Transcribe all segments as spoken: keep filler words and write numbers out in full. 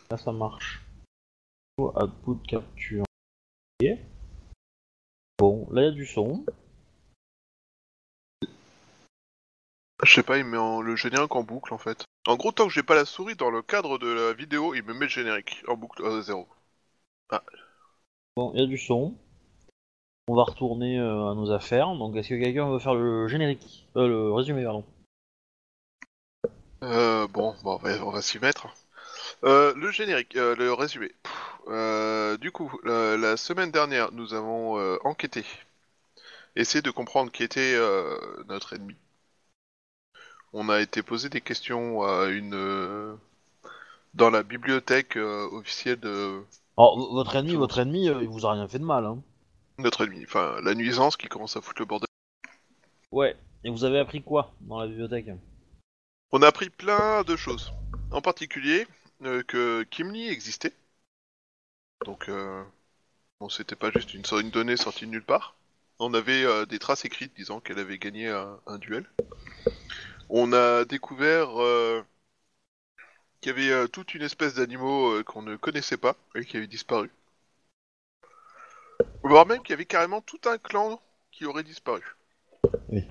Là, ça marche. Output capture. Ok. Bon, là, il y a du son. Je sais pas, il met en... le générique en boucle en fait. En gros, tant que j'ai pas la souris dans le cadre de la vidéo, il me met le générique en boucle à zéro. Ah. Bon, il y a du son. On va retourner euh, à nos affaires. Donc, est-ce que quelqu'un veut faire le générique euh, Le résumé, pardon. Euh, bon, bon, on va, on va s'y mettre. Euh, le générique, euh, le résumé. Pff, euh, du coup, la, la semaine dernière, nous avons euh, enquêté. Essayé de comprendre qui était euh, notre ennemi. On a été posé des questions à une... Euh, dans la bibliothèque euh, officielle de... Alors, v- votre ennemi, Comment votre ça ennemi, euh, il vous a rien fait de mal, hein. Notre ennemi, enfin la nuisance qui commence à foutre le bordel. Ouais. Et vous avez appris quoi dans la bibliothèque? On a appris plein de choses. En particulier, euh, que Kimli existait. Donc, euh, bon, c'était pas juste une, une donnée sortie de nulle part. On avait euh, des traces écrites disant qu'elle avait gagné un, un duel. On a découvert euh, qu'il y avait euh, toute une espèce d'animaux euh, qu'on ne connaissait pas et qui avaient disparu. Voire même qu'il y avait carrément tout un clan qui aurait disparu. Oui.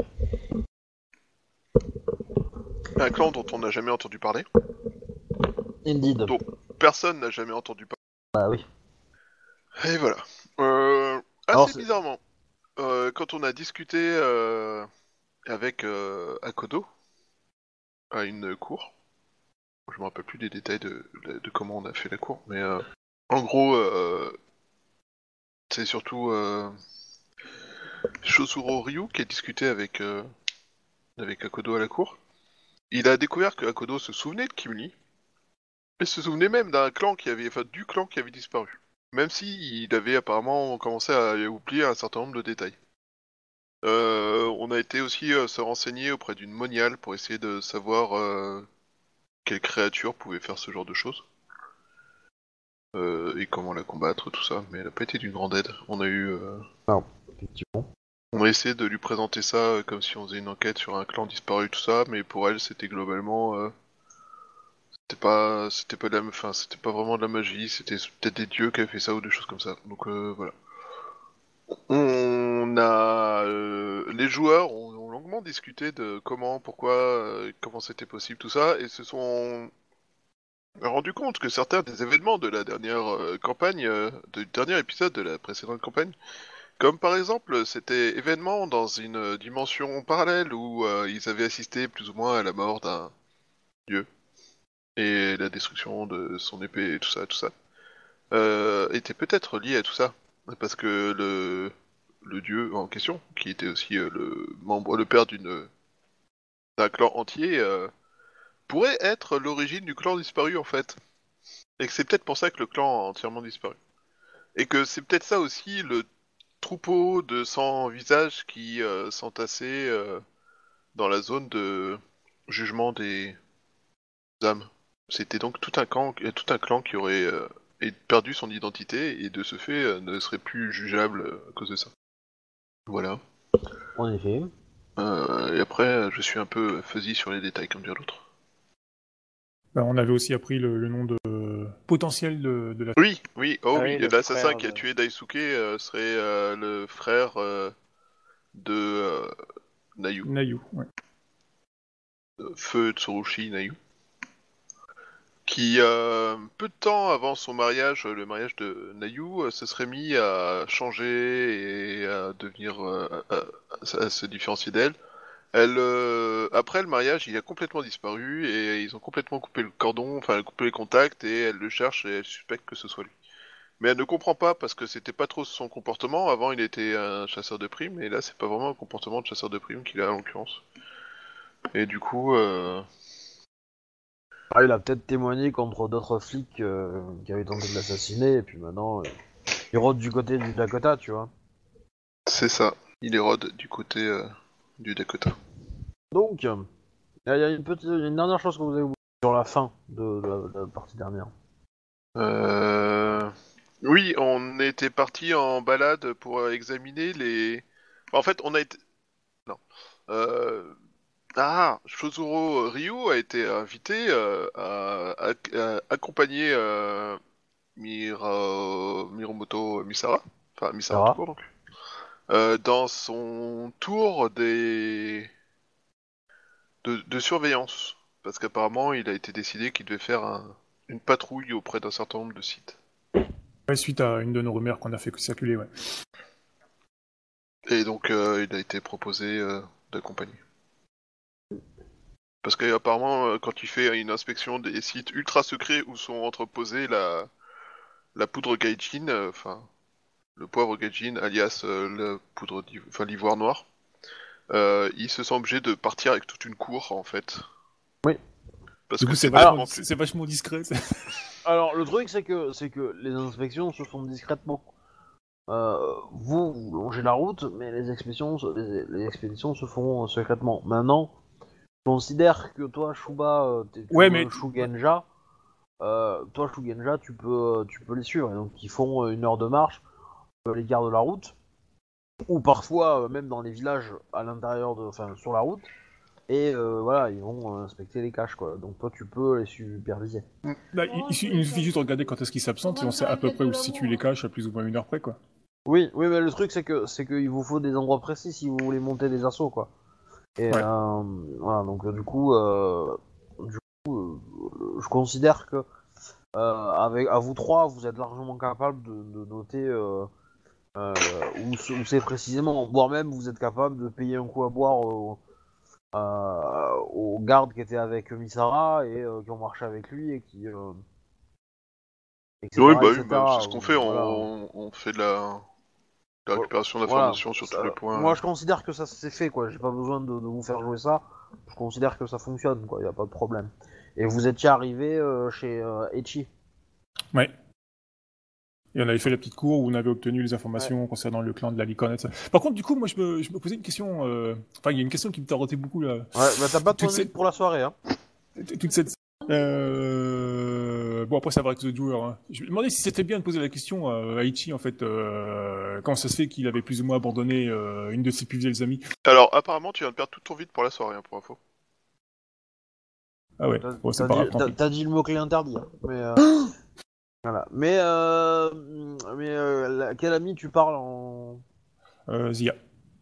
Un clan dont on n'a jamais entendu parler, Indeed. dont personne n'a jamais entendu parler. Bah oui. Et voilà. Euh, Alors, assez c'est... bizarrement, euh, quand on a discuté euh, avec euh, Akodo à une cour, je me rappelle plus des détails de, de, de comment on a fait la cour, mais euh, en gros, euh, c'est surtout euh, Shosuro Ryu qui a discuté avec, euh, avec Akodo à la cour. Il a découvert que Akodo se souvenait de Kimli, et se souvenait même d'un clan qui avait, enfin, du clan qui avait disparu. Même si il avait apparemment commencé à oublier un certain nombre de détails. Euh, on a été aussi euh, se renseigner auprès d'une moniale pour essayer de savoir euh, quelle créature pouvait faire ce genre de choses. Euh, et comment la combattre, tout ça, mais elle n'a pas été d'une grande aide. On a eu... Euh... Non, effectivement. On a essayé de lui présenter ça euh, comme si on faisait une enquête sur un clan disparu, tout ça, mais pour elle, c'était globalement... Euh... C'était pas... C'était pas de la... Enfin, c'était pas vraiment de la magie, c'était peut-être des dieux qui avaient fait ça ou des choses comme ça. Donc euh, voilà. On a... Euh... Les joueurs ont, ont longuement discuté de comment, pourquoi, euh, comment c'était possible, tout ça, et se sont rendu compte que certains des événements de la dernière euh, campagne, euh, du dernier épisode de la précédente campagne, comme par exemple cet événement dans une euh, dimension parallèle où euh, ils avaient assisté plus ou moins à la mort d'un dieu et la destruction de son épée et tout ça, tout ça, euh, était peut-être lié à tout ça, parce que le le dieu en question, qui était aussi euh, le membre, le père d'une d'un clan entier, euh, pourrait être l'origine du clan disparu en fait. Et que c'est peut-être pour ça que le clan a entièrement disparu. Et que c'est peut-être ça aussi le troupeau de cent visages qui euh, s'entassaient euh, dans la zone de jugement des âmes. C'était donc tout un clan, tout un clan qui aurait euh, perdu son identité et de ce fait euh, ne serait plus jugeable euh, à cause de ça. Voilà. En effet. Euh, et après, je suis un peu fuzzy sur les détails, comme dire l'autre. Bah, on avait aussi appris le, le nom de potentiel de, de la... Oui, oui, oh Ah oui, oui, le l'assassin frère qui a de- tué Daisuke euh, serait euh, le frère euh, de euh, Nayu. Nayu, ouais. Feu Tsurushi Nayu, qui, euh, peu de temps avant son mariage, le mariage de Nayu, euh, se serait mis à changer et à devenir, euh, à, à se différencier d'elle. Elle, euh, après le mariage, il a complètement disparu et ils ont complètement coupé le cordon, enfin coupé les contacts et elle le cherche et elle suspecte que ce soit lui. Mais elle ne comprend pas parce que c'était pas trop son comportement. Avant, il était un chasseur de primes et là, c'est pas vraiment un comportement de chasseur de primes qu'il a en l'occurrence. Et du coup, euh, Ah, il a peut-être témoigné contre d'autres flics euh, qui avaient tenté de l'assassiner, et puis maintenant, euh, il rôde du côté du Dakota, tu vois. c'est ça. Il érode du côté euh, du Dakota. Donc, euh, il y a une petite, une dernière chose que vous avez oubliée sur la fin de, de la, de la partie dernière. Euh... Oui, on était parti en balade pour euh, examiner les... En fait, on a été... Non. Euh... Ah, Shozuro Ryu a été invité euh, à, à ac- euh, accompagné euh, Mira... Miromoto Misara, enfin Misara tout Sarah. court donc, euh, dans son tour des de, de surveillance, parce qu'apparemment il a été décidé qu'il devait faire un- une patrouille auprès d'un certain nombre de sites. Ouais, suite à une de nos rumeurs qu'on a fait circuler, ouais. Et donc euh, il a été proposé euh, d'accompagner. Parce qu'apparemment, euh, quand il fait une inspection des sites ultra secrets où sont entreposés la, la poudre gaijin, euh, enfin le poivre gaijin, alias euh, la poudre d'iv- enfin l'ivoire noir, euh, il se sent obligé de partir avec toute une cour en fait. Oui. Parce Du que coup, c'est c'est vachement, tellement c'est plus. c'est vachement discret. c'est- Alors, le truc, c'est que, c'est que les inspections se font discrètement. Euh, vous, vous longez la route, mais les expéditions, se- les, les expéditions se font euh, secrètement. Maintenant, je considère que toi, Shuba, euh, t'es- tu Ouais, joues mais un Shugenja. Euh, toi, Shugenja, tu peux, euh, tu peux les suivre. Et donc, ils font euh, une heure de marche à l'écart de la route, ou parfois euh, même dans les villages à l'intérieur de, enfin, sur la route. Et euh, voilà, ils vont euh, inspecter les caches, quoi. Donc toi, tu peux les superviser. bah, il, il suffit- il nous suffit juste de regarder quand est-ce qu'ils s'absentent et on sait à peu près où se situent les caches à plus ou moins une heure près, quoi. Oui, oui, mais le truc, c'est que, c'est qu'il vous faut des endroits précis si vous voulez monter des assauts, quoi. Et Ouais. euh, voilà, donc euh, du coup, euh, du coup, euh, je considère que euh, avec à vous trois, vous êtes largement capable de, de noter euh, euh, où, c- où c'est précisément, voire même vous êtes capable de payer un coup à boire au- euh, aux gardes qui étaient avec Misara et euh, qui ont marché avec lui et qui, euh, Oui, et cetera, bah oui, bah, et cetera. c'est ce qu'on euh, fait, Voilà. on, on fait de la, de la récupération Voilà. d'informations sur tous les Ça- points. moi, je considère que ça c'est fait, quoi. J'ai pas besoin de, de vous faire jouer ça. Je considère que ça fonctionne, quoi. Y a pas de problème. Et vous étiez arrivé euh, chez euh, Echi. Ouais. Et on avait fait la petite cour où on avait obtenu les informations concernant le clan de la licorne et tout ça. Par contre, du coup, moi, je me, je me posais une question. euh, Enfin, il y a une question qui me tarautait beaucoup, là. Ouais, bah t'as pas de Toute point de vue cette... pour la soirée, hein. Toute cette... Euh... Bon, après, ça va avec les autres joueurs. Hein. Je me demandais si c'était bien de poser la question à Aichi, en fait, euh... comment ça se fait qu'il avait plus ou moins abandonné euh, une de ses plus vieilles amies. Alors, apparemment, tu viens de perdre tout ton vide pour la soirée, hein, pour info. Ah ouais, T'as bon, c'est t'as pas dit, grave, tant t'as- pis. t'as dit le mot-clé interdit, hein. Mais, euh, voilà. Mais, euh, mais euh, la- quel ami tu parles en... Euh, Zia.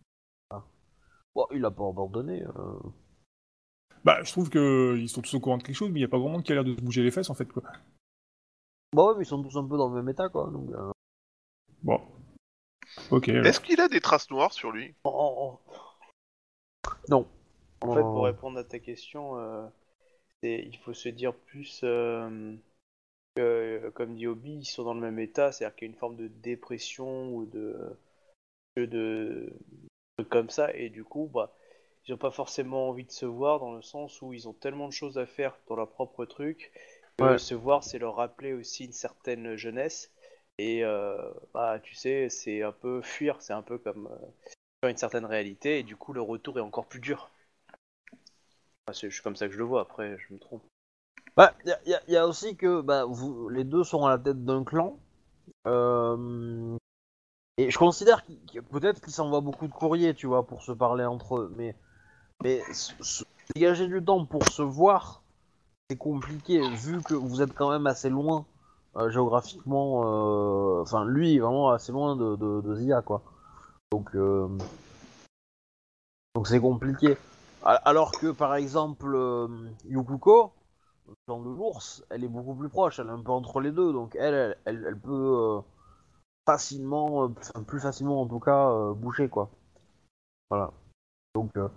Bon, il a pas abandonné. euh. Bah, je trouve qu'ils sont tous au courant de quelque chose, mais il n'y a pas grand monde qui a l'air de se bouger les fesses, en fait, quoi. Bah ouais, mais ils sont tous un peu dans le même état, quoi. Donc, euh, Bon. Ok, alors. Est-ce qu'il a des traces noires sur lui? En, en- non. en fait, pour Euh, répondre à ta question, euh, c'est- il faut se dire plus euh, que, euh, comme dit Obi, ils sont dans le même état, c'est-à-dire qu'il y a une forme de dépression ou de de, de trucs comme ça, et du coup, bah, ils n'ont pas forcément envie de se voir dans le sens où ils ont tellement de choses à faire dans leur propre truc que Ouais. se voir, c'est leur rappeler aussi une certaine jeunesse. Et euh, bah, tu sais, c'est un peu fuir, c'est un peu comme euh, fuir une certaine réalité, et du coup, le retour est encore plus dur. Enfin, c'est c'est comme ça que je le vois, après, je me trompe. Bah, il y, a- y a- y a aussi que bah, vous, les deux sont à la tête d'un clan. Euh, et je considère qu'il- que peut-être qu'ils s'envoient beaucoup de courriers, tu vois, pour se parler entre eux. Mais, mais se- se- dégager du temps pour se voir, c'est compliqué, vu que vous êtes quand même assez loin euh, géographiquement. euh, Enfin, lui est vraiment assez loin de, de, de Zia, quoi. Donc, euh, donc c'est compliqué. A- Alors que, par exemple, euh, Yukuko, le clan de l'ours, elle est beaucoup plus proche, elle est un peu entre les deux, donc elle, elle, elle, elle peut euh, facilement, euh, enfin, plus facilement en tout cas, euh, bouger, quoi. Voilà. Donc, euh,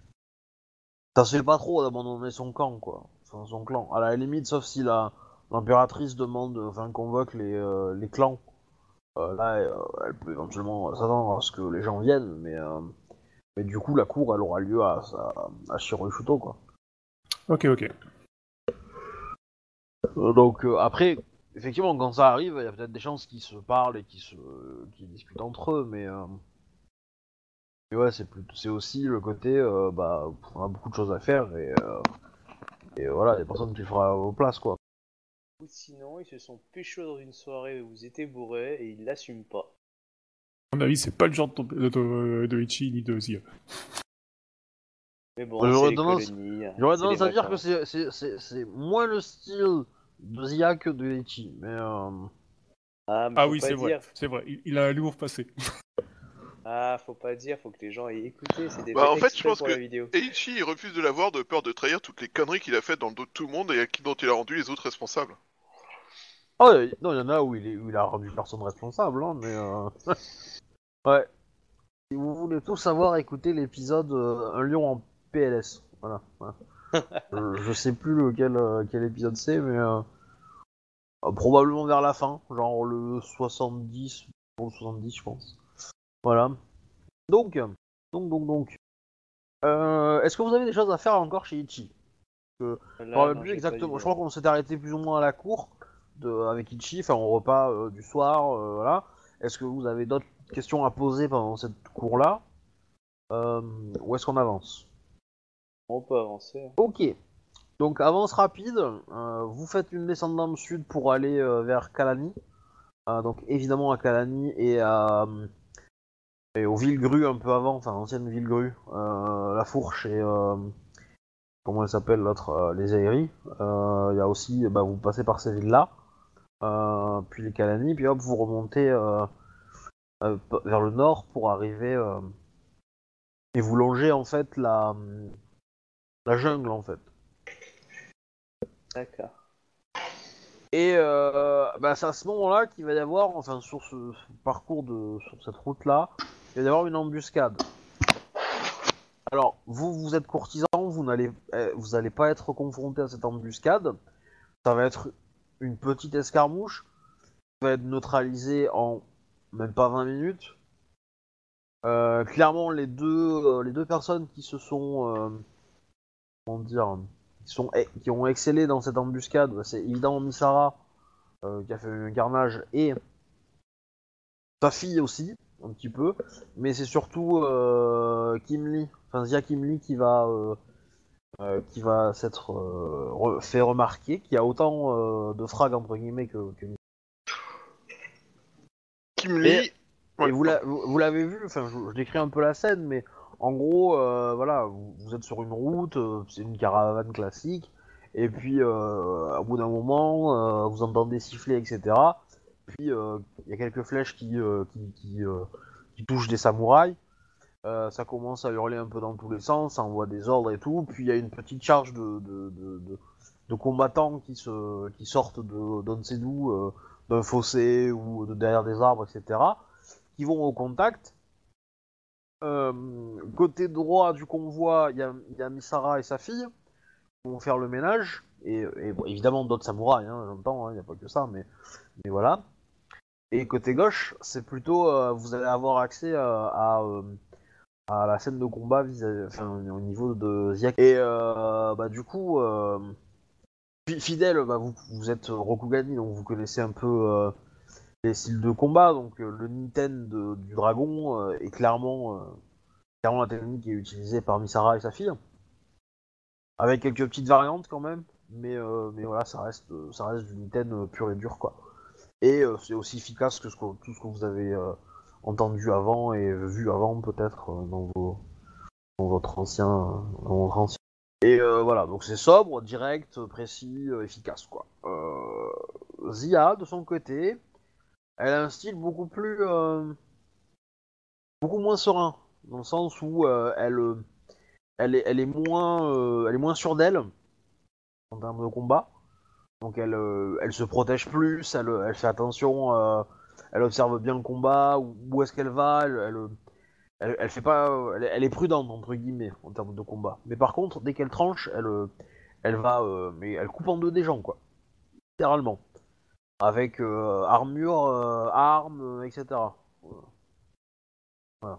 ça se fait pas trop d'abandonner son camp, quoi. Enfin, son clan. À la limite, sauf si la l'impératrice demande, enfin, convoque les, euh, les clans. Euh, là, euh, elle peut éventuellement s'attendre à ce que les gens viennent, mais, euh, mais du coup, la cour, elle aura lieu à, à, à Shiroishuto, quoi. Ok, ok. Euh, donc euh, après, effectivement, quand ça arrive, il y a peut-être des chances qu'ils se parlent et qu'ils se, qu'ils discutent entre eux, mais, euh, mais ouais, c'est plus, c'est aussi le côté, euh, bah, on a beaucoup de choses à faire et, euh, et voilà, il y a personne qui le fera à vos places, quoi. Ou sinon, ils se sont pécho dans une soirée où vous étiez bourré et ils l'assument pas. À mon avis, c'est pas le genre de, ton- de, de, de Ichi ni de Zia. Mais bon, J'aurais c'est les tendance- colonies. J'aurais c'est tendance les à dire que vacances. c'est, c'est, c'est, c'est moins le style de Zia que de Ichi, mais... Euh... Ah, mais Ah faut oui, pas c'est dire. vrai, c'est vrai. Il, il a un lourd passé. Ah, faut pas dire, faut que les gens aient écouté, c'était Bah, fait en fait, je exprès pense pour que la vidéo. Eiichi, il refuse de l'avoir de peur de trahir toutes les conneries qu'il a faites dans le dos de tout le monde et à qui dont il a rendu les autres responsables. Oh, y- non, il y en a où il, est, où il a rendu personne responsable, hein, mais... Euh... ouais. Si vous voulez tout savoir, écoutez l'épisode euh, Un lion en P L S. Voilà. voilà. je, je sais plus lequel, euh, quel épisode c'est, mais... Euh... euh, probablement vers la fin, genre le soixante-dix, pour le soixante-dix, je pense. Voilà. Donc, donc, donc, donc... Euh, Est-ce que vous avez des choses à faire encore chez Ichi? Que, je me Là, rappelle non, plus j'ai pas exactement. d'idée. Je crois qu'on s'était arrêté plus ou moins à la cour de, avec Ichi, enfin au repas euh, du soir, euh, voilà. Est-ce que vous avez d'autres questions à poser pendant cette cour-là euh, Ou est-ce qu'on avance? On peut avancer. Hein. Ok. Donc avance rapide. Euh, vous faites une descente dans le sud pour aller euh, vers Kalani. Euh, donc évidemment à Kalani et à et aux Villegrues un peu avant, enfin ancienne Villegrues, euh, la Fourche et euh, comment elle s'appelle l'autre, euh, les Aéries. Euh, Il y a aussi, bah, vous passez par ces villes-là. Euh, puis les Kalani, puis hop, vous remontez euh, euh, vers le nord pour arriver euh, et vous longez en fait la, la jungle en fait. D'accord. Et euh, bah, c'est à ce moment-là qu'il va y avoir, enfin sur ce, ce parcours de, sur cette route-là, il va y avoir une embuscade. Alors vous, vous êtes courtisan, vous n'allez, eh, vous allez pas être confronté à cette embuscade. Ça va être une petite escarmouche qui va être neutralisée en même pas vingt minutes. Euh, clairement, les deux, euh, les deux personnes qui se sont, euh, comment dire, qui, sont, eh, qui ont excellé dans cette embuscade, bah, c'est évidemment Misara euh, qui a fait un carnage et sa fille aussi, un petit peu, mais c'est surtout euh, Kim Lee, enfin Zia Kim Lee qui va, euh, euh, qui va s'être euh, re- fait remarquer, qui a autant euh, de frags entre guillemets que, que Kim Et, Lee... et Ouais, vous, l'a- vous, vous l'avez vu, enfin je, je décris un peu la scène, mais en gros, euh, voilà, vous, vous êtes sur une route, euh, c'est une caravane classique, et puis euh, au bout d'un moment, euh, vous entendez siffler, et cetera. Puis euh, il y a quelques flèches qui, euh, qui, qui, euh, qui touchent des samouraïs. Euh, ça commence à hurler un peu dans tous les sens, ça envoie des ordres et tout. Puis il y a une petite charge de, de, de, de, de combattants qui, se, qui sortent de d'on ne sait d'où, euh, d'un fossé ou de derrière des arbres, et cetera. Qui vont au contact. Euh, côté droit du convoi, il y a, y a Misara et sa fille qui vont faire le ménage. Et, et bon, évidemment d'autres samouraïs, hein, j'entends, il n'y a pas que ça, mais, mais voilà. Et côté gauche, c'est plutôt, euh, vous allez avoir accès euh, à, euh, à la scène de combat vis-à- enfin, au niveau de Ziak. Et euh, bah, du coup, euh, fidèle, bah, vous, vous êtes Rokugani, donc vous connaissez un peu euh, les styles de combat. Donc euh, le Niten de- du dragon euh, est clairement, euh, clairement la technique qui est utilisée par Misara et sa fille. Avec quelques petites variantes quand même. Mais, euh, mais voilà, ça reste, ça reste du Niten euh, pur et dur, quoi. Et euh, c'est aussi efficace que ce que, tout ce que vous avez euh, entendu avant et vu avant peut-être euh, dans, vos, dans votre ancien, euh, dans votre ancien. Et euh, voilà, donc c'est sobre, direct, précis, euh, efficace quoi. Euh, Zia de son côté, elle a un style beaucoup plus, euh, beaucoup moins serein, dans le sens où euh, elle, euh, elle est, elle est moins, euh, elle est moins sûre d'elle en termes de combat. Donc elle, euh, elle se protège plus, elle, elle fait attention, euh, elle observe bien le combat, où, où est-ce qu'elle va, elle, elle, elle, elle fait pas, elle, elle est prudente entre guillemets en termes de combat. Mais par contre, dès qu'elle tranche, elle, euh, elle va, euh, mais elle coupe en deux des gens quoi, littéralement, avec euh, armure, euh, armes, euh, et cetera. Voilà.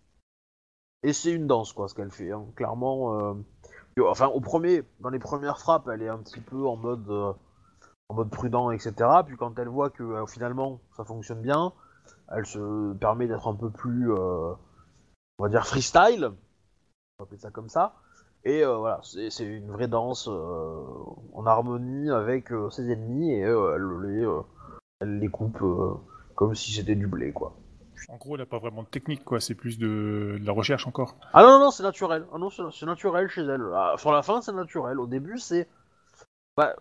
Et c'est une danse quoi, ce qu'elle fait, hein. Clairement. Euh, enfin, au premier, dans les premières frappes, elle est un petit peu en mode. Euh, en mode prudent, et cetera. Puis quand elle voit que euh, finalement ça fonctionne bien, elle se permet d'être un peu plus, euh, on va dire freestyle, on va appeler ça comme ça. Et euh, voilà, c'est, c'est une vraie danse euh, en harmonie avec euh, ses ennemis et euh, elle, les, euh, elle les coupe euh, comme si c'était du blé, quoi. En gros, elle n'a pas vraiment de technique, quoi. C'est plus de, de la recherche encore. Ah non, non, non, c'est naturel. Ah non, c'est, c'est naturel chez elle. Ah, sur la fin, c'est naturel. Au début, c'est... Bah,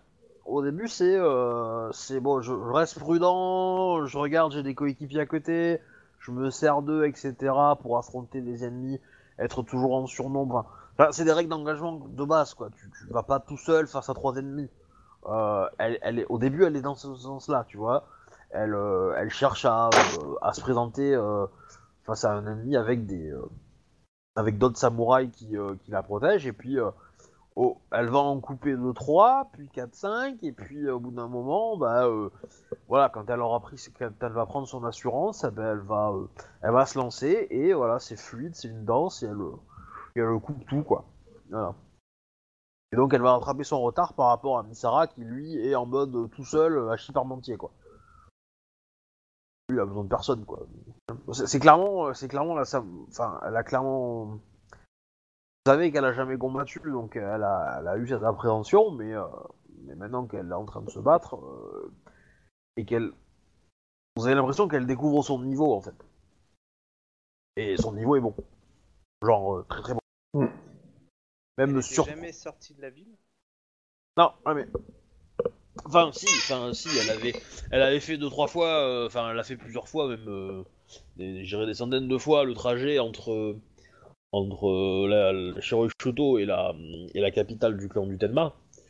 au début, c'est, euh, c'est bon, je, je reste prudent, je regarde, j'ai des coéquipiers à côté, je me sers d'eux, et cetera, pour affronter des ennemis, être toujours en surnombre. Enfin, c'est des règles d'engagement de base, quoi. Tu, tu vas pas tout seul face à trois ennemis. Euh, elle, elle est, au début, elle est dans ce sens-là, tu vois. Elle, euh, elle cherche à, euh, à se présenter euh, face à un ennemi avec des, euh, avec d'autres samouraïs qui, euh, qui la protègent, et puis. Euh, Oh, elle va en couper deux trois, puis quatre cinq, et puis euh, au bout d'un moment, bah euh, voilà, quand elle aura pris, quand elle va prendre son assurance, eh ben, elle va, euh, elle va se lancer et voilà, c'est fluide, c'est une danse et elle, euh, et elle coupe tout quoi. Voilà. Et donc elle va rattraper son retard par rapport à Misara qui lui est en mode euh, tout seul euh, à Chiparmentier quoi. Lui il a besoin de personne quoi. C'est, c'est clairement, c'est clairement là, ça, enfin, elle a clairement. Vous savez qu'elle a jamais combattu, donc elle a, elle a eu cette appréhension, mais, euh, mais maintenant qu'elle est en train de se battre, euh, et qu'elle... Vous avez l'impression qu'elle découvre son niveau, en fait. Et son niveau est bon. Genre, euh, très très bon. Elle Même était sur... jamais sortie de la ville. Non, ouais, mais... Enfin, si, enfin, si, elle avait, elle avait fait deux, trois fois, euh, enfin, elle a fait plusieurs fois, même, euh, des, je dirais des centaines de fois, le trajet entre... Euh, entre euh, la, la Shiroishoto et la, et la capitale du clan du Tenma.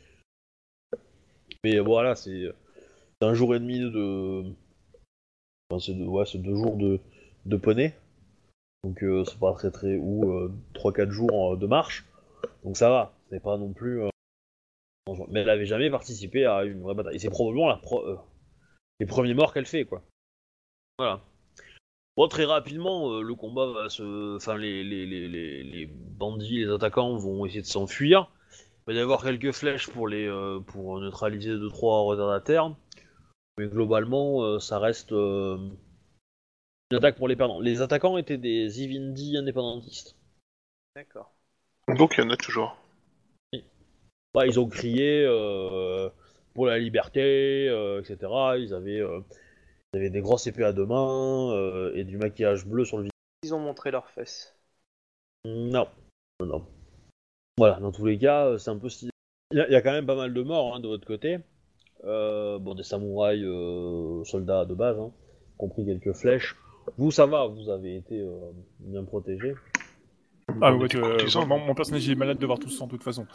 Mais voilà, c'est un jour et demi de... Enfin, c'est deux, ouais, c'est deux jours de, de poney. Donc euh, c'est pas très très... Ou euh, trois quatre jours euh, de marche. Donc ça va, c'est pas non plus... Euh... Mais elle avait jamais participé à une vraie bataille. Et c'est probablement la pro... euh, les premiers morts qu'elle fait, quoi. Voilà. Bon, très rapidement, euh, le combat va se... Enfin, les, les, les, les, les bandits, les attaquants vont essayer de s'enfuir. Il va y avoir quelques flèches pour, les, euh, pour neutraliser deux trois retardataires. Mais globalement, euh, ça reste euh, une attaque pour les perdants. Les attaquants étaient des Ivindi indépendantistes. D'accord. Donc il y en a toujours. Bah, ils ont crié euh, pour la liberté, euh, et cetera. Ils avaient, euh, ils avaient des grosses épées à deux mains euh, et du maquillage bleu sur le visage. Ils ont montré leurs fesses. Non, non, non. Voilà, dans tous les cas, euh, c'est un peu stylé. Il y, a- il y a quand même pas mal de morts hein, de votre côté. Euh, bon, des samouraïs euh, soldats de base, hein, compris quelques flèches. Vous, ça va, vous avez été euh, bien protégés. Ah On ouais, était euh, courtisans. mon, mon personnage il est malade de voir tout ça de toute façon.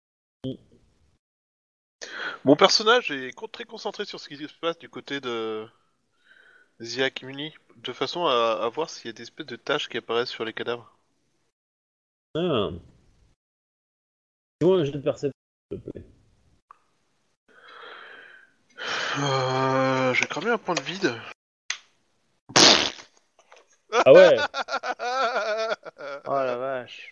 Mon personnage est con- très concentré sur ce qui se passe du côté de Zia Kimuni, de façon à, à voir s'il y a des espèces de taches qui apparaissent sur les cadavres. Ah. Fais-moi un jet de perception, s'il te plaît. Euh, j'ai cramé un point de vide. Ah ouais, Oh la vache.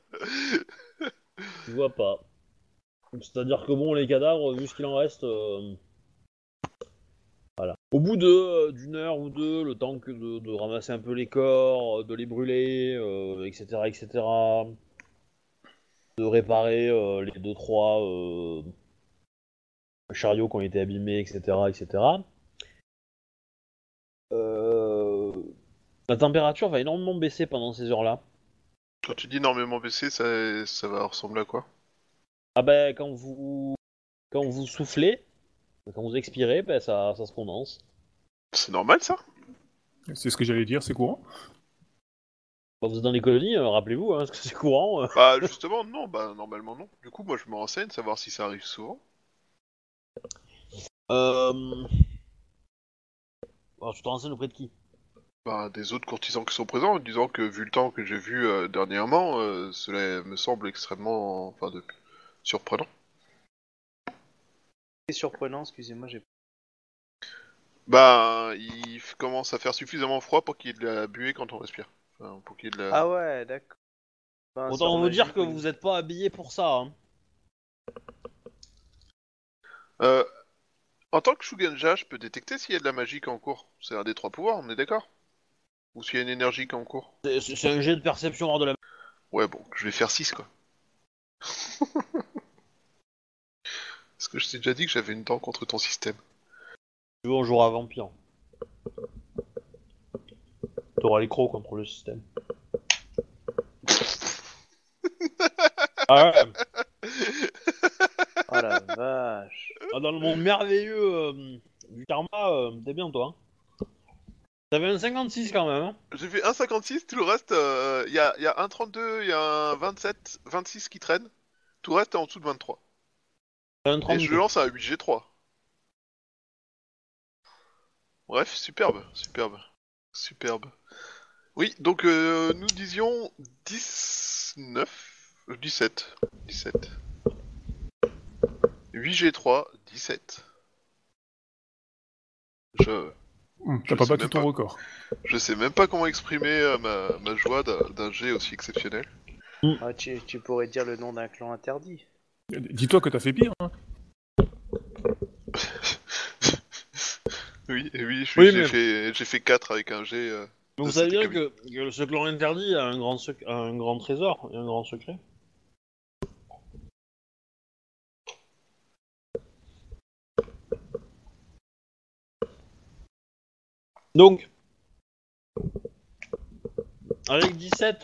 tu vois pas. C'est-à-dire que bon, les cadavres, vu ce qu'il en reste, euh, voilà. Au bout de euh, d'une heure ou deux, le temps que de, de ramasser un peu les corps, euh, de les brûler, euh, et cetera, et cetera, de réparer euh, les deux trois euh, chariots qui ont été abîmés, et cetera, et cetera. Euh, la température va énormément baisser pendant ces heures-là. Quand tu dis énormément baissé, ça, ça va ressembler à quoi? Ah ben, quand vous quand vous soufflez, quand vous expirez, ben ça, ça se condense. C'est normal ça? C'est ce que j'allais dire, c'est courant. Bah, vous êtes dans les colonies, euh, rappelez-vous, hein, parce que c'est courant. euh. Bah justement non, bah normalement non. Du coup moi je me renseigne, savoir si ça arrive souvent. Euh... Alors, tu te renseignes auprès de qui? Bah des autres courtisans qui sont présents, en disant que vu le temps que j'ai vu euh, dernièrement, euh, cela me semble extrêmement, enfin de... surprenant. C'est surprenant, excusez-moi, j'ai. Bah il f- commence à faire suffisamment froid pour qu'il y ait de la buée quand on respire. Enfin, pour qu'il y ait de la... Ah ouais, d'accord. Enfin, un Autant sort vous dire magique que ou- vous n'êtes pas habillé pour ça. Hein. Euh, en tant que Shugenja, je peux détecter s'il y a de la magie qui est en cours. C'est un des trois pouvoirs, on est d'accord? Ou s'il y a une énergie qui est en cours. C'est c'est un jet de perception hors de la... Ouais bon, je vais faire six quoi. Parce que je t'ai déjà dit que j'avais une dent contre ton système. Tu veux, on jouera à vampire. T'auras les crocs contre le système. Ah ouais. Oh la vache. Ah, dans le monde merveilleux euh, du karma, euh, t'es bien toi. Hein. T'avais un cinquante-six quand même. Hein. J'ai fait un cinquante-six, tout le reste, il euh, y, a, y a un trente-deux, il y a un vingt-sept, vingt-six qui traîne. Tout le reste est en dessous de vingt-trois. T'avais un Et je trente-deux. lance à huit G trois. Bref, superbe, superbe, superbe. Oui, donc euh, nous disions dix-neuf, euh, dix-sept, dix-sept. huit G trois, dix-sept. Je, Hum, Je T'as pas sais battu même ton pas. record. je sais même pas comment exprimer euh, ma, ma joie d'un d'un jet aussi exceptionnel. Ah, tu, tu pourrais dire le nom d'un clan interdit. Dis-toi que t'as fait pire. Hein. Oui, et oui, je- Oui, j'ai mais- fait, j'ai fait quatre avec un jet. euh, Mais vous de savez cette bien cabine. que, que ce clan interdit a un grand, sec- a un grand trésor et un grand secret. Donc, avec dix-sept,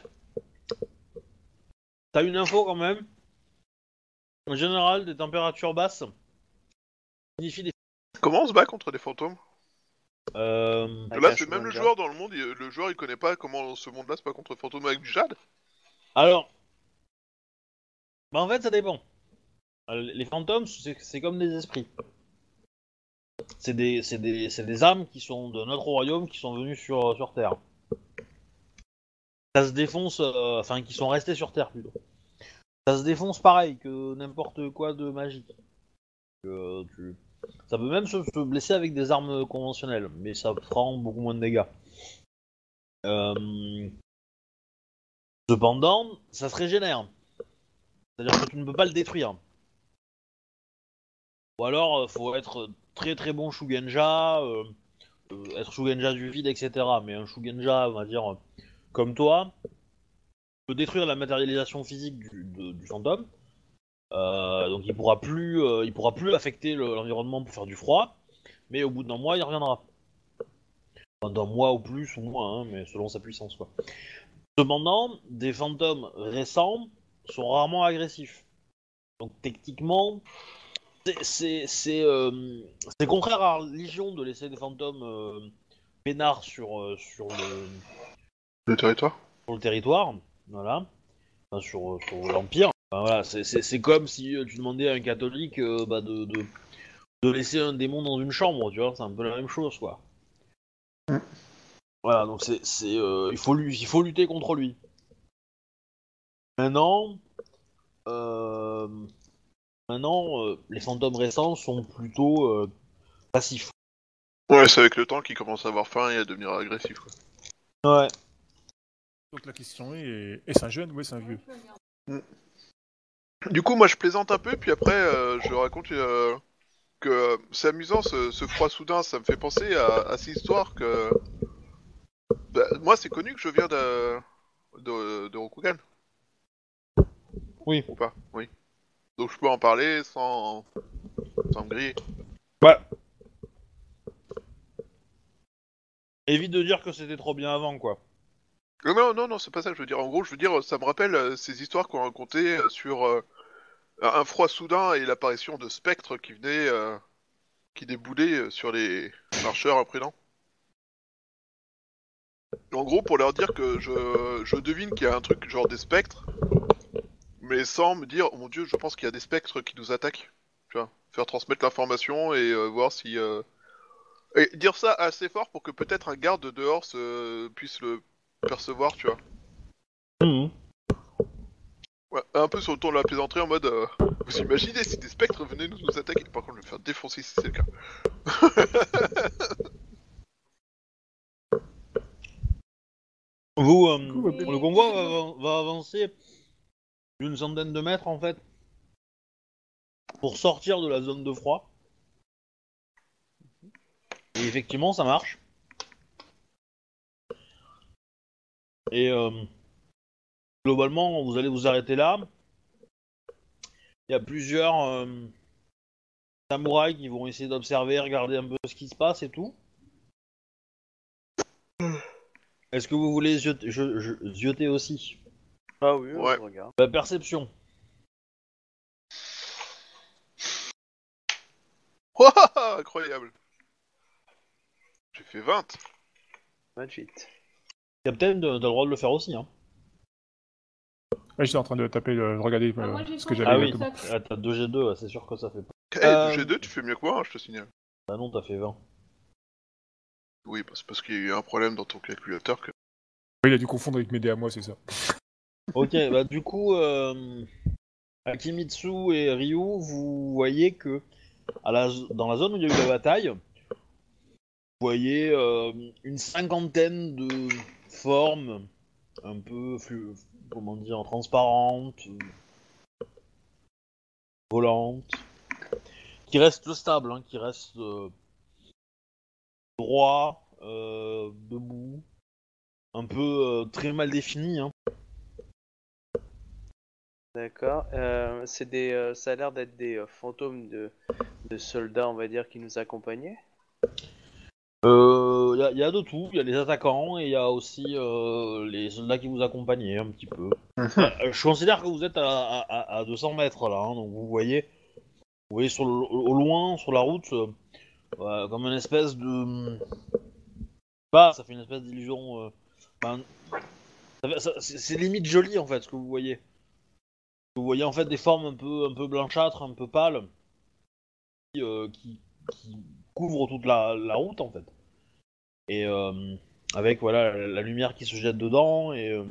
t'as une info quand même. En général, des températures basses signifient des... Comment on se bat contre des fantômes? Euh... Avec Là, un c'est même le Shogunja. joueur dans le monde, il- le joueur il connaît pas comment ce monde-là se bat contre fantômes avec du jade. Alors, bah en fait, ça dépend. Euh, Les fantômes, c'est c'est comme des esprits. C'est des, c'est des, c'est des âmes qui sont de notre royaume qui sont venues sur, sur Terre. Ça se défonce, euh, enfin, qui sont restés sur Terre plutôt. Ça se défonce pareil que n'importe quoi de magique. Que tu... Ça peut même se, se blesser avec des armes conventionnelles, mais ça prend beaucoup moins de dégâts. Euh... Cependant, ça se régénère. C'est-à-dire que tu ne peux pas le détruire. Ou alors, euh, faut être très très bon Shugenja, euh, euh, être Shugenja du vide, et cetera. Mais un Shugenja, on va dire, euh, comme toi, peut détruire la matérialisation physique du, de- du fantôme. Euh, donc il pourra plus, euh, il pourra plus affecter le- l'environnement pour faire du froid. Mais au bout d'un mois, il reviendra. Enfin, d'un mois ou plus ou moins, hein, mais selon sa puissance, quoi. Cependant, des fantômes récents sont rarement agressifs. Donc techniquement, c'est c'est c'est, euh, c'est contraire à la religion de laisser des fantômes euh, peinards sur euh, sur le Le territoire? sur le territoire, voilà, enfin, sur sur l'empire. Enfin, voilà, c'est c'est c'est comme si euh, tu demandais à un catholique euh, bah, de, de de laisser un démon dans une chambre, tu vois, c'est un peu la même chose, quoi. Voilà, donc c'est c'est euh, il faut lui il faut lutter contre lui. Maintenant, euh, maintenant, euh, les fantômes récents sont plutôt euh, passifs. Ouais, c'est avec le temps qu'il commence à avoir faim et à devenir agressif, quoi. Ouais. Donc la question est, est-ce un jeune ou est-ce un vieux? Du coup, moi je plaisante un peu, puis après euh, je raconte euh, que euh, c'est amusant ce, ce froid soudain, ça me fait penser à, à cette histoire que. Bah, moi c'est connu que je viens de. de, de Rokugan, Oui. ou pas? Oui. Donc je peux en parler sans. sans me griller. Ouais. Évite de dire que c'était trop bien avant, quoi. Euh, Non, non, non, c'est pas ça que je veux dire. En gros, je veux dire, ça me rappelle euh, ces histoires qu'on racontait euh, sur euh, un froid soudain et l'apparition de spectres qui venaient, euh, qui déboulaient euh, sur les marcheurs imprudents. En gros, pour leur dire que je, je devine qu'il y a un truc genre des spectres, mais sans me dire, oh mon dieu, je pense qu'il y a des spectres qui nous attaquent. Tu vois, faire transmettre l'information et euh, voir si. euh, Et dire ça assez fort pour que peut-être un garde dehors se... puisse le percevoir, tu vois. Mmh. Ouais, un peu sur le ton de la plaisanterie en mode euh, vous imaginez si des spectres venaient nous, nous attaquer? Par contre, je vais me faire défoncer si c'est le cas. Vous, euh, Du coup, ouais, le convoi va, avan- va avancer d'une centaine de mètres, en fait, pour sortir de la zone de froid. Et effectivement, ça marche. Et euh, globalement, vous allez vous arrêter là. Il y a plusieurs euh, samouraïs qui vont essayer d'observer, regarder un peu ce qui se passe et tout. Est-ce que vous voulez zioter, je, je, zioter aussi? Ah oui, Ouais. je regarde. Bah, perception. Ouah, incroyable. J'ai fait vingt. vingt-huit. Captain, t'as le droit de le faire aussi, hein. Ouais, j'étais en train de taper, de regarder Ah, euh, moi, j'ai ce que cent j'avais Ah oui, exactement. ah, t'as deux G deux, ouais, c'est sûr que ça fait pas. Eh, Euh, G deux, tu fais mieux que moi, hein, je te signale. Bah non, t'as fait vingt. Oui, bah, c'est parce qu'il y a eu un problème dans ton calculateur que... Oui, il a dû confondre avec mes dés à moi, c'est ça. Ok, bah du coup, euh, Akimitsu et Ryu, vous voyez que à la, dans la zone où il y a eu la bataille, vous voyez euh, une cinquantaine de formes un peu, flu- comment dire, transparentes, volantes, qui restent stables, hein, qui restent euh, droits, euh, debout, un peu euh, très mal définies, hein. D'accord. Euh, c'est des, euh, ça a l'air d'être des euh, fantômes de, de soldats, on va dire, qui nous accompagnaient. Il euh, y, a, y a de tout, il y a les attaquants et il y a aussi euh, les soldats qui vous accompagnaient un petit peu. Euh, je considère que vous êtes à, à, à deux cents mètres là, hein, donc vous voyez, vous voyez sur le, au loin, sur la route, euh, ouais, comme une espèce de... Bah, ça fait une espèce d'illusion... euh, ben, ça fait- ça- c'est c'est limite joli en fait ce que vous voyez. Vous voyez en fait des formes un peu, un peu blanchâtres, un peu pâles, qui, euh, qui, qui couvrent toute la, la route en fait. Et euh, avec voilà la, la lumière qui se jette dedans et euh,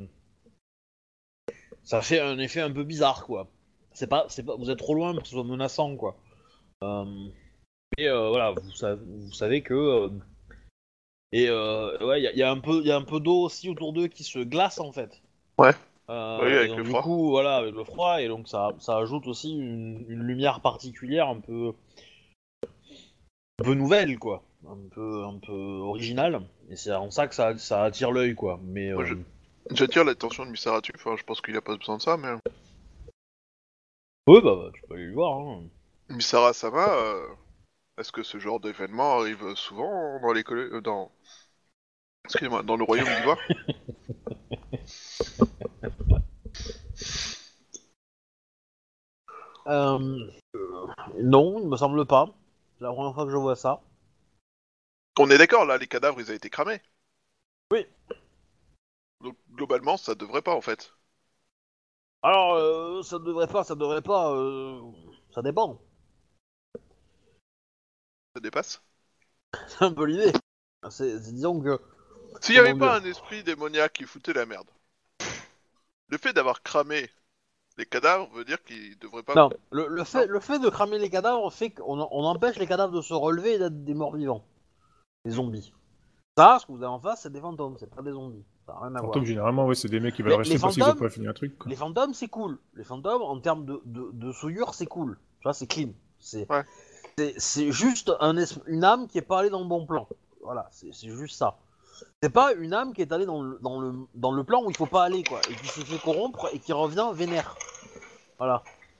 ça fait un effet un peu bizarre quoi. C'est pas, c'est pas, vous êtes trop loin pour que ce soit menaçant quoi. Euh, mais euh, voilà, vous, sa- vous savez que euh, et euh, ouais, il y, a- y a un peu, il y a un peu d'eau aussi autour d'eux qui se glace en fait. Ouais. Euh, Oui, et avec donc le du froid. coup, voilà, avec le froid et donc ça, ça ajoute aussi une, une lumière particulière un peu, un peu nouvelle quoi, un peu, un peu originale. Et c'est en ça que ça, ça attire l'œil quoi. Mais Moi, euh, je- J'attire l'attention de Misaratu, enfin, je pense qu'il a pas besoin de ça, mais... ouais, bah, bah, tu peux aller le voir. Hein. Misara-sama, euh, est-ce que ce genre d'événement arrive souvent dans les colo- euh, dans... Excusez-moi, dans le royaume d'Ivoire? Euh, euh, non, il me semble pas. C'est la première fois que je vois ça. On est d'accord, là, les cadavres, ils ont été cramés. Oui. Donc, globalement, ça devrait pas, en fait. Alors, euh, ça devrait pas, ça devrait pas. euh, Ça dépend. Ça dépasse. C'est un peu l'idée. C'est, c'est- disons que. S'il y avait Comment pas dire un esprit démoniaque qui foutait la merde, le fait d'avoir cramé les cadavres veut dire qu'ils devraient pas... Non, le, le fait, le fait de cramer les cadavres fait qu'on on empêche les cadavres de se relever et d'être des morts vivants. Des zombies. Ça, ce que vous avez en face, c'est des fantômes, c'est pas des zombies. Ça n'a rien à voir. Fantômes, généralement, ouais, c'est des mecs qui veulent Les- rester les parce qu'ils ont fantômes- pas fini un truc. Quoi. Les fantômes, c'est cool. Les fantômes, en termes de, de, de souillure, c'est cool. Tu vois, c'est clean. C'est Ouais. c'est- c'est juste un es- une âme qui est pas allée dans le bon plan. Voilà, c'est c'est juste ça. C'est pas une âme qui est allée dans le, dans, le, dans le plan où il faut pas aller, quoi. Et qui s'est fait corrompre et qui revient vénère. Voilà.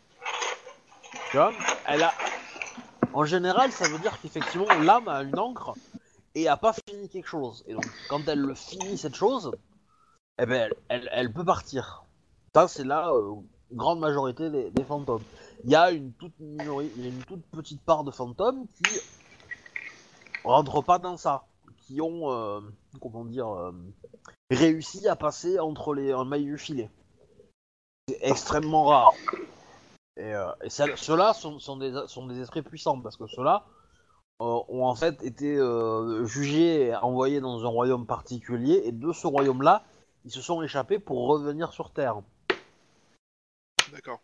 Tu vois, elle a... En général, ça veut dire qu'effectivement, l'âme a une encre et a pas fini quelque chose. Et donc, quand elle le finit, cette chose, eh ben, elle, elle, elle peut partir. Ça, c'est la euh, grande majorité des, des fantômes. Il y a une toute minori- il y a une toute petite part de fantômes qui rentrent pas dans ça, qui ont, euh, comment dire, euh, réussi à passer entre les un mailles du filet. C'est extrêmement rare. Et, euh, et celles- ceux-là sont, sont, des, sont des esprits puissants parce que ceux-là euh, ont en fait été euh, jugés et envoyés dans un royaume particulier et de ce royaume-là, ils se sont échappés pour revenir sur Terre. D'accord.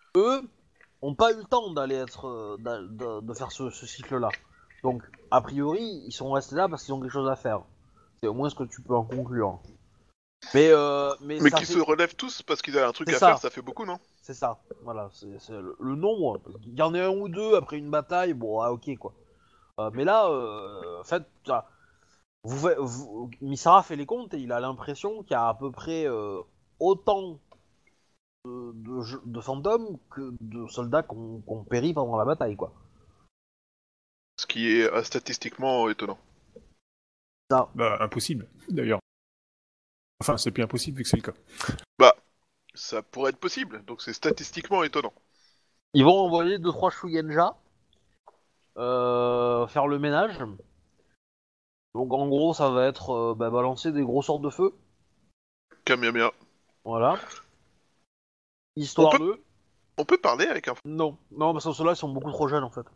Ont pas eu le temps d'aller être euh, d'a- de, de faire ce, ce cycle-là. Donc, a priori, ils sont restés là parce qu'ils ont quelque chose à faire. C'est au moins ce que tu peux en conclure. Mais, euh, mais, Mais ça qui fait- se relèvent tous parce qu'ils avaient un truc C'est à ça. faire, ça fait beaucoup, non? c'est ça. Voilà, c'est c'est le, le nombre. Il y en a un ou deux après une bataille, bon, ah, ok quoi. Euh, mais là, euh, en fait, ça- vous, fa- vous, Misara fait les comptes et il a l'impression qu'il y a à peu près euh, autant de, de, je- de fantômes que de soldats qui ont qui ont péri pendant la bataille, quoi. Ce qui est euh, statistiquement étonnant. Bah, impossible, d'ailleurs. Enfin, c'est plus impossible vu que c'est le cas. Ça pourrait être possible, donc c'est statistiquement étonnant. Ils vont envoyer deux trois Shugenja euh, faire le ménage. Donc en gros, ça va être euh, bah, balancer des gros sorts de feu. Kamehameha. Voilà. On Histoire peut, de... on peut parler avec un... Non, non, parce que ceux-là, ils sont beaucoup trop jeunes, en fait.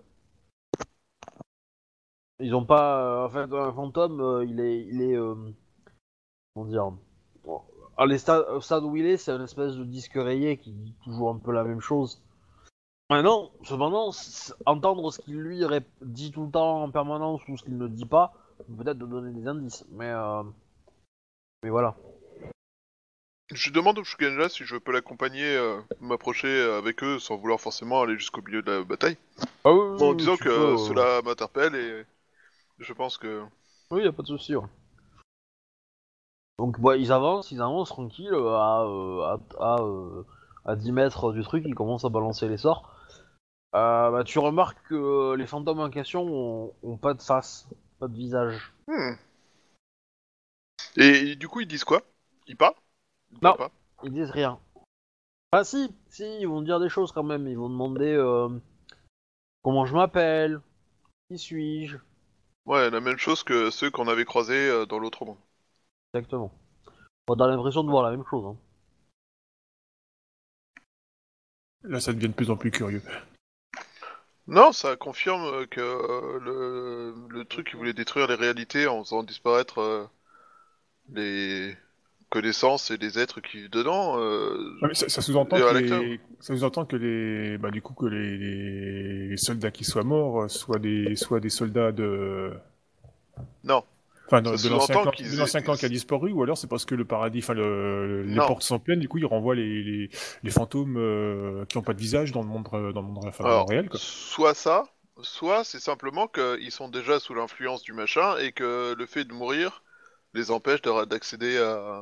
Ils ont pas... euh, en fait, un fantôme, euh, il est... Il est euh, comment dire... Bon, à les sta- au stade où il est, c'est une espèce de disque rayé qui dit toujours un peu la même chose. Maintenant, cependant, c- entendre ce qu'il lui rép- dit tout le temps en permanence ou ce qu'il ne dit pas, peut peut-être de donner des indices. Mais, euh, mais voilà. Je demande au Shugenja si je peux l'accompagner, euh, m'approcher euh, avec eux sans vouloir forcément aller jusqu'au milieu de la bataille. Ah oui, Bon, en oui, oui, disant tu que peux, euh, cela m'interpelle et je pense que... Oui, y a pas de souci. Ouais. Donc, bah, ils avancent, ils avancent tranquilles euh, à, euh, à, à, euh, à dix mètres du truc, ils commencent à balancer les sorts. Euh, bah, tu remarques que les fantômes en question ont, ont pas de face, pas de visage. Hmm. Et, et du coup, ils disent quoi? Ils parlent? Ils Non, parlent pas? ils disent rien. Ah si, si, ils vont dire des choses quand même. Ils vont demander euh, comment je m'appelle, qui suis-je, Ouais, la même chose que ceux qu'on avait croisés euh, dans l'autre monde. exactement. On a l'impression de voir la même chose. Hein. Là, ça devient de plus en plus curieux. Non, ça confirme euh, que euh, le, le truc qui voulait détruire les réalités en faisant disparaître euh, les connaissances et les êtres qui vivent dedans, euh, Ouais, mais ça, ça sous-entend et que à l'acteur. les, ça sous-entend que les, bah du coup que les, les soldats qui soient morts euh, soient des, soient des soldats de, Non, enfin ça de, de l'ancien sous-entend clan, qu'ils de aient... l'ancien clan qui a disparu, ou alors c'est parce que le paradis, enfin le, les Non. portes sont pleines, du coup ils renvoient les, les, les fantômes euh, qui ont pas de visage dans le monde, euh, dans le monde, enfin, Alors, réel quoi. soit ça, soit c'est simplement qu'ils sont déjà sous l'influence du machin et que le fait de mourir les empêche de- d'accéder à...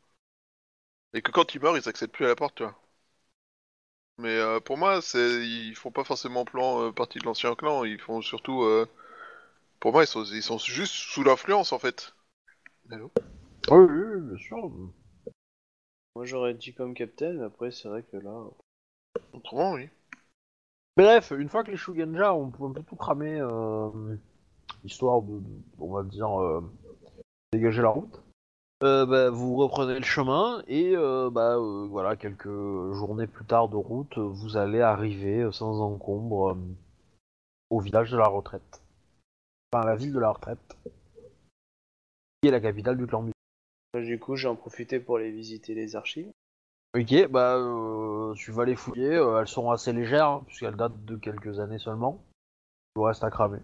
Et que quand ils meurent, ils accèdent plus à la porte, tu vois. Mais euh, pour moi, c'est ils font pas forcément plan euh, partie de l'ancien clan, ils font surtout... euh, Pour moi, ils sont, ils sont juste sous l'influence, en fait. Allô? Oui, oui, oui, bien sûr. Moi j'aurais dit comme Captain, mais après c'est vrai que là. Autrement, oui. Bref, une fois que les Shugenja ont un peu tout cramé, euh, histoire de, de- on va dire, euh, dégager la route, euh, bah, vous reprenez le chemin et euh, bah, euh, voilà, quelques journées plus tard de route, vous allez arriver euh, sans encombre euh, au village de la retraite. Enfin, la ville de la retraite, qui est la capitale du clan. Du coup, j'en profité pour aller visiter les archives. Ok, bah euh, tu vas les fouiller, euh, elles sont assez légères, hein, puisqu'elles datent de quelques années seulement. Il vous reste à cramer.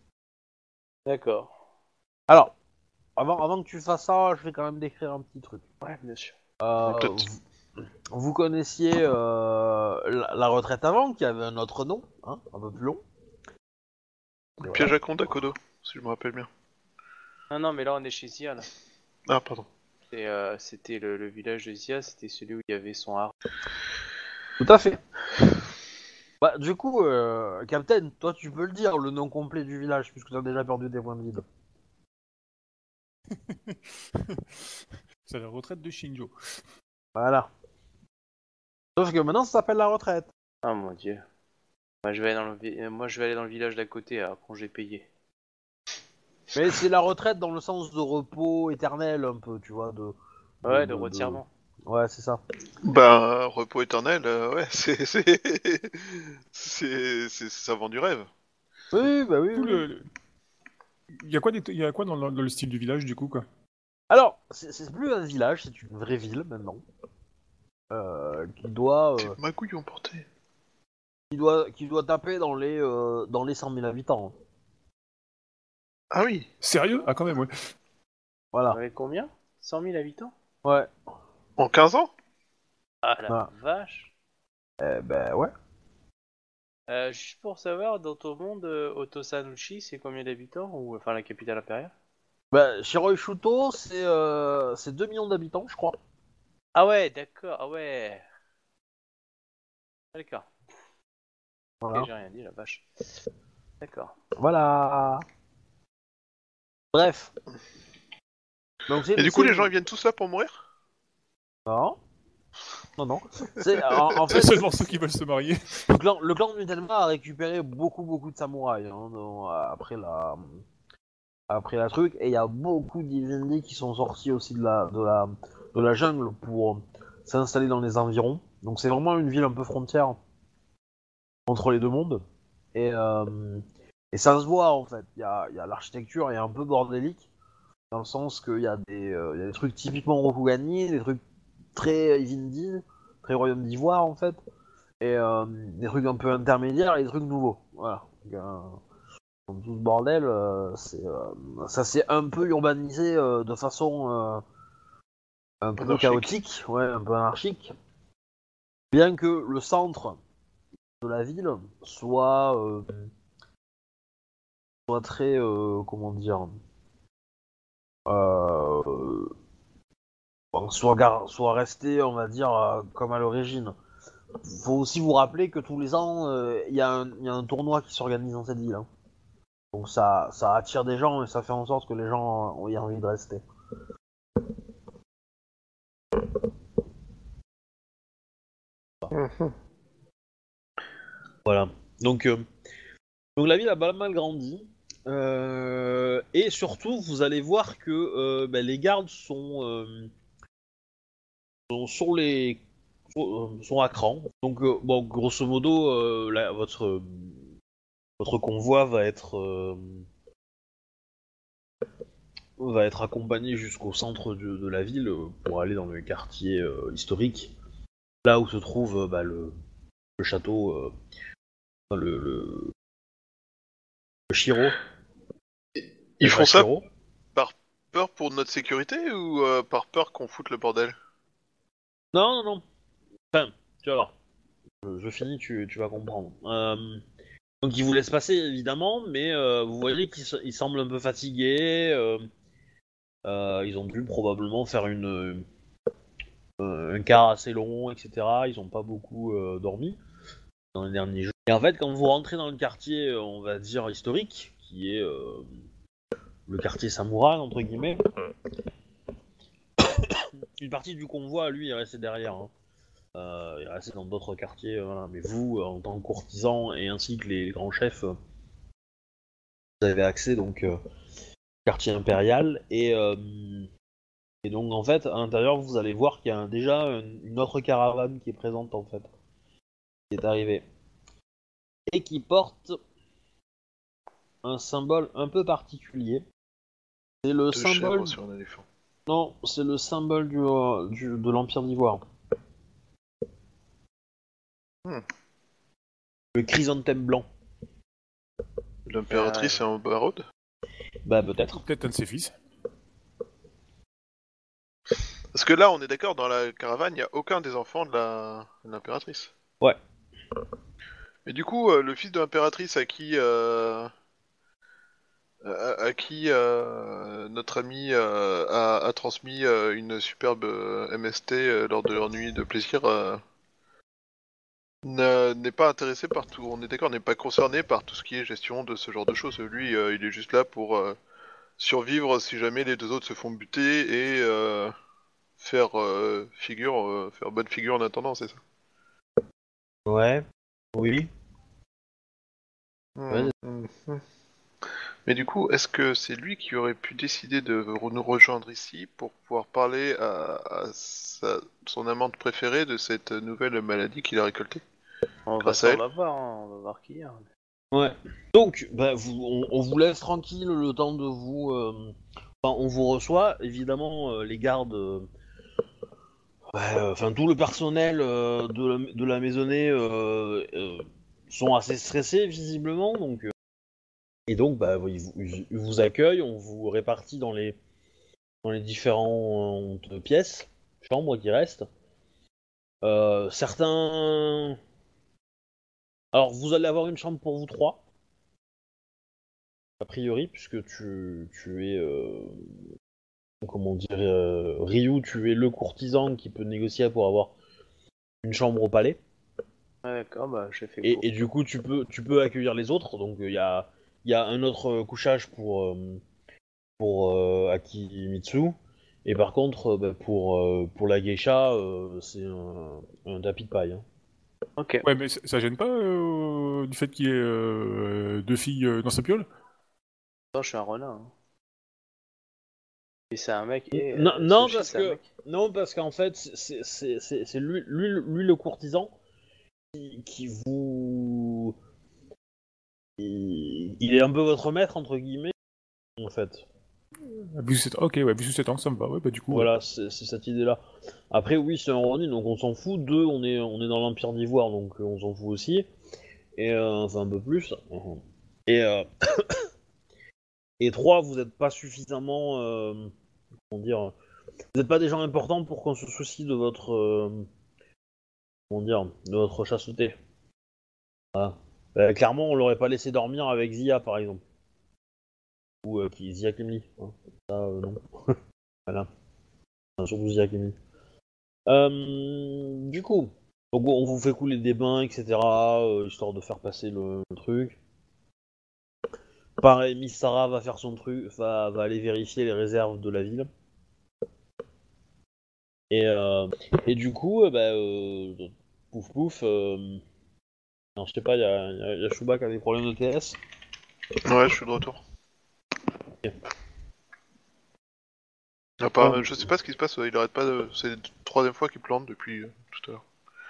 D'accord. Alors, avant, avant que tu fasses ça, je vais quand même décrire un petit truc. Ouais, bien sûr. Euh, Peut-être. vous, vous connaissiez euh, la, la retraite avant, qui avait un autre nom, hein, un peu plus long. Et Piège voilà. à compte à Kodo, si je me rappelle bien. Ah non, mais là on est chez Zia là. Ah, pardon. Et, euh, c'était le, le village de Zia, c'était celui où il y avait son art. Tout à fait. Bah, du coup, euh, Captain, toi tu peux le dire, le nom complet du village, puisque tu as déjà perdu tes points de vide. C'est la retraite de Shinjo. Voilà. Sauf que maintenant ça s'appelle la retraite. Ah mon dieu. Moi je vais aller dans le, vi- euh, moi, je vais aller dans le village d'à côté à congé payé. Mais c'est la retraite dans le sens de repos éternel, un peu, tu vois, de... Ouais, de retirement. Ouais, c'est ça. Ben, repos éternel, euh, ouais, c'est... C'est... c'est... c'est- Ça vend du rêve. Oui, bah oui, Du coup, oui. le, le- il y a quoi, des- il y a quoi dans, le- dans le style du village du coup quoi? Alors, c'est c'est plus un village, c'est une vraie ville maintenant. Euh, qui doit... Tes euh, magouilles ont porté. qui doit, qui doit taper dans les, euh, dans les cent mille habitants. Ah oui. Sérieux? Ah quand même ouais. Voilà. Avec combien cent mille habitants. Ouais. En quinze ans? Ah la Ah. vache. Eh ben ouais. Euh, juste pour savoir, dans ton monde, euh, Otosanuchi, c'est combien d'habitants? Ou enfin la capitale impériale? Bah, Shiroi Shuto, c'est euh, c'est deux millions d'habitants, je crois. Ah ouais, d'accord, ah ouais. D'accord. Voilà. Ok, j'ai rien dit, la vache. D'accord. Voilà. Bref. Donc, c'est, Et du coup, c'est- les gens, ils viennent tous là pour mourir? Non. Non, non. C'est, en, en C'est fait, seulement ceux qui veulent se marier. le clan, le clan de Mutenma a récupéré beaucoup, beaucoup de samouraïs hein, dans- après la, après la truc, et il y a beaucoup d'Ivendi qui sont sortis aussi de la, de la, de la jungle pour s'installer dans les environs. Donc c'est vraiment une ville un peu frontière entre les deux mondes. Et, euh, et ça se voit en fait. Il y a, il y a l'architecture est un peu bordélique, dans le sens qu'il y a des, euh, il y a des trucs typiquement Rokugani, des trucs très Ivindi, très Royaume d'Ivoire en fait, et euh, des trucs un peu intermédiaires et des trucs nouveaux. Voilà. Donc, euh, dans tout ce bordel, euh, c'est, euh, ça s'est un peu urbanisé euh, de façon euh, un peu Anarchique. chaotique, ouais, un peu anarchique. Bien que le centre de la ville soit, euh, soit très, euh, comment dire, euh, bon, soit, gar- soit resté, on va dire, euh, comme à l'origine. Faut aussi vous rappeler que tous les ans, euh, il y, a un- y a un tournoi qui s'organise dans cette ville. Hein. Donc ça, ça attire des gens et ça fait en sorte que les gens ont envie de rester. Mhm. Voilà. Donc, euh, donc la ville a pas mal grandi. Euh, et surtout, vous allez voir que euh, bah, les gardes sont, euh, sont sur les sont, sont à cran. Donc, euh, bon, grosso modo, euh, la- votre votre convoi va être euh, va être accompagné jusqu'au centre de, de la ville euh, pour aller dans le quartier euh, historique, là où se trouve euh, bah, le, le château, euh, enfin, le, le, le Shiro. Ils Le font ça Shiro. par peur pour notre sécurité ou euh, par peur qu'on foute le bordel? Non, non, non. Enfin, tu vas voir. Je, je finis, tu, tu vas comprendre. Euh, donc ils vous laissent passer évidemment, mais euh, vous voyez qu'ils se- ils semblent un peu fatigués. Euh, euh, ils ont dû probablement faire une, euh, un quart assez long, et cetera. Ils ont pas beaucoup euh, dormi dans les derniers jours. Et en fait, quand vous rentrez dans le quartier, euh, on va dire historique, qui est euh, le quartier samouraï entre guillemets, une partie du convoi, lui, est resté derrière. Hein. Euh, il est resté dans d'autres quartiers, euh, voilà. Mais vous, euh, en tant que courtisan et ainsi que les grands chefs, euh, vous avez accès donc euh, au quartier impérial et euh, et donc en fait à l'intérieur vous allez voir qu'il y a un- déjà une, une autre caravane qui est présente en fait, qui est arrivée et qui porte un symbole un peu particulier. C'est le Deux symbole, chèvres sur un éléphant. non, c'est le symbole du, euh, du- de l'Empire d'Ivoire. Hmm. Le chrysanthème blanc. L'impératrice est Ouais. en barode? Bah peut-être. Peut-être un de ses fils. Parce que là, on est d'accord, dans la caravane, il n'y a aucun des enfants de la de l'impératrice. Ouais. Et du coup, euh, le fils de l'impératrice à qui euh, à, à qui euh, notre ami euh, a, a transmis euh, une superbe euh, M S T euh, lors de leur nuit de plaisir euh, n'a- n'est pas intéressé par tout. On est d'accord, n'est pas concerné par tout ce qui est gestion de ce genre de choses. Lui, euh, il est juste là pour euh, survivre si jamais les deux autres se font buter et euh, faire euh, figure, euh, faire bonne figure en attendant, c'est ça? Ouais. Oui. Ouais. Hmm, hmm, hmm. Mais du coup, est-ce que c'est lui qui aurait pu décider de re- nous rejoindre ici pour pouvoir parler à, à sa- son amante préférée de cette nouvelle maladie qu'il a récoltée On va, grâce ça, à on elle? va voir, hein, on va voir qui. Hein. Ouais. Donc, bah, vous, on, on vous laisse tranquille le temps de vous. euh, Enfin, on vous reçoit. Évidemment, euh, les gardes. euh, ouais, euh, Enfin, tout le personnel euh, de, la, de la maisonnée euh, euh, sont assez stressés visiblement. Donc, euh, et donc, bah, ils, vous, ils vous accueillent. On vous répartit dans les dans les différentes pièces, chambres qui restent. Euh, certains. Alors, vous allez avoir une chambre pour vous trois, a priori, puisque tu, tu es. Euh, comment dire, euh, Ryu, tu es le courtisan qui peut négocier pour avoir une chambre au palais. Ouais, d'accord, bah j'ai fait pour. Et, et du coup, tu peux, tu peux accueillir les autres. Donc, il y a, y a un autre couchage pour, euh, pour euh, Akimitsu. Et par contre, euh, bah, pour, euh, pour la geisha, euh, c'est un, un tapis de paille. Hein. Ok. Ouais, mais ça, ça gêne pas euh, du fait qu'il y ait euh, deux filles euh, dans sa piole? Attends, je suis un renard. Hein. Et c'est un mec. Et Non, euh, non Sushi, parce c'est un que mec. non parce qu'en fait c'est c'est- c'est- c'est lui, lui, lui le courtisan qui, qui vous il, il est un peu votre maître entre guillemets en fait. Ah, vu sept... Ok, ouais, vu sept ans, ça me va. Ouais, bah du coup, ouais. Voilà, c'est c'est cette idée-là. Après oui c'est un Ronin donc on s'en fout. Deux on est on est dans l'Empire d'Ivoire donc euh, on s'en fout aussi et euh, enfin un peu plus. Et euh, et trois vous êtes pas suffisamment euh, comment dire vous n'êtes pas des gens importants pour qu'on se soucie de votre euh, comment dire de votre chasteté. Voilà. Euh, clairement, on l'aurait pas laissé dormir avec Zia, par exemple. Ou euh, qui, Zia Kemli. Hein. Ça, euh, non. Voilà. Enfin, surtout Zia Kemli. Euh, du coup, donc on vous fait couler des bains, et cetera. euh, histoire de faire passer le, le truc. Pareil, Miss Sarah va faire son truc, va, va aller vérifier les réserves de la ville. Et, euh, et du coup, euh, bah, euh, pouf pouf. Euh, non, je sais pas, il y a, y a- y a Chewbacca qui a des problèmes de T S. Ouais, je suis de retour. Ah, pas- Euh, je sais pas ce qui se passe, il arrête pas de... C'est la troisième fois qu'il plante depuis euh, tout à l'heure.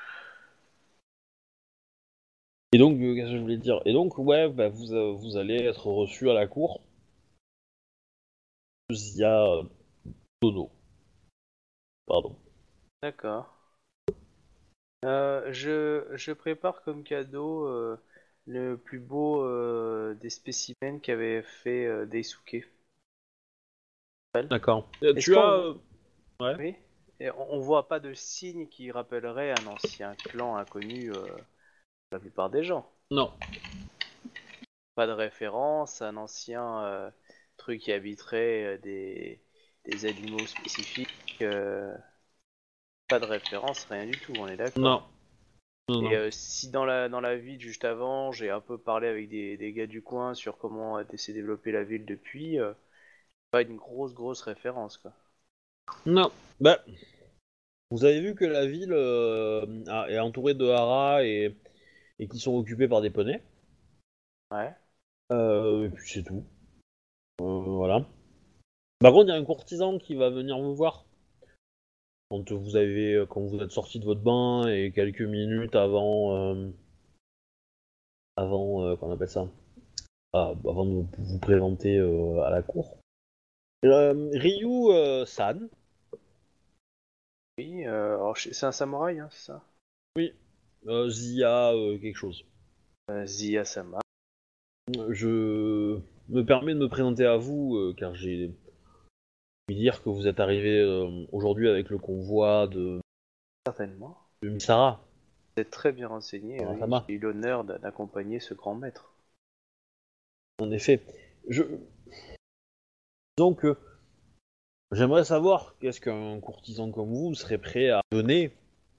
Et donc, euh, qu'est-ce que je voulais dire? Et donc, ouais, bah, vous, euh, vous allez être reçu à la cour. Il y a euh, Dodo. Pardon. D'accord. Euh, je, je prépare comme cadeau euh, le plus beau euh, des spécimens qu'avait fait euh, Daisuke. D'accord. Euh, Est-ce tu as... qu'on euh, Ouais. oui? Et on, on voit pas de signe qui rappellerait un ancien clan inconnu euh, la plupart des gens. Non. Pas de référence, un ancien euh, truc qui habiterait euh, des, des animaux spécifiques. euh, Pas de référence, rien du tout, on est Non. d'accord. Non, Et non. euh, si dans la, dans la ville juste avant, j'ai un peu parlé avec des, des gars du coin sur comment s'est développée la ville depuis, euh, pas une grosse grosse référence quoi. Non. Bah, vous avez vu que la ville euh, a- est entourée de haras et, et qui sont occupés par des poneys. Ouais. Euh, et puis c'est tout. Euh, voilà. Par contre, il y a un courtisan qui va venir vous voir. Quand vous avez, quand vous êtes sorti de votre bain et quelques minutes avant, euh, avant, euh, qu'on appelle ça, Ah, avant de vous vous présenter euh, à la cour. Euh, Ryu euh, San, Oui, euh, alors, je- c'est un samouraï, hein, c'est ça? euh, Zia euh, quelque chose. Euh, Zia Sama. Je me permets de me présenter à vous euh, car j'ai envie de dire que vous êtes arrivé euh, aujourd'hui avec le convoi de, Certainement. de Misara. Vous êtes très bien renseigné, oui. Sama. J'ai eu l'honneur d'a- d'accompagner ce grand maître. En effet, je donc euh, j'aimerais savoir qu'est-ce qu'un courtisan comme vous serait prêt à donner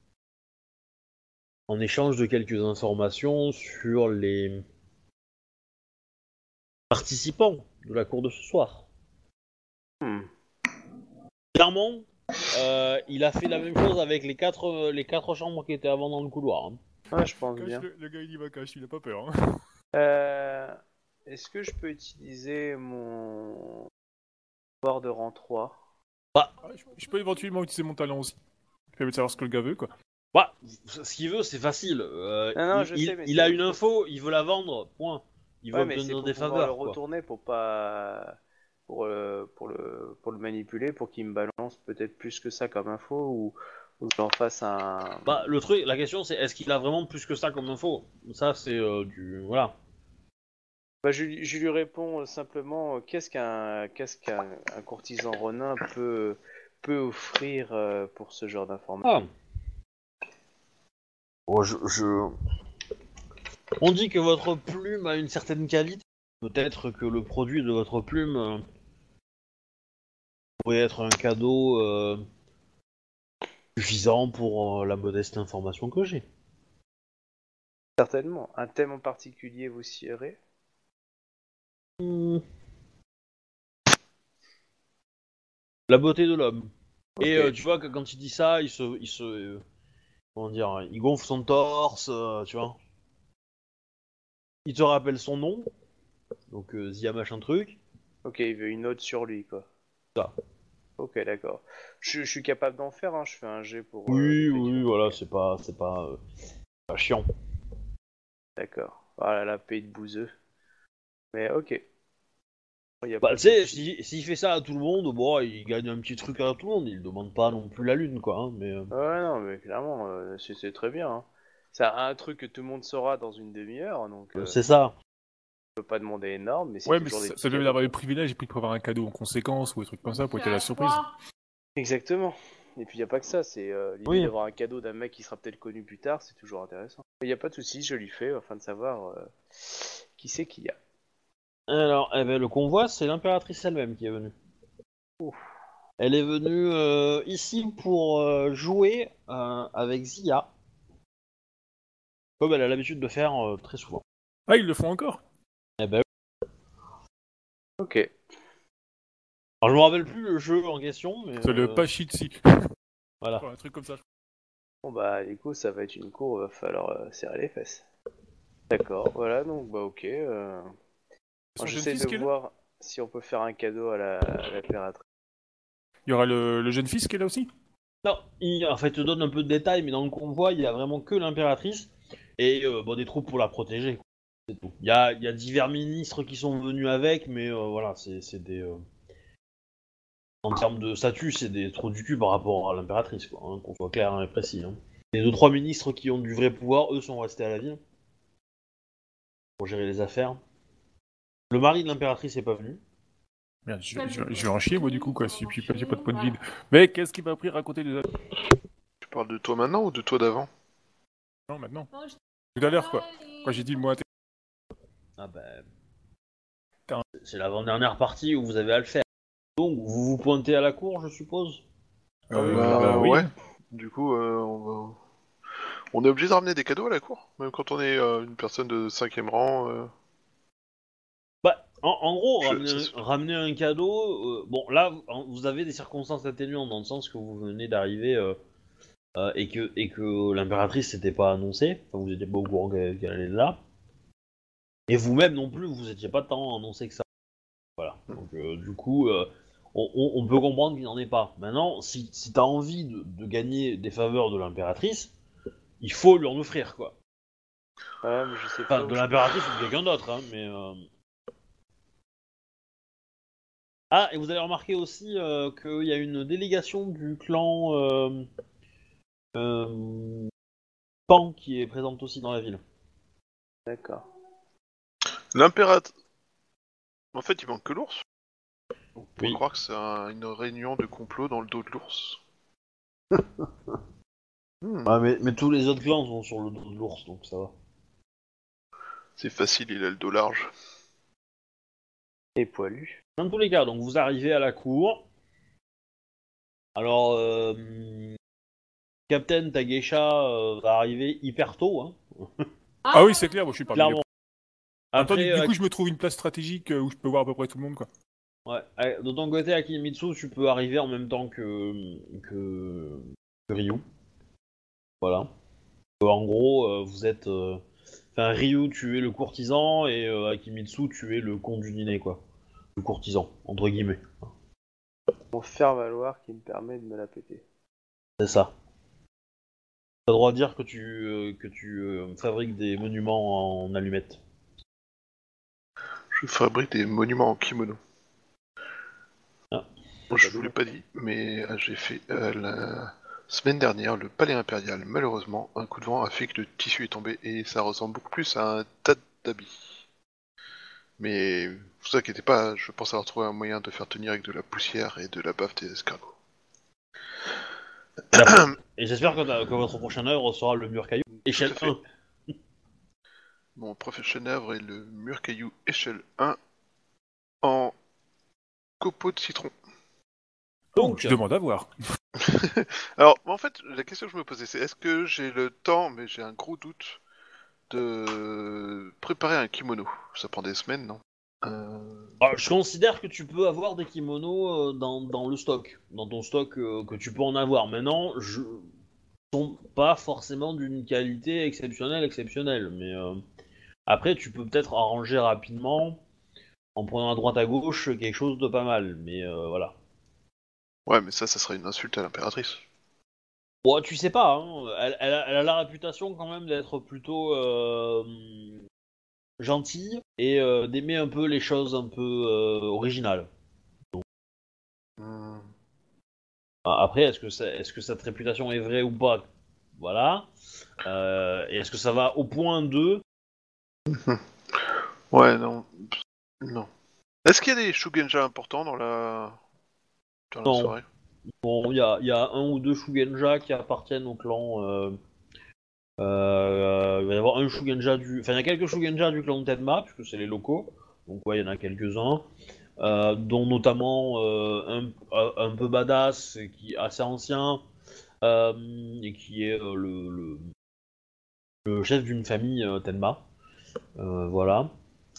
en échange de quelques informations sur les participants de la cour de ce soir. Hmm. Clairement, euh, il a fait la même chose avec les quatre, euh, les quatre chambres qui étaient avant dans le couloir. Hein. Ouais, je pense Cache bien. le, le gars il y va cache, il a pas peur. Hein. Euh, Est-ce que je peux utiliser mon pouvoir de rang trois? Bah, Ah, je, je peux éventuellement utiliser mon talent aussi. Ça permet de savoir ce que le gars veut, quoi. bah, ce qu'il veut, c'est facile. Euh, Non, non, il, je il- sais, mais il a c'est une info, il veut la vendre, point. Il veut ouais, mais c'est obtenir pour des pouvoir le faveurs, quoi. retourner pour pas pour euh, pour le pour le manipuler pour qu'il me balance peut-être plus que ça comme info ou ou que j'en fasse un. Bah, le truc, la question, c'est est-ce qu'il a vraiment plus que ça comme info? Ça, c'est euh, du. Voilà. Bah, je, lui- je lui réponds euh, simplement euh, qu'est-ce qu'un qu'est-ce qu'un un courtisan ronin peut peut offrir euh, pour ce genre d'information. Ah. Bon, je, je- On dit que votre plume a une certaine qualité. Peut-être que le produit de votre plume euh, pourrait être un cadeau euh, suffisant pour euh, la modeste information que j'ai. Certainement. Un thème en particulier vous sierez? Hmm. La beauté de l'homme. Et Ok. euh, tu vois que quand il dit ça, il se, il se, euh, comment dire, il gonfle son torse, euh, tu vois. Il te rappelle son nom, donc euh, Zia machin truc. Ok, il veut une note sur lui, quoi. Ça. Ok, d'accord. Je, je suis capable d'en faire, hein. Je fais un jet pour euh, Oui, l'écriture. oui, voilà, Ok, c'est pas, c'est pas, euh, pas chiant. d'accord. Voilà, la paix de bouseux. Mais ok. Il y a Bah, pas tu de sais, souci. si- s'il fait ça à tout le monde, bon, il gagne un petit truc à tout le monde. Il demande pas non plus la lune, quoi. Hein, mais euh, Ouais, non, mais clairement, euh, c'est c'est très bien, hein. C'est un truc que tout le monde saura dans une demi-heure, donc euh, euh, c'est ça. je peux pas demander énorme, mais c'est Ouais, mais toujours des ça, petits ça permet cadeaux, d'avoir les quoi. privilèges et puis de prévoir un cadeau en conséquence ou des trucs comme ça pour être à la surprise. Exactement. Et puis il y a pas que ça, c'est euh, l'idée Oui. d'avoir un cadeau d'un mec qui sera peut-être connu plus tard, c'est toujours intéressant. Il y a pas de souci, je lui fais afin de savoir euh, qui c'est qu'il y a. Alors, eh ben, le convoi, c'est l'impératrice elle-même qui est venue. Elle est venue euh, ici pour euh, jouer euh, avec Zia, comme elle a l'habitude de faire euh, très souvent. Ah, ils le font encore? Eh ben, Ok. alors, je me rappelle plus le jeu en question, mais C'est le euh, Pachitsi. voilà. Un truc comme ça. Bon bah du coup ça va être une cour, va falloir euh, serrer les fesses. D'accord, voilà donc bah ok. Euh... Son Moi, jeune j'essaie fils de qui est là? voir si on peut faire un cadeau à la à l'impératrice. Il y aura le, le jeune fils qui est là aussi? Non, il, en fait, il te donne un peu de détails, mais dans le convoi, il y a vraiment que l'impératrice et euh, bon, des troupes pour la protéger, quoi. C'est tout. Il y a, il y a divers ministres qui sont venus avec, mais euh, voilà, c'est c'est des. euh, En termes de statut, c'est des trous du cul par rapport à l'impératrice, quoi, hein, qu'on soit clair et précis. Hein. Les deux trois ministres qui ont du vrai pouvoir, eux, sont restés à la ville pour gérer les affaires. Le mari de l'impératrice est pas venu. Merde, je, je, je vais en chier moi du coup quoi, si j'ai pas, j'ai pas de point de vide. Mais qu'est-ce qui m'a pris à raconter des autres? Tu parles de toi maintenant ou de toi d'avant? Non, maintenant. Tout à l'heure quoi. Quand j'ai dit le mot inter... Ah ben, Putain. c'est l'avant-dernière partie où vous avez à le faire. Donc, vous vous pointez à la cour, je suppose. Ah oui, Euh, Bah, bah oui. ouais. Du coup, euh, on, va- on est obligé de ramener des cadeaux à la cour, même quand on est euh, une personne de cinquième rang. euh. Bah, en, en gros, Je- ramener, ça un- se- ramener un cadeau. Euh, bon, là, vous vous avez des circonstances atténuantes dans le sens que vous venez d'arriver euh, euh, et que, et que l'impératrice s'était pas annoncée. Enfin, vous étiez pas au courant qu'elle qu'elle allait là. Et vous-même non plus, vous étiez pas tant annoncé que ça. Voilà. Donc, euh, du coup, euh, on, on- on peut comprendre qu'il n'en est pas. Maintenant, si, si t'as envie de, de gagner des faveurs de l'impératrice, il faut lui en offrir, quoi. ouais, mais je sais pas Enfin, où de je... l'impératrice ou de quelqu'un d'autre, hein, mais. euh, Ah, et vous avez remarqué aussi euh, qu'il y a une délégation du clan euh, euh, Pan qui est présente aussi dans la ville. D'accord. L'impératrice. En fait, il manque que l'ours. On pourrait Oui. croire que c'est un- une réunion de complot dans le dos de l'ours. Hmm, Ouais, mais, mais tous les autres clans sont sur le dos de l'ours, donc ça va. C'est facile, il a le dos large. Et poilu. Dans tous les cas, donc vous arrivez à la cour. Alors, euh, Captain Tagesha euh, va arriver hyper tôt, hein. Ah oui, c'est clair, moi je suis parmi les... Clairement. Attends, du, Après, du euh, coup je me trouve une place stratégique euh, où je peux voir à peu près tout le monde quoi. ouais, euh, de ton côté, Akimitsu, tu peux arriver en même temps que, que, que Ryu. Voilà. Euh, En gros, euh, vous êtes. euh, Enfin, Ryu, tu es le courtisan et euh, Akimitsu, tu es le con du dîner, quoi. Le courtisan, entre guillemets. Mon faire-valoir qui me permet de me la péter. C'est ça. T'as le droit de dire que tu, euh, que tu euh, fabriques des monuments en allumettes. Je fabrique des monuments en kimono. Ah. Je vous l'ai pas dit, mais euh, j'ai fait euh, la semaine dernière le palais impérial. Malheureusement, un coup de vent a fait que le tissu est tombé et ça ressemble beaucoup plus à un tas d'habits. Mais vous inquiétez pas, je pense avoir trouvé un moyen de faire tenir avec de la poussière et de la baffe des escargots. Et, la- et j'espère que, ta- que votre prochaine œuvre sera le mur caillou. Échelle Tout à fait. un. Mon prochain œuvre est le mur caillou échelle un en copeaux de citron. Donc, Je demande à voir. Alors, en fait, la question que je me posais, c'est est-ce que j'ai le temps, mais j'ai un gros doute, de préparer un kimono. Ça prend des semaines, non euh... Ah, je considère que tu peux avoir des kimonos euh, dans, dans le stock, dans ton stock euh, que tu peux en avoir. Maintenant, je sont pas forcément d'une qualité exceptionnelle, exceptionnelle, mais euh, après tu peux peut-être arranger rapidement en prenant à droite à gauche quelque chose de pas mal, mais euh, voilà. Ouais, mais ça, ça serait une insulte à l'impératrice. Bon, tu sais pas, hein, elle, elle a, elle a la réputation quand même d'être plutôt euh, gentille et euh, d'aimer un peu les choses un peu euh, originales. Hmm. Après, est-ce que, ça- est-ce que cette réputation est vraie ou pas? Voilà. Euh, et est-ce que ça va au point de... Ouais, non. Non. Est-ce qu'il y a des Shugenja importants dans la... dans la Non. soirée? Bon, il y a, il y a un ou deux Shugenja qui appartiennent au clan. Euh, euh, il va y avoir un Shugenja du. Enfin, il y a quelques Shugenja du clan de Tenma, puisque c'est les locaux. Donc, ouais, il y en a quelques-uns. Euh, dont notamment euh, un, un peu badass, et qui est assez ancien, euh, et qui est euh, le, le, le chef d'une famille euh, Tenma. Euh, voilà.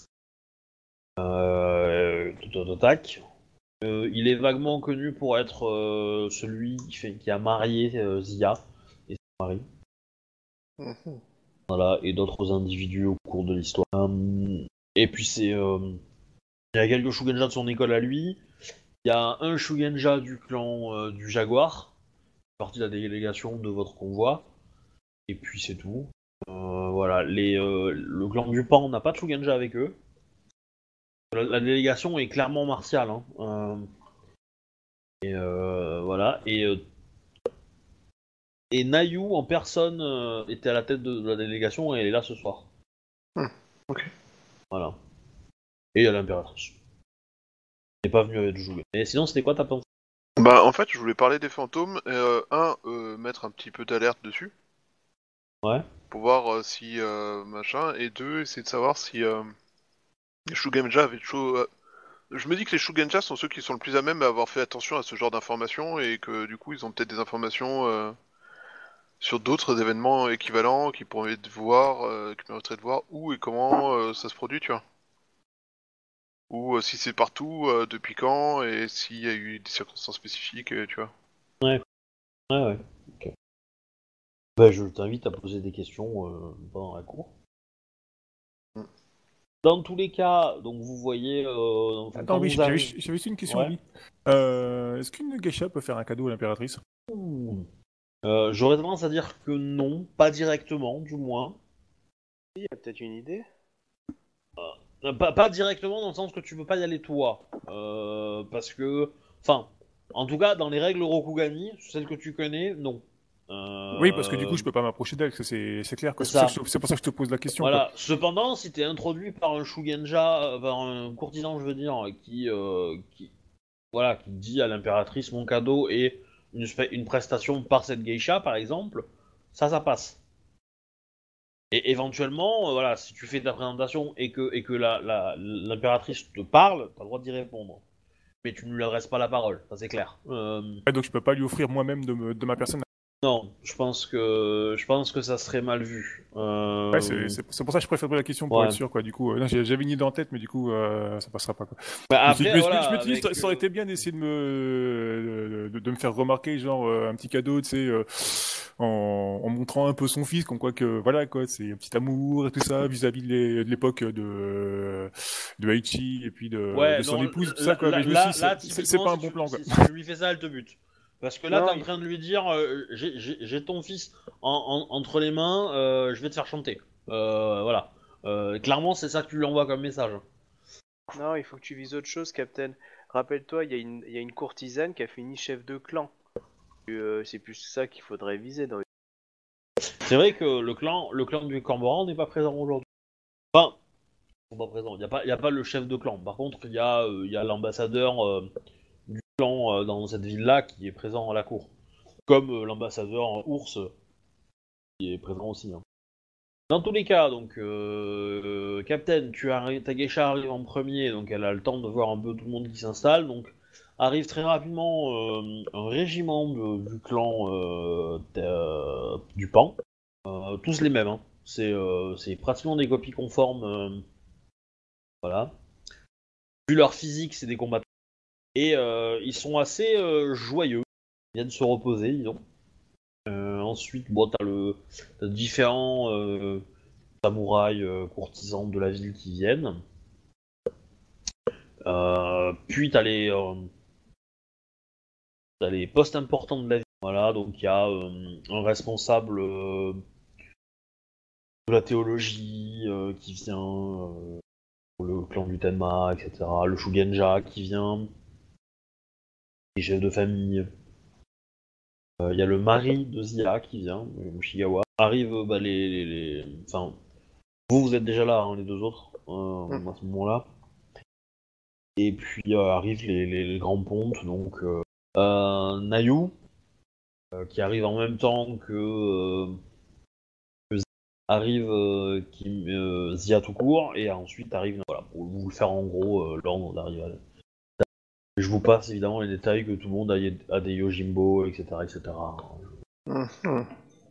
Euh, tac. Euh, il est vaguement connu pour être euh, celui qui, fait, qui a marié euh, Zia et son mari. Mhm. Voilà, et d'autres individus au cours de l'histoire. Euh, et puis c'est, euh, il y a quelques Shugenja de son école à lui. Il y a un Shugenja du clan euh, du Jaguar, partie de la délégation de votre convoi. Et puis c'est tout. Euh, voilà, les, euh, le clan du Pan n'a pas de Shugenja avec eux. La, la délégation est clairement martiale. Hein. Euh, et euh, voilà, et euh, et Nayu en personne euh, était à la tête de, de la délégation et elle est là ce soir. Hmm, ok. Voilà. Et il y a l'impératrice. Elle n'est pas venue avec jouer. Et sinon, c'était quoi ta pensée? Bah, en fait, je voulais parler des fantômes. Et, euh, un, euh, mettre un petit peu d'alerte dessus, Ouais. pour voir euh, si euh, machin. Et deux, essayer de savoir si euh, les Shugenja avaient chaud. euh, Je me dis que les Shugenja sont ceux qui sont le plus à même à avoir fait attention à ce genre d'informations et que du coup, ils ont peut-être des informations euh, sur d'autres événements équivalents qui pourraient de voir, euh, qui mériteraient de voir où et comment euh, ça se produit, tu vois. Ou euh, si c'est partout, euh, depuis quand, et s'il y a eu des circonstances spécifiques, euh, tu vois. Ouais, ouais, ouais. Ok. Bah, je t'invite à poser des questions euh, pendant la cour. Mm. Dans tous les cas, donc vous voyez, euh, enfin, Attends, quand oui, vous j'avais arrivez... j'avais juste une question, Ouais. Obi. Euh, est-ce qu'une geisha peut faire un cadeau à l'impératrice? Ouh. Euh, j'aurais tendance à dire que non, pas directement, du moins. Il y a peut-être une idée. Euh, Pas, pas directement dans le sens que tu peux pas y aller toi. Euh, parce que... Enfin, en tout cas, dans les règles Rokugani, celles que tu connais, non. Oui, parce que du coup, Euh, je peux pas m'approcher d'elle, ça, c'est c'est clair, quoi. c'est C'est pour, ça que ça. je te- c'est pour ça que je te pose la question, quoi. Voilà. Cependant, si t'es introduit par un Shugenja, euh, par un courtisan, je veux dire, qui, euh, qui, voilà, qui dit à l'impératrice mon cadeau et une, spé- une prestation par cette geisha, par exemple, ça, ça passe. Et éventuellement, euh, voilà, si tu fais ta présentation et que, et que la, la- l'impératrice te parle, t'as le droit d'y répondre. Mais tu ne lui adresses pas la parole, ça c'est clair. Euh, Ouais, donc je peux pas lui offrir moi-même de, me- de ma personne. non, je pense que je pense que ça serait mal vu. Ouais, c'est Euh, c'est- c'est pour ça que je préfère poser la question pour être ouais. sûr, quoi. Du coup, euh, non, j'ai- j'avais une idée en tête, mais du coup, euh, ça passera pas, quoi. Bah, Je me suis après, je me suis- je voilà, me suis dit, ça, avec. ça aurait euh, été bien d'essayer de me, de, de me faire remarquer, genre, euh, un petit cadeau, tu sais, euh, en, en montrant un peu son fils, comme quoi que, voilà, quoi, c'est un petit amour et tout ça, vis-à-vis de l'é- de l'époque de, de Aichi et puis de, de Ouais, son non, épouse et tout ça, là, quoi. là, Mais je me suis là, dit, là, c'est c'est- c'est typiquement, pas un si bon tu, plan, quoi. si, si tu lui fais ça, elle te bute. Parce que là, t'es Non, en il- train de lui dire, euh, j'ai j'ai- j'ai ton fils en- en- entre les mains, euh, je vais te faire chanter. Euh, voilà. Euh, clairement, c'est ça que tu lui envoies comme message. non, il faut que tu vises autre chose, Captain. Rappelle-toi, il y, a une- il y a une courtisane qui a fini chef de clan. Euh, c'est plus ça qu'il faudrait viser dans. C'est vrai que le clan, le clan du Cormoran n'est pas présent aujourd'hui. Enfin, ils sont pas présents. Il n'y a, pas- y a pas le chef de clan. Par contre, il y a, euh, il y a l'ambassadeur euh, du clan euh, dans cette ville-là qui est présent à la cour. Comme euh, l'ambassadeur ours euh, qui est présent aussi. Hein. Dans tous les cas, donc, euh, Captain, tu arri- ta geisha arrive en premier, donc elle a le temps de voir un peu tout le monde qui s'installe. Donc, arrive très rapidement euh, un régiment de- du clan euh, t- euh, du Pan. Euh, tous les mêmes, hein. C'est euh, c'est pratiquement des copies conformes. euh, voilà. vu leur physique, c'est des combattants. Et euh, ils sont assez euh, joyeux. Ils viennent se reposer, disons. Euh, ensuite, bon, t'as le t'as différents euh, samouraïs euh, courtisans de la ville qui viennent. Euh, puis t'as les euh, t'as les postes importants de la ville. Voilà, donc il y a euh, un responsable euh, de la théologie euh, qui vient, euh, pour le clan du Tenma, et cetera. Le Shugenja qui vient, les chefs de famille. Il euh, y a le mari de Zia qui vient, euh, Mushigawa. Arrivent euh, bah, les, les, les... Enfin, vous, vous êtes déjà là, hein, les deux autres, euh, Mm. à ce moment-là. Et puis euh, arrivent les, les, les grands pontes, donc euh, euh, Nayu, euh, qui arrive en même temps que, euh, que Zia, arrive euh, qui, euh, Zia tout court, et ensuite arrive, voilà, pour vous le faire en gros, euh, l'ordre d'arrivée. Je vous passe évidemment les détails que tout le monde a, a des Yojimbo, et cetera, et cetera. Mhm.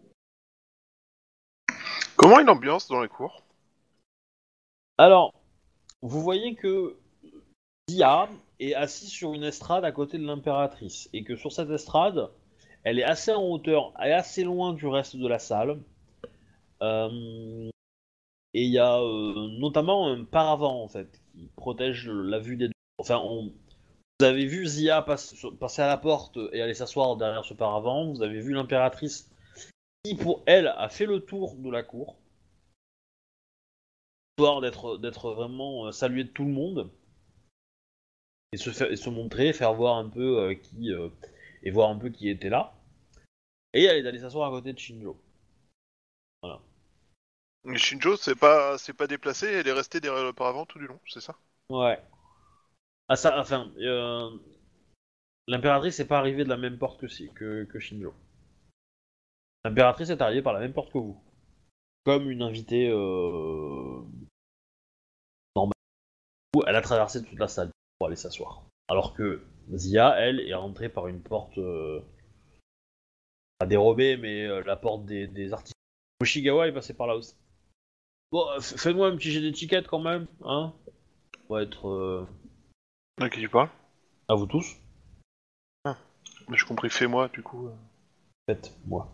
Comment est l'ambiance dans les cours? Alors, vous voyez que Zia est assise sur une estrade à côté de l'impératrice, et que sur cette estrade, elle est assez en hauteur et assez loin du reste de la salle. Euh, et il y a euh, notamment un paravent en fait qui protège la vue des deux. Enfin, on- vous avez vu Zia passe- passer à la porte et aller s'asseoir derrière ce paravent. Vous avez vu l'impératrice qui, pour elle, a fait le tour de la cour, histoire d'être d'être vraiment euh, saluée de tout le monde et se faire, et se montrer, faire voir un peu euh, qui euh, et voir un peu qui était là. Et elle est allée s'asseoir à côté de Shinjo. Voilà. Mais Shinjo, c'est pas, c'est pas déplacé, elle est restée derrière le paravent tout du long, c'est ça? Ouais. Ah ça, enfin, euh, l'impératrice n'est pas arrivée de la même porte que, si- que, que Shinjo. L'impératrice est arrivée par la même porte que vous. Comme une invitée euh, normale. Elle a traversé toute la salle pour aller s'asseoir. Alors que Zia, elle, est rentrée par une porte euh, pas dérobée, mais euh, la porte des, des artistes. Moshigawa est passé par là aussi. Bon, euh, f- fais-moi un petit jet d'étiquette quand même, hein. On va être euh, À qui tu parles? à vous tous. Ah, mais j'ai compris, fais-moi du coup. euh. Faites-moi.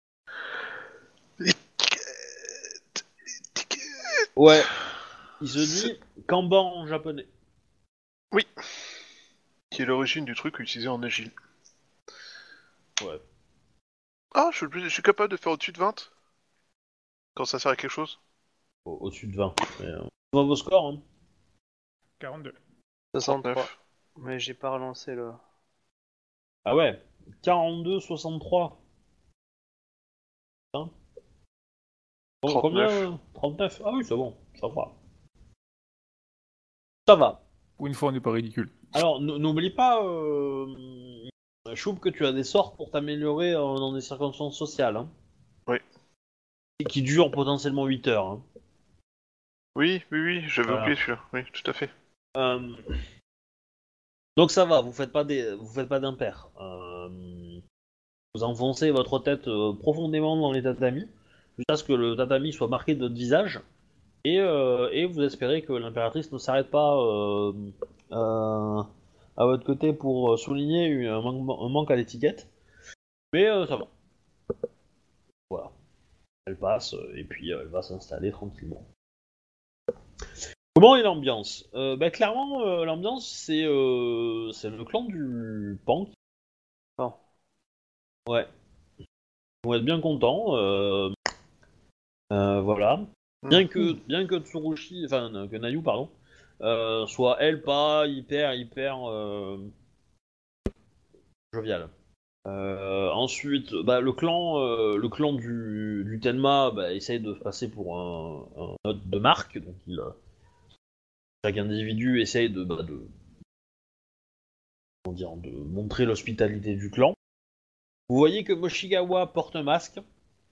Étiquette, étiquette. Ouais, il se C'est- dit Kanban en japonais. Oui. Qui est l'origine du truc utilisé en agile. Ouais. Ah, je suis, le plus- je suis capable de faire au-dessus de vingt quand ça sert à quelque chose. Au- Au-dessus de vingt. Mais, euh, on voit vos scores, hein. quarante-deux. soixante-trois. trente-neuf. Mais j'ai pas relancé le. Ah ouais, quarante-deux soixante-trois. Hein. Bon, combien trente-neuf. euh, trente-neuf. Ah oui, c'est bon, ça va. Ça va. Pour une fois, on n'est pas ridicule. Alors, n- n'oublie pas, euh, Choup, que tu as des sorts pour t'améliorer euh, dans des circonstances sociales. Hein. Oui. Et qui durent potentiellement huit heures. Hein. Oui, oui, oui, j'avais Voilà. oublié celui-là. Oui, tout à fait. Euh, Donc ça va, vous faites pas des, vous faites pas d'impair. Euh, Vous enfoncez votre tête euh, profondément dans les tatamis, jusqu'à ce que le tatami soit marqué de votre visage, et, euh, et vous espérez que l'impératrice ne s'arrête pas euh, euh, à votre côté pour souligner un manque, un manque à l'étiquette. Mais euh, ça va. Voilà. Elle passe, euh, et puis euh, elle va s'installer tranquillement. Comment est l'ambiance euh, bah, clairement, euh, l'ambiance, c'est euh, c'est le clan du Pan. Bon. Ouais. Ils vont être bien contents. Euh, euh, voilà. Bien que, bien que Tsurushi, enfin que Nayu, pardon, euh, soit elle pas hyper hyper euh, joviale. Euh, ensuite, bah, le clan, euh, le clan du, du Tenma, bah, essaye de passer pour un, un hôte de marque, donc il, euh, chaque individu essaye de, bah, de, comment dire, de montrer l'hospitalité du clan. Vous voyez que Moshigawa porte un masque,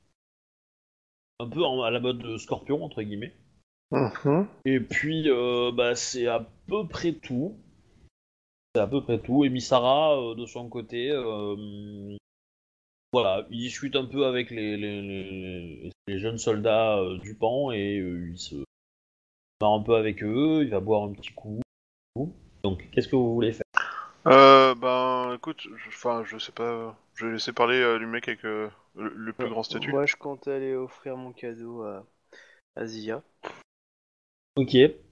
un peu en- à la mode de Scorpion entre guillemets. Mhm. Et puis, euh, bah, c'est à peu près tout. C'est à peu près tout. Et Misara, euh, de son côté, euh, voilà, il discute un peu avec les, les, les- les jeunes soldats euh, du Pan et euh, il se marre un peu avec eux, il va boire un petit coup. Donc, qu'est-ce que vous voulez faire? Euh, ben, écoute, je- enfin, je sais pas, je vais laisser parler euh, le mec avec euh, le, le plus grand statut. Moi, je compte aller offrir mon cadeau à, à Zia. Ok.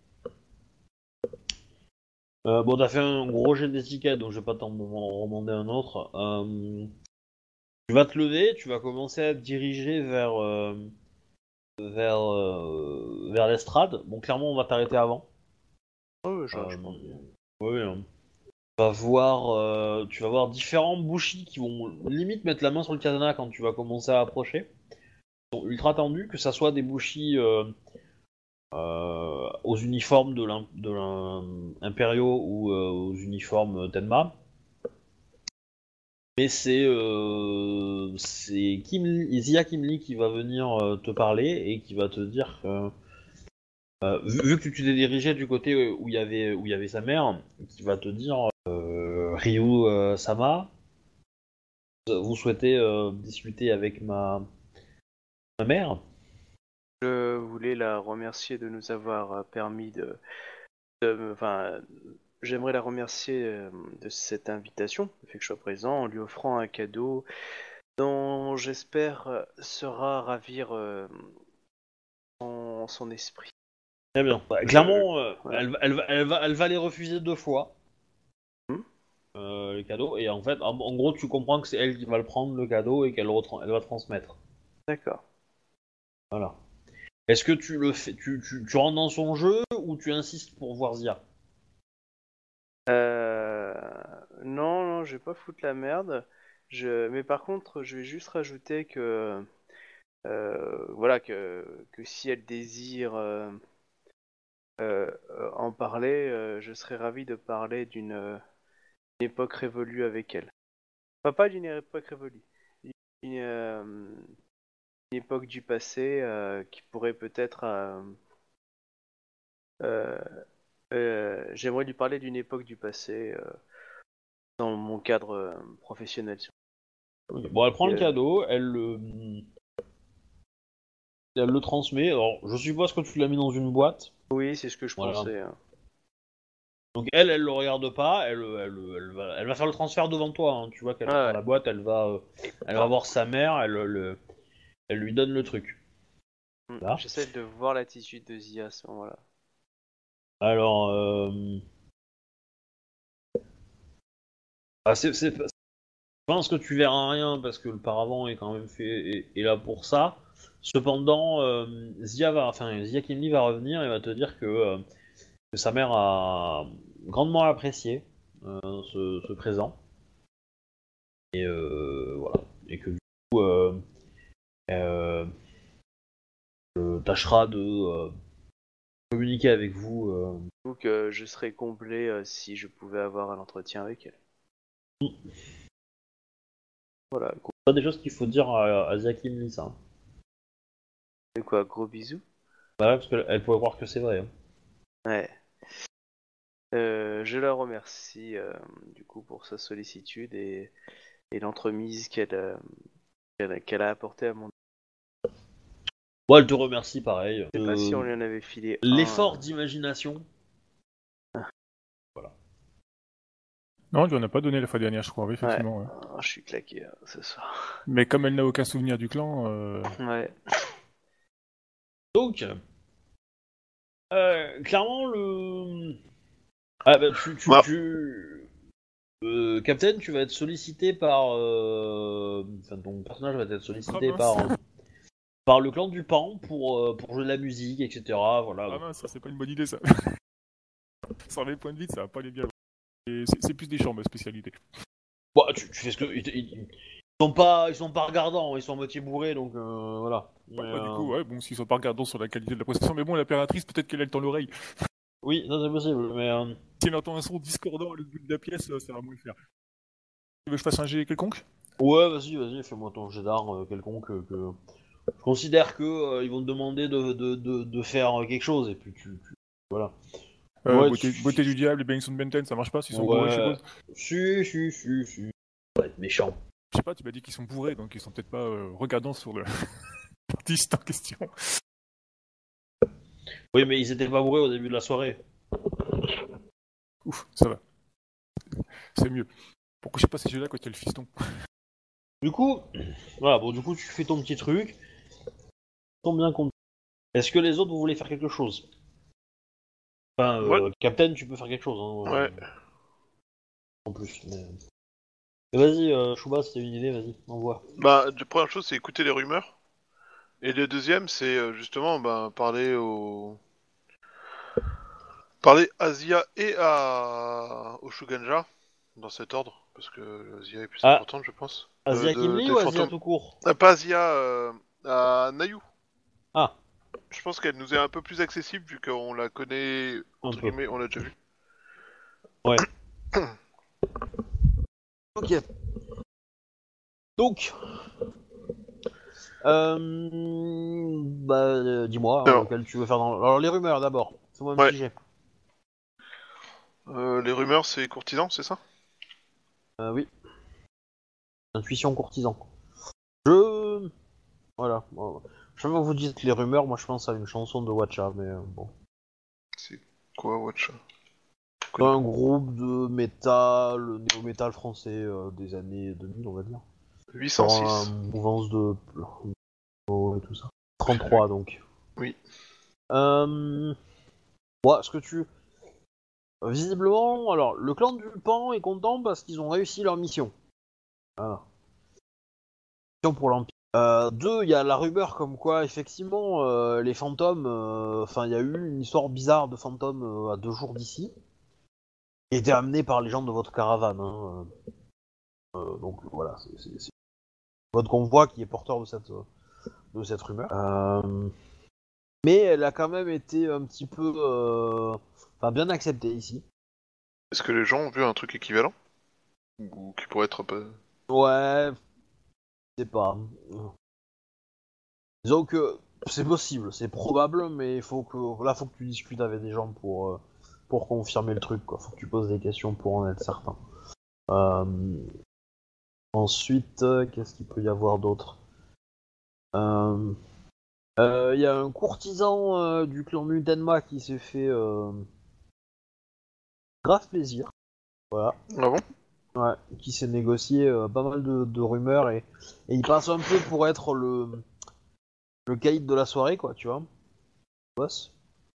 Euh, bon, t'as fait un gros jet d'étiquette, donc je vais pas t'en en demander un autre. Euh, tu vas te lever, tu vas commencer à te diriger vers euh, vers euh, vers l'estrade. Bon, clairement, on va t'arrêter avant. Oh, je, Euh, je pense bien. oui, hein. Tu vas voir, euh, tu vas voir différents bouchis qui vont limite mettre la main sur le cadenas quand tu vas commencer à approcher. Ils sont ultra tendus, que ça soit des bouchis euh, euh, aux uniformes de l'im- de l'im- impériaux ou euh, aux uniformes Tenma. Mais c'est euh, c'est Kim, Zia Kimli qui va venir euh, te parler et qui va te dire que euh, vu, vu que tu t'es dirigé du côté où il y avait où il y avait sa mère, qui va te dire euh, Ryu euh, Sama, vous souhaitez euh, discuter avec ma ma mère? Je voulais la remercier de nous avoir euh, permis de... de- Enfin, j'aimerais la remercier euh, de cette invitation, le fait que je sois présent, en lui offrant un cadeau dont j'espère euh, sera ravir euh, son, son esprit. Très bien. Bah, Euh, clairement, euh, voilà. elle, va- elle, va- elle va elle va les refuser deux fois Hmm. euh, les cadeaux et en fait en, en gros tu comprends que c'est elle qui va le prendre le cadeau et qu'elle le retran- elle va transmettre. D'accord. Voilà. Est-ce que tu le fais, tu, tu, tu rentres dans son jeu ou tu insistes pour voir Zia? Euh... Non, non, je vais pas foutre la merde. Je... Mais par contre, je vais juste rajouter que... euh, voilà, que, que si elle désire euh, euh, euh, en parler, euh, je serais ravi de parler d'une euh, une époque révolue avec elle. Enfin, pas d'une époque révolue. Une, euh, une époque du passé euh, qui pourrait peut-être... euh, euh, euh, j'aimerais lui parler d'une époque du passé euh, dans mon cadre euh, professionnel. Ok. Bon, elle prend le Euh, cadeau, elle le, elle le transmet. Alors, je suppose que tu l'as mis dans une boîte. oui, c'est ce que je Voilà. pensais. Hein. Donc elle, elle le regarde pas. Elle, elle, elle va, elle va faire le transfert devant toi. Hein. Tu vois qu'elle Ah prend ouais. la boîte, elle va, euh, elle va voir sa mère. Elle, le, elle lui donne le truc. Hmm, Là. J'essaie de voir l'attitude de Zia à ce moment-là. Alors, euh, ah, c'est, c'est, je pense que tu verras rien parce que le paravent est quand même fait est, est là pour ça. Cependant, euh, Zia va, enfin Zia Kimli va revenir et va te dire que, euh, que sa mère a grandement apprécié euh, ce, ce présent et euh, voilà et que du coup euh, euh, euh, tâchera de euh, communiquer avec vous. Euh. Donc euh, je serais comblé euh, si je pouvais avoir un entretien avec elle. Voilà. Gros- C'est pas des choses qu'il faut dire à, à Zia Kimli ça. Hein. C'est quoi, gros bisous? Bah ouais, parce qu'elle pourrait croire que c'est vrai. Hein. Ouais. Euh, je la remercie euh, du coup pour sa sollicitude et, et l'entremise qu'elle euh, qu'elle a, qu'elle a apportée à mon. Bon, elle te remercie pareil. Je sais pas si on Euh, lui en avait filé un. L'effort euh, d'imagination. Non, on lui en a pas donné la fois dernière, je crois, oui, Ouais. effectivement. Ouais. Ah, je suis claqué hein, ce soir. Mais comme elle n'a aucun souvenir du clan, euh... Ouais. Donc, euh, clairement, le. Ah bah, tu. tu, Bah. tu... Euh, Captain, tu vas être sollicité par. euh, Enfin, ton personnage va être sollicité Ah, par. mince. euh, par le clan du Pan pour, euh, pour jouer de la musique, et cetera. Voilà. Ah mince, ça c'est pas une bonne idée ça. Sans les points de vie, ça va pas aller bien. Et C'est c'est plus des chambres, ma spécialité. Bon, tu, tu fais ce que. Ils, ils- ils sont pas, ils sont pas regardants, ils sont à moitié bourrés, donc euh, voilà. Ouais, Mais, bah, du euh, coup, ouais, bon, s'ils sont pas regardants sur la qualité de la prestation, mais bon, l'impératrice, peut-être qu'elle a le temps l'oreille. Oui, ça c'est possible, mais. euh, Si elle entend un son discordant à l'autre bout de la pièce, ça va moins le faire. Tu veux que je fasse un jet quelconque? Ouais, vas-y, vas-y, fais-moi ton jet d'art euh, quelconque euh, que. Je considère que euh, ils vont te demander de, de, de, de faire euh, quelque chose, et puis tu. tu- Voilà. Euh, Ouais, beauté, tu- beauté du diable et Benson Benten, ça marche pas s'ils sont bourrés, je Ouais. suppose. Si, si, si, si. Ça va être méchant. Je sais pas, tu m'as dit qu'ils sont bourrés, donc ils sont peut-être pas euh, regardants sur le l'artiste en question. Oui, mais ils étaient pas bourrés au début de la soirée. Ouf, ça va. C'est mieux. Pourquoi je sais pas ces jeux-là quand il y a le fiston? Du coup, voilà, bon, du coup, tu fais ton petit truc. Tombe bien compte. Est-ce que les autres, vous voulez faire quelque chose? Enfin, euh, Ouais. Captain, tu peux faire quelque chose, hein, Ouais. euh, en plus. Mais... Et vas-y, euh, Chouba, si t'as une idée, vas-y, envoie. Bah, la première chose, c'est écouter les rumeurs. Et le deuxième, c'est euh, justement bah, parler au... Parler à Zia et à... au Shuganja, dans cet ordre, parce que Zia est plus Ah, importante, je pense. Euh, Asia de, Kimli des ou Asia fantômes... tout court? Ah, pas Zia, euh, à Nayu. Ah, Je pense qu'elle nous est un peu plus accessible, vu qu'on la connaît, un entre peu. guillemets, on l'a déjà vu. Ouais. Ok. Donc, euh, bah, euh, dis-moi, hein, Alors, lequel tu veux faire dans... Alors, les rumeurs, d'abord. Fais-moi un Ouais. petit jet. euh, les rumeurs, c'est courtisan, c'est ça? Euh, oui. Intuition courtisan. Je... Voilà. Bon, je sais pas vous dites les rumeurs, moi je pense à une chanson de Watcha, mais euh, bon. C'est quoi, Watcha? C'est un groupe de métal, néo-métal français euh, des années deux mille, on va dire. Dans la huit cent six. mouvance de... Oh, et tout ça. trente-trois, donc. Oui. Euh... Ouais, ce que tu... Visiblement, alors, le clan du Pan est content parce qu'ils ont réussi leur mission. Voilà. Mission pour l'Empire. Euh, deux, il y a la rumeur comme quoi, effectivement, euh, les fantômes... Enfin, il y a eu une histoire bizarre de fantômes euh, à deux jours d'ici. Qui était amenée par les gens de votre caravane. Hein. Euh, donc, voilà, c'est, c'est, c'est votre convoi qui est porteur de cette, de cette rumeur. Euh... Mais elle a quand même été un petit peu... euh, Enfin, bien acceptée ici. Est-ce que les gens ont vu un truc équivalent? Ou qui pourrait être un peu... Ouais, je sais pas. Disons que c'est possible, c'est probable, mais il faut que là faut que tu discutes avec des gens pour euh, pour confirmer le truc quoi. Faut que tu poses des questions pour en être certain. Euh, Ensuite, euh, qu'est-ce qu'il peut y avoir d'autre? Euh, euh, Il y a un courtisan euh, du clan Mutenma qui s'est fait euh, grave plaisir. Voilà. Ah bon? Ouais, qui s'est négocié euh, pas mal de, de rumeurs et, et il passe un peu pour être le le caïd de la soirée quoi, tu vois. Boss.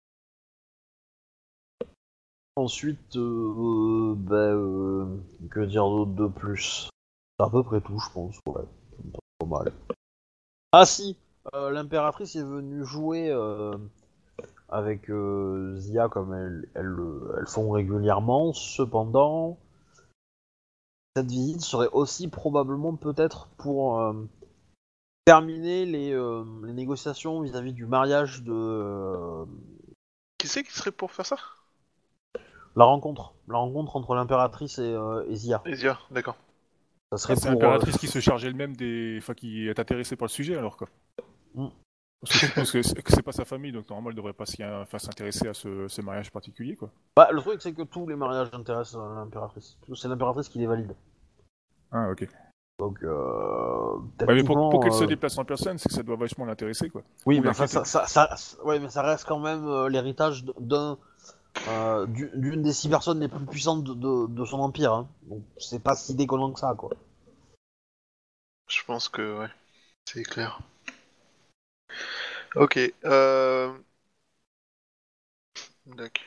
Ensuite, euh, bah, euh, que dire d'autre de plus? C'est à peu près tout, je pense. Ouais, c'est pas mal. Ah si, euh, l'impératrice est venue jouer euh, avec euh, Zia comme elles, elles, le- elles font régulièrement. Cependant, cette visite serait aussi probablement peut-être pour euh, terminer les, euh, les négociations vis-à-vis du mariage de euh, Qui c'est qui serait pour faire ça? la rencontre, la rencontre entre l'impératrice et, euh, et Zia. Ezia, d'accord. Ça Ah, serait c'est pour euh, l'impératrice qui se charge elle-même des. Enfin, qui est intéressée par le sujet alors quoi. Mm. Parce que je suppose que c'est, que c'est pas sa famille, donc normalement elle devrait pas s'y- enfin, s'intéresser à ce, ce mariage particulier quoi. Bah, le truc, c'est que tous les mariages intéressent euh, l'impératrice. C'est l'impératrice qui les valide. Ah ok. Donc, euh, Ouais, mais pour, pour qu'elle se techniquement, euh, déplace en personne, c'est que ça doit vachement l'intéresser quoi. oui, Ou mais enfin, l'inquiéter. ça, ça, ça, ouais, mais ça reste quand même euh, l'héritage d'un, euh, du- d'une des six personnes les plus puissantes de, de, de son empire. Hein. Donc, c'est pas si déconnant que ça, quoi. Je pense que, ouais, c'est clair. Ok, euh... D'accord.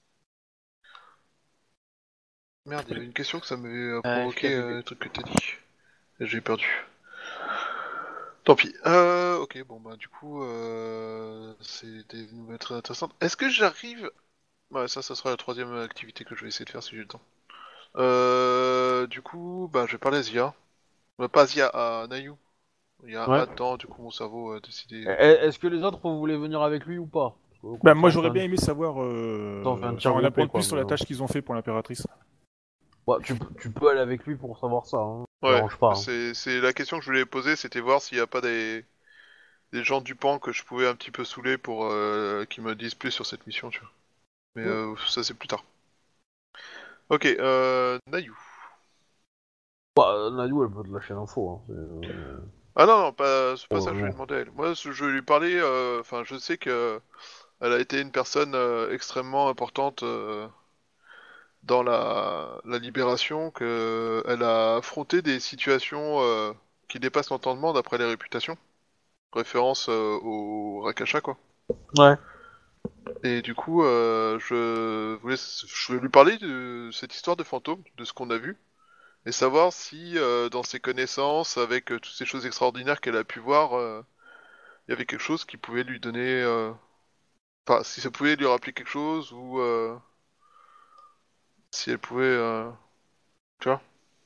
Merde, il y avait une question que ça m'avait euh, Ah, provoqué, je t'ai euh, vu. le truc que t'as dit. Et j'ai perdu. Tant pis. Euh, ok, bon bah du coup, euh, c'est des nouvelles très intéressantes. Est-ce que j'arrive... Ouais, ça, ça sera la troisième activité que je vais essayer de faire si j'ai le temps. Euh, du coup, bah je vais parler à Zia. Euh, pas à Zia, à Nayu. Il y a un Ouais. A dedans, du coup mon cerveau a décidé... Et- Est-ce que les autres voulaient venir avec lui ou pas? Parce que, Bah comme ça, moi on fait j'aurais un- bien aimé savoir, ça, on fait un euh... tir enfin, en groupé, apprendre quoi. plus sur Mais, la euh, tâche qu'ils ont fait pour l'impératrice. ouais, tu, peux- tu peux aller avec lui pour savoir ça. Hein. Ça Ouais, dérange pas. Hein. c'est c'est la question que je voulais poser, c'était voir s'il n'y a pas des... des gens du pan que je pouvais un petit peu saouler pour euh, qu'ils me disent plus sur cette mission, tu vois. Mais Ouais. euh, ça c'est plus tard. Ok, euh, Nayu. Bah, euh, Nadu, elle peut te lâcher l'info. Hein. C'est, euh, Ah non, non, pas, c'est pas Oh, ça que je lui ai non. demandé à elle. Moi, ce- je vais lui parler, euh, enfin, je sais que elle a été une personne euh, extrêmement importante euh, dans la, la libération qu'elle a affronté des situations euh, qui dépassent l'entendement d'après les réputations. Référence euh, au Rakasha, quoi. Ouais. Et du coup, euh, je voulais, je vais lui parler de cette histoire de fantôme, de ce qu'on a vu, et savoir si, euh, dans ses connaissances, avec euh, toutes ces choses extraordinaires qu'elle a pu voir, euh, il y avait quelque chose qui pouvait lui donner... euh, Enfin, si ça pouvait lui rappeler quelque chose, ou euh, si elle pouvait... euh, Tu vois?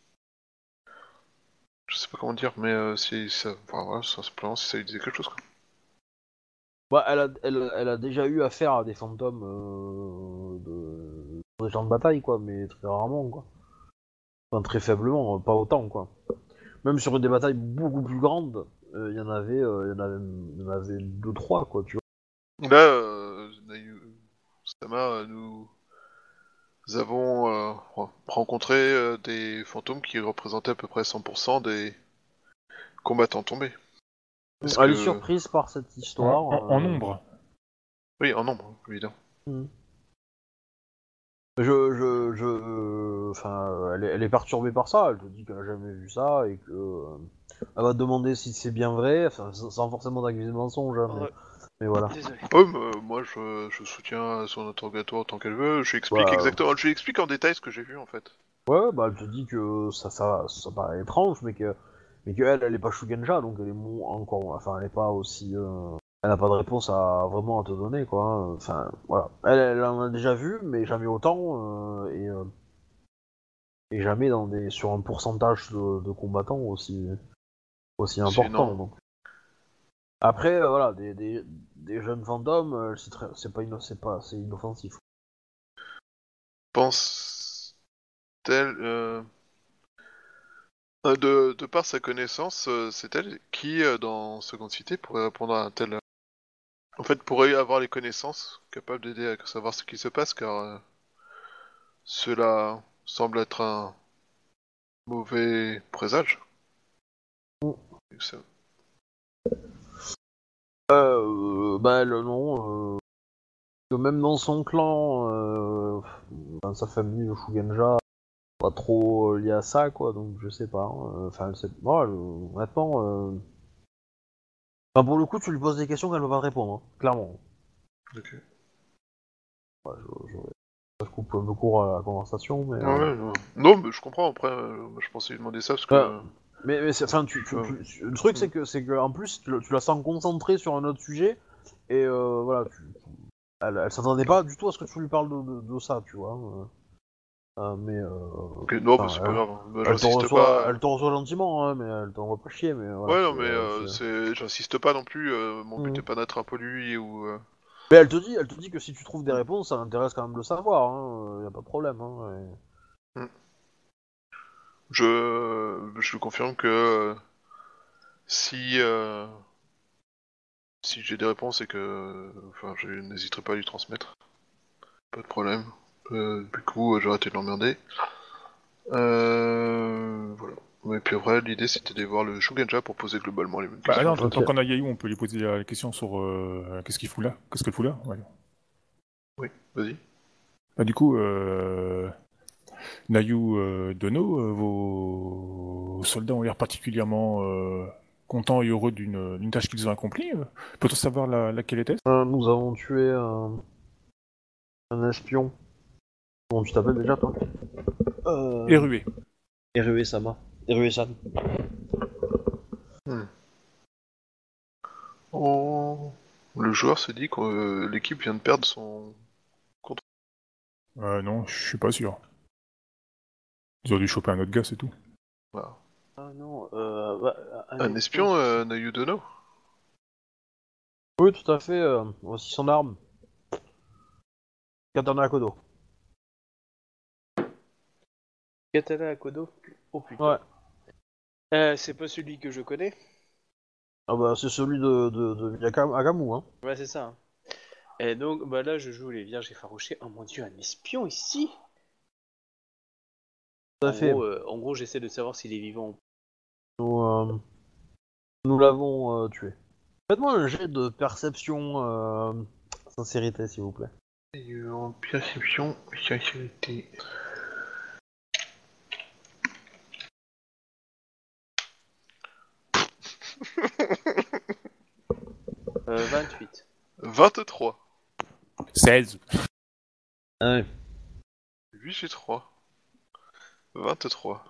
Je sais pas comment dire, mais euh, si ça... Enfin, voilà, ça, simplement, si ça lui disait quelque chose, quoi. Bah, elle a, elle, elle a déjà eu affaire à des fantômes euh, de... sur des champs de bataille, quoi, mais très rarement, quoi. Enfin, très faiblement, pas autant, quoi. Même sur des batailles beaucoup plus grandes, euh, il y en avait, euh, il y en avait, il y en avait deux, trois, quoi, tu Là, euh, Nayu- Sama, euh, nous... nous avons euh, re- rencontré euh, des fantômes qui représentaient à peu près cent pour cent des combattants tombés. Parce vois. Elle est que... surprise par cette En, histoire. en- en euh, nombre. Oui, en nombre, évidemment. hmm. Je, je, je, enfin, elle est, elle est perturbée par ça. Elle te dit qu'elle a jamais vu ça et que euh, elle va te demander si c'est bien vrai, enfin, sans sans forcément t'accuser de mensonge, hein, mais, Ouais, mais voilà. désolé. Ouais, mais, euh, moi, je, je soutiens son interrogatoire tant qu'elle veut. Je lui explique Bah, exactement... Je lui explique en détail ce que j'ai vu, en fait. Ouais, bah elle te dit que ça, ça, ça paraît étrange, mais que, mais que elle, elle est pas Shugenja, donc elle est mon- encore, enfin, elle est pas aussi, euh, elle a pas de réponse à vraiment à te donner, quoi. hein. Enfin, voilà. Elle, elle en a déjà vu, mais jamais autant, euh, et, euh, et jamais dans des, sur un pourcentage de, de combattants aussi, aussi important. Sinon, Donc. Après, euh, voilà, des, des, des jeunes fantômes, euh, c'est très, c'est pas, inno- c'est pas, c'est inoffensif. pense-t-elle... euh, Euh, De, de par sa connaissance, euh, c'est elle qui, euh, dans Seconde Cité, pourrait répondre à un tel... En fait, pourrait avoir les connaissances capables d'aider à savoir ce qui se passe, car euh, cela semble être un mauvais présage. Et ça- Euh, bah elle, non. euh, que même dans son clan, euh, dans sa famille, le Shugenja, pas trop euh, lié à ça, quoi, donc je sais pas. hein. Enfin, c'est. Voilà, le- honnêtement. euh, Enfin, pour le coup, tu lui poses des questions qu'elle va pas te répondre, hein, clairement. Ok. Ouais, je, je- je coupe un peu court à la conversation, mais. Ouais, euh, ouais, non. Non, mais je comprends, après, euh, moi, je pensais lui demander ça parce enfin, que... mais, mais c'est- enfin, tu, tu- Enfin, tu- le truc, hmm. c'est que, c'est que, en plus, tu, le- tu la sens concentrée sur un autre sujet, et euh, voilà, tu, elle, elle s'attendait pas du tout à ce que tu lui parles de, de, de ça, tu vois. euh. Euh, mais euh, Ok, non, bah, enfin, c'est pas elle, grave, hein. Bah, elle te j'insiste pas. reçoit, euh. elle te reçoit gentiment, hein, mais elle t'envoie pas chier, mais voilà. Ouais, non, c'est, mais euh, euh, c'est- c'est... J'insiste pas non plus, euh, mon but Mhm. est pas d'être impoli ou... euh, Mais elle te dit, elle te dit que si tu trouves des réponses, ça l'intéresse quand même de le savoir, hein, y a pas de problème. Hein, et- hmm. Je... Je lui confirme que... euh, Si... euh, Si j'ai des réponses et que... Enfin, je n'hésiterai pas à lui transmettre. Pas de problème. Euh, du coup, euh, j'ai arrêté de l'emmerder. Euh... Voilà. Et puis après, l'idée c'était d'aller voir le Shugenja pour poser globalement les mêmes Bah questions. non, en fait. tant Ok. qu'on a Yayu, on peut lui poser la question sur euh, qu'est-ce qu'il fout là. Qu'est-ce qu'elle fout là ouais. Oui, vas-y. Bah du coup, euh, Nayu euh, Dono, euh, vos soldats ont l'air particulièrement euh, contents et heureux d'une d'une tâche qu'ils ont accomplie. euh. Peut-on savoir la, laquelle était-ce? Euh, nous avons tué un, un espion. Comment tu t'appelles déjà, toi euh... Erue. Erue Sama. Erue San. Hmm. Oh... Le joueur se dit que euh, l'équipe vient de perdre son... Euh, non, je suis pas sûr. Ils ont dû choper un autre gars, c'est tout. Voilà. Ah non, euh, bah, Un espion, euh, Nayu Dono. Oui, tout à fait. Euh, voici son arme. Katana Kodo. Katana Akodo. Oh putain. Ouais. Euh, c'est pas celui que je connais. Ah bah c'est celui de, de, de Yakam- Agamu, hein. Ouais, c'est ça. hein. Et donc, bah là, je joue les vierges effarouchées. Oh mon dieu, un espion ici. Tout à En fait. gros, euh, en gros, j'essaie de savoir s'il est vivant. Nous, euh, nous l'avons euh, tué. Faites-moi un jet de perception euh, sincérité, s'il vous plaît. Et, euh, en perception, sincérité. Euh, vingt-huit. vingt-trois. seize. Ah ouais. huit G trois. vingt-trois.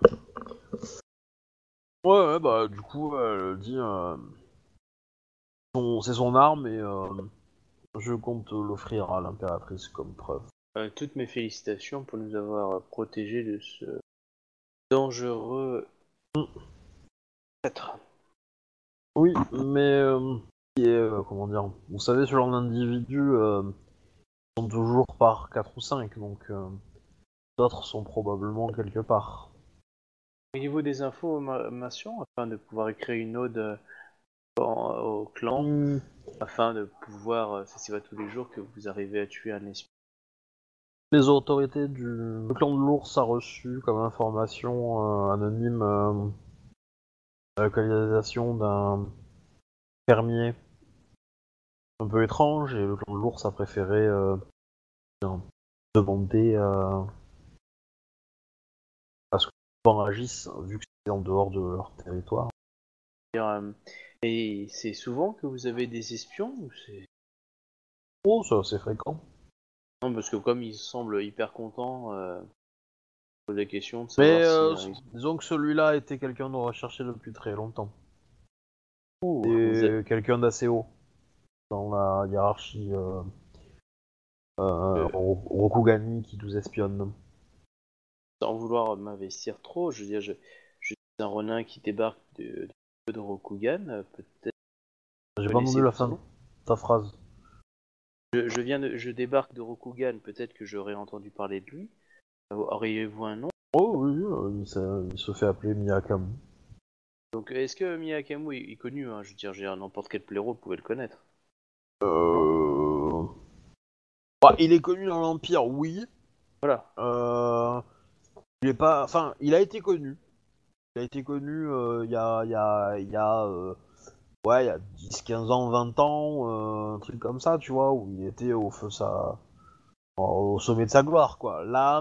Ouais, ouais, bah du coup, elle dit, euh, son- c'est son arme et euh, je compte l'offrir à l'impératrice comme preuve. Euh, toutes mes félicitations pour nous avoir protégés de ce dangereux être. Oui, mais euh, qui est, euh, comment dire, vous savez, ce genre d'individus euh, sont toujours par quatre ou cinq, donc euh, d'autres sont probablement quelque part. Au niveau des informations, afin de pouvoir écrire une ode euh, en- au clan, Hmm, afin de pouvoir, euh, ça c'est pas tous les jours que vous arrivez à tuer un espion. Les autorités du le clan de l'ours a reçu comme information euh, anonyme euh, la localisation d'un fermier un peu étrange et le clan de l'ours a préféré euh, bien, demander euh, à ce que les gens agissent vu que c'était en dehors de leur territoire. Euh, Et c'est souvent que vous avez des espions ou c'est... Oh, ça c'est fréquent. Non, parce que comme ils semblent hyper contents, euh, je pose la question de Mais savoir si... euh, euh, ils- disons que celui-là était quelqu'un de recherché depuis très longtemps. Ouh, vous êtes- C'est quelqu'un d'assez haut dans la hiérarchie euh, euh, euh, Ro- Rokugani qui nous espionne. sans vouloir m'investir trop, je veux dire, je, je suis un Ronin qui débarque de, de, de Rokugan, euh, peut-être J'ai pas entendu la fin de connaissez-vous. ta phrase. Je, je viens de, je débarque de Rokugan, peut-être que j'aurais entendu parler de lui. Auriez-vous un nom? Oh oui, euh, il, se, il se fait appeler Miyakamu. Donc, est-ce que Miyakamu est, est connu, hein? Je veux dire, j'ai un- n'importe quel blaireau, vous pouvez le connaître. Euh... Bah, il est connu dans l'Empire, oui. Voilà. Euh... Il est pas... Enfin, il a été connu. Il a été connu euh, il y a... Il y a... Il y a euh, ouais, il y a dix, quinze ans, vingt ans, euh, un truc comme ça, tu vois, où il était au feu sa... au sommet de sa gloire, quoi. Là,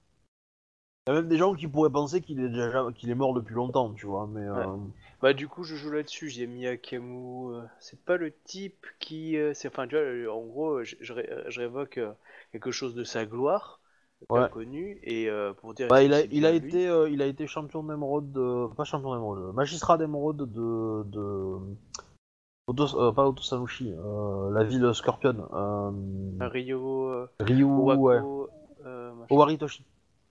il y a même des gens qui pourraient penser qu'il est déjà qu'il est mort depuis longtemps, tu vois, mais... Ouais. Euh... Bah, du coup, je joue là-dessus. J'ai Miyakamu. euh, c'est pas le type qui. euh, c'est, enfin, tu vois, euh, en gros, je, je ré- euh, je révoque euh, quelque chose de sa gloire, bien Ouais. connu, et euh, pour dire Bah, est-ce il que a, c'est il bien a lui. été, euh, il a été champion d'émeraude, de... pas champion d'émeraude, magistrat d'émeraude de, de... Auto- euh, pas Otosanushi, euh, la ville Scorpion, Un euh... Ryo. euh, Ryu, ouais, Owako. euh, machin. Owaritoshi.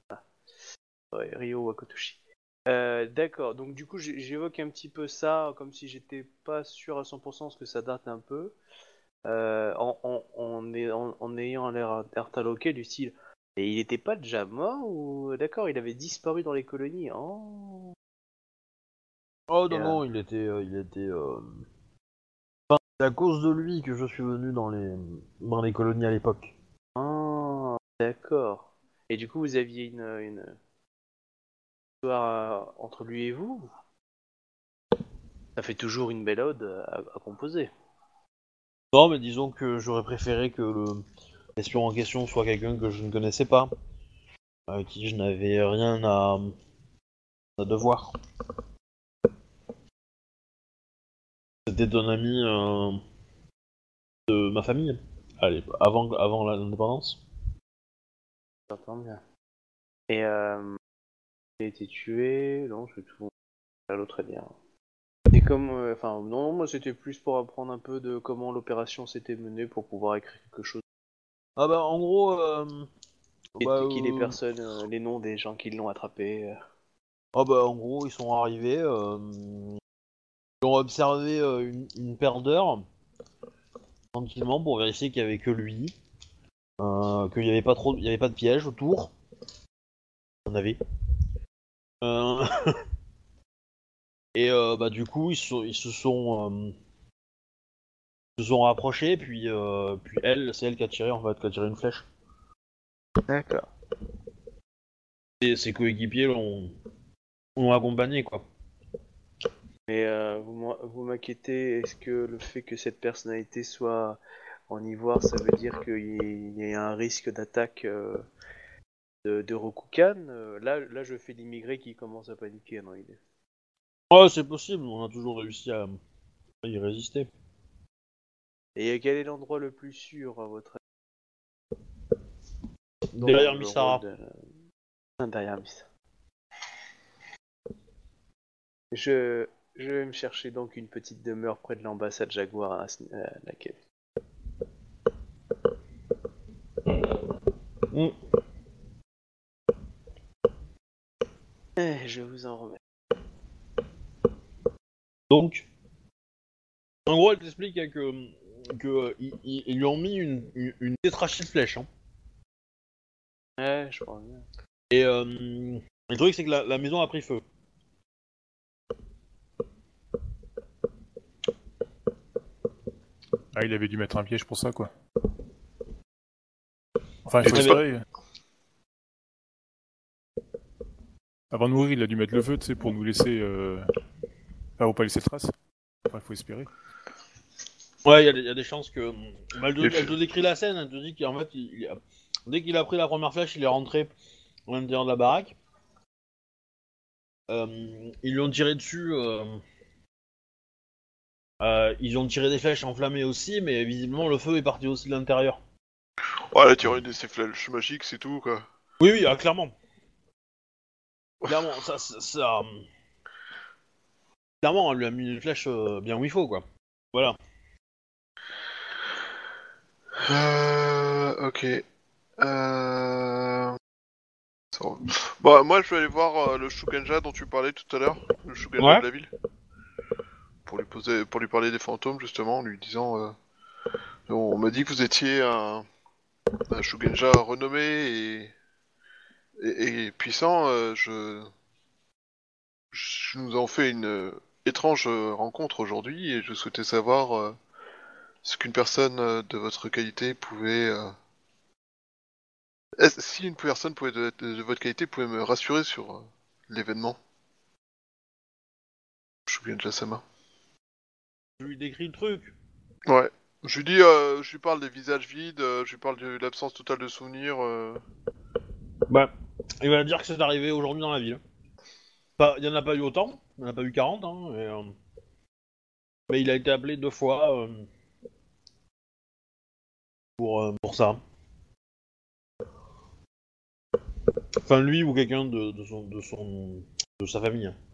Ouais, Ryo Wakotoshi. Euh, d'accord, donc du coup j'ai- j'évoque un petit peu ça, comme si j'étais pas sûr à cent pour cent parce que ça date un peu, euh, en, en, en, ay- en- en ayant l'air interloqué du style. Et il était pas déjà mort ou d'accord, il avait disparu dans les colonies. Oh. Oh Et, non, euh, non, il était, euh, il était, euh... c'est à cause de lui que je suis venu dans les, dans les colonies à l'époque. ah, d'accord. Et du coup vous aviez une, une histoire euh, entre lui et vous? Ça fait toujours une belle ode à, à composer. Non, mais disons que j'aurais préféré que le l'espion en question soit quelqu'un que je ne connaissais pas, avec qui je n'avais rien à, à devoir. C'était un ami euh, de ma famille, allez, avant, avant l'indépendance. J'entends bien. Et euh, il a été tué, non, c'est tout. L'autre très bien. Et comme, euh, enfin, non, moi c'était plus pour apprendre un peu de comment l'opération s'était menée pour pouvoir écrire quelque chose. Ah bah en gros, euh, Et bah, qui les euh, personnes, euh, les noms des gens qui l'ont attrapé. euh. ah bah en gros ils sont arrivés, euh, ils ont observé euh, une, une paire d'heures tranquillement pour vérifier qu'il y avait que lui, euh, qu'il y avait pas trop, il y avait pas de piège autour. On avait. Euh, et euh, bah du coup ils, se- ils se sont, euh, se sont rapprochés puis, euh, puis elle, c'est elle qui a tiré en fait, qui a tiré une flèche. D'accord. Et ses coéquipiers l'ont, l'ont accompagné quoi. Mais euh, vous m'en- vous m'inquiétez, est-ce que le fait que cette personnalité soit en ivoire, ça veut dire qu'il y, y a un risque d'attaque euh, de, de Rokugan? Euh, là, là, je fais l'immigré qui commence à paniquer. Non, il est... Ouais c'est possible, on a toujours réussi à, Il résistait. Et quel est l'endroit le plus sûr, à votre avis? Dans Derrière le Missara. rôle de- Ah, derrière Missara. Je... je vais me chercher donc une petite demeure près de l'ambassade Jaguar à Sn- à laquelle. Mm. Eh, je vous en remets. Donc, en gros, elle t'explique hein, que, que euh, ils, ils- ils lui ont mis une, une, une tétrachée de flèches. Hein. Ouais, je crois bien. Et euh, le truc, c'est que la, la maison a pris feu. Ah, il avait dû mettre un piège pour ça, quoi. Enfin, il faut Ouais, espérer. Avant de mourir, il a dû mettre le feu, tu sais, pour nous laisser... Euh... Enfin, faut pas laisser de traces. Enfin, il faut espérer. Ouais, il y, y a des chances que. Bah, elle, te, Et puis- elle te décrit la scène, elle te dit qu'en fait, il, il a- dès qu'il a pris la première flèche, il est rentré à l'intérieur de la baraque. Euh, ils lui ont tiré dessus. Euh... Euh, ils ont tiré des flèches enflammées aussi, mais visiblement le feu est parti aussi de l'intérieur. Oh, elle a tiré une de ses flèches magiques, c'est tout, quoi. Oui, oui, ah, clairement. Clairement, ça, ça, ça, euh, clairement, elle lui a mis une flèche euh, bien où il faut, quoi. Voilà. Euh... Ok. Euh... ça va. Bon, moi, je vais aller voir euh, le Shugenja dont tu parlais tout à l'heure. Le Shugenja Ouais. de la ville. Pour lui, poser... pour lui parler des fantômes, justement, en lui disant... Euh... On m'a dit que vous étiez un, un Shugenja renommé et, et, et puissant. Euh, je... je nous en fais une euh, étrange euh, rencontre aujourd'hui et je souhaitais savoir euh, ce qu'une personne euh, de votre qualité pouvait... Euh... est-ce- Si une personne pouvait de, de- de votre qualité pouvait me rassurer sur euh, l'événement. Shugenja Sama. Je lui décris le truc. Ouais. Je lui dis, euh, je lui parle des visages vides, euh, je lui parle de l'absence totale de souvenirs. Euh... Bah, il va dire que c'est arrivé aujourd'hui dans la ville. Pas, il y en a pas eu autant, il y en a pas eu quarante, hein, mais, euh, mais il a été appelé deux fois euh, pour, euh, pour ça. Enfin, lui ou quelqu'un de, de, son, de, son, de sa famille. hein.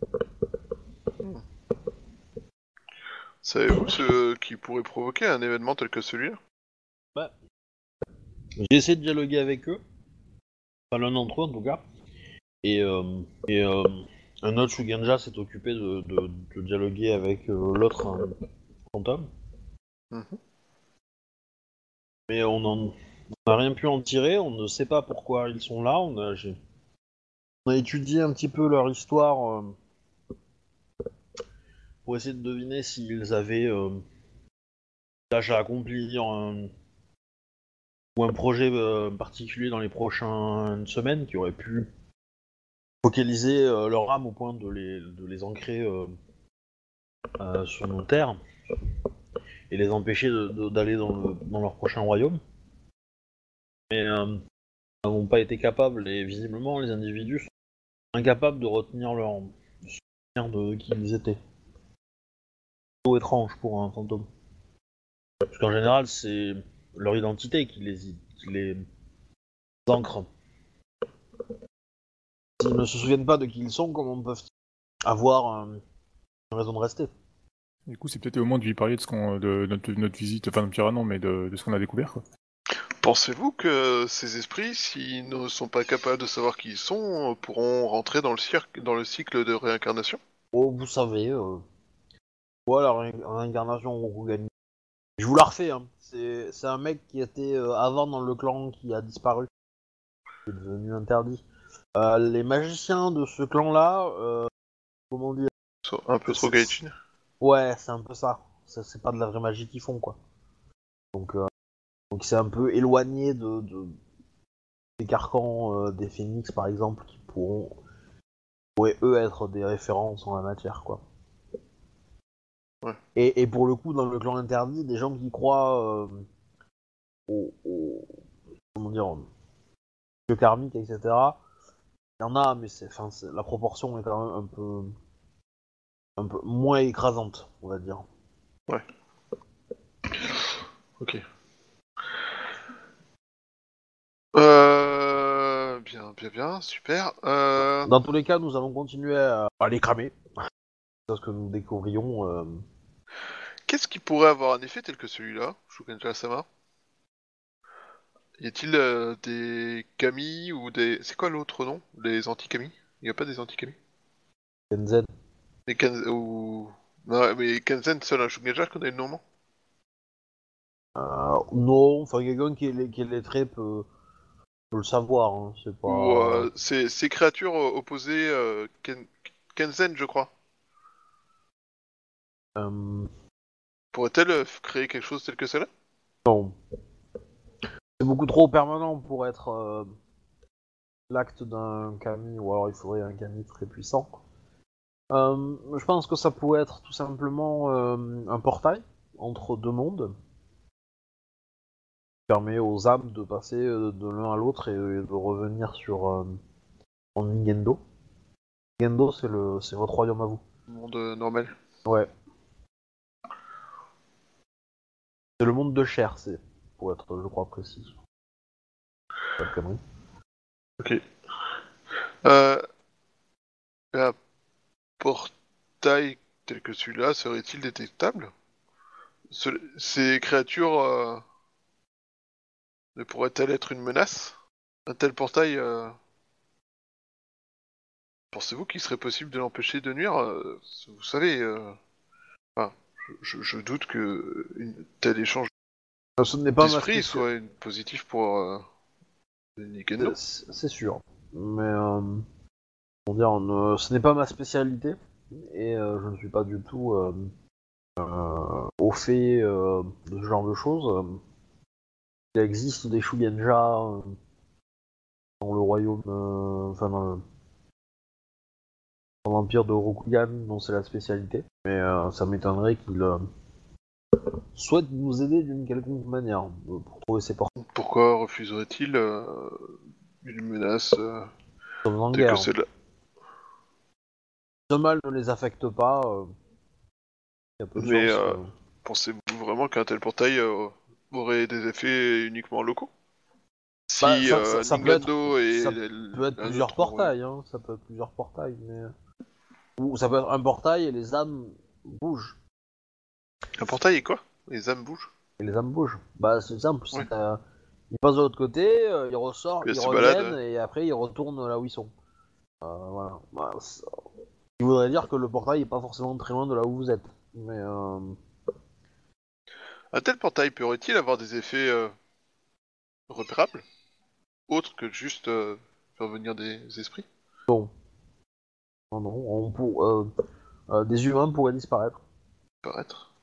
Savez-vous ce qui pourrait provoquer un événement tel que celui-là? Bah, j'ai essayé de dialoguer avec eux, enfin l'un d'entre eux en tout cas, et, euh, et euh, un autre Shugenja s'est occupé de, de, de dialoguer avec euh, l'autre hein, fantôme. Mhm. Mais on en- on n'a rien pu en tirer, on ne sait pas pourquoi ils sont là, on a, j'ai- on a étudié un petit peu leur histoire euh, pour essayer de deviner s'ils avaient euh, tâche à accomplir un- ou un projet euh, particulier dans les prochaines semaines qui aurait pu focaliser euh, leur âme au point de les, de les ancrer euh, euh, sur nos terres et les empêcher de- de- d'aller dans, le- dans leur prochain royaume. Mais euh, ils n'ont pas été capables, et visiblement les individus sont incapables de retenir leur souvenir de qui ils étaient. C'est plutôt étrange pour un fantôme. Parce qu'en général, c'est leur identité qui les, qui les ancre. S'ils ne se souviennent pas de qui ils sont, comment peuvent-ils avoir euh, une raison de rester? Du coup, c'est peut-être au moment de lui parler de, ce qu'on, de, notre, de notre visite, enfin, notre non, mais de, de ce qu'on a découvert, quoi. Pensez-vous que ces esprits, s'ils ne sont pas capables de savoir qui ils sont, euh, pourront rentrer dans le, cirque, dans le cycle de réincarnation? Oh, vous savez, euh, voilà, la ré- réincarnation Rokugan. Je vous la refais, hein. C'est, c'est un mec qui était euh, avant dans le clan qui a disparu, qui est devenu interdit. Euh, les magiciens de ce clan-là, euh, comment dire? So- Un peu trop C'est- gaijin. Ouais, c'est un peu ça. Ça, c'est pas de la vraie magie qu'ils font, quoi. Donc, euh, donc c'est un peu éloigné de, de des carcans euh, des phénix, par exemple, qui pourront, pourraient eux être des références en la matière, quoi. Ouais. Et, et pour le coup, dans le clan interdit, des gens qui croient euh, au, au- comment dire, au jeu karmique, et cetera. Il y en a, mais c'est, enfin, c'est, la proportion est quand même un peu, un peu moins écrasante, on va dire. Ok. Euh... Bien, bien, bien, super. Euh... Dans tous les cas, nous allons continuer à, à les cramer. C'est ce que nous découvrions. Euh... Qu'est-ce qui pourrait avoir un effet tel que celui-là, Shugenja-sama? Y a-t-il euh, des kami ou des... C'est quoi l'autre nom? Les anti-kami? Y a pas des anti-kami? Kenzen. Les Kan... ou... Non, mais Kanzen, seul un Shugenja connaît le nom, non? Euh, non, enfin quelqu'un qui est, lé- qui est lettré peut, peut le savoir. Hein. C'est Ou pas. euh, ces, ces créatures euh, opposées, euh, Ken... Kanzen, je crois. Euh... Pourrait-elle euh, créer quelque chose tel que cela? Non. C'est beaucoup trop permanent pour être euh, l'acte d'un kami, ou alors il faudrait un kami très puissant. Euh, je pense que ça pourrait être tout simplement euh, un portail entre deux mondes, qui permet aux âmes de passer euh, de l'un à l'autre et, et de revenir sur euh, en Ningendo. Ningendo, c'est le, c'est votre royaume à vous. Monde euh, normal. Ouais. C'est le monde de chair, c'est pour être, je crois, précis. Pas de conneries. Ok. Euh, un portail tel que celui-là serait-il détectable? Ce- Ces créatures euh, ne pourraient-elles être une menace? Un tel portail, euh, pensez-vous qu'il serait possible de l'empêcher de nuire? Euh, Vous savez, euh, enfin, je, je- je doute que une tel échange Euh, Ce n'est pas ma d'esprit spécialité. soit une positif pour euh, Nikendo. C'est c'est sûr. Mais euh, comment dire, ne- ce n'est pas ma spécialité et euh, je ne suis pas du tout euh, euh, au fait euh, de ce genre de choses. Il existe des Shugenja euh, dans le royaume, euh, enfin dans, le- dans l'empire de Rokugan, dont c'est la spécialité. Mais euh, ça m'étonnerait qu'il euh, souhaite nous aider d'une quelconque manière euh, pour trouver ses portes. Pourquoi refuserait-il euh, une menace euh, Nous sommes en telle que guerre. celle-là? Ce mal ne les affecte pas. euh, Il y a peu de Mais chances que... euh, pensez-vous vraiment qu'un tel portail euh, aurait des effets uniquement locaux? Bah, Si ça, ça, euh, ça peut être, Ningendo et ça l- peut être un plusieurs autre royaume. portails, hein. Ça peut être plusieurs portails, mais... Ou ça peut être un portail et les âmes bougent. Un portail et quoi? Les âmes bougent? Et les âmes bougent. Bah, c'est simple, Ouais. c'est un- ils passent de l'autre côté, euh, ils ressortent, Puis elle ils se balade. reviennent, et après ils retournent là où ils sont. Euh, voilà. Bah, ça- ce qui voudrait dire que le portail est pas forcément très loin de là où vous êtes. Mais euh... Un tel portail pourrait-il avoir des effets euh, repérables? Autres que juste euh, faire venir des esprits? bon, non, non, on pour, euh, euh, des humains pourraient disparaître. Paraître.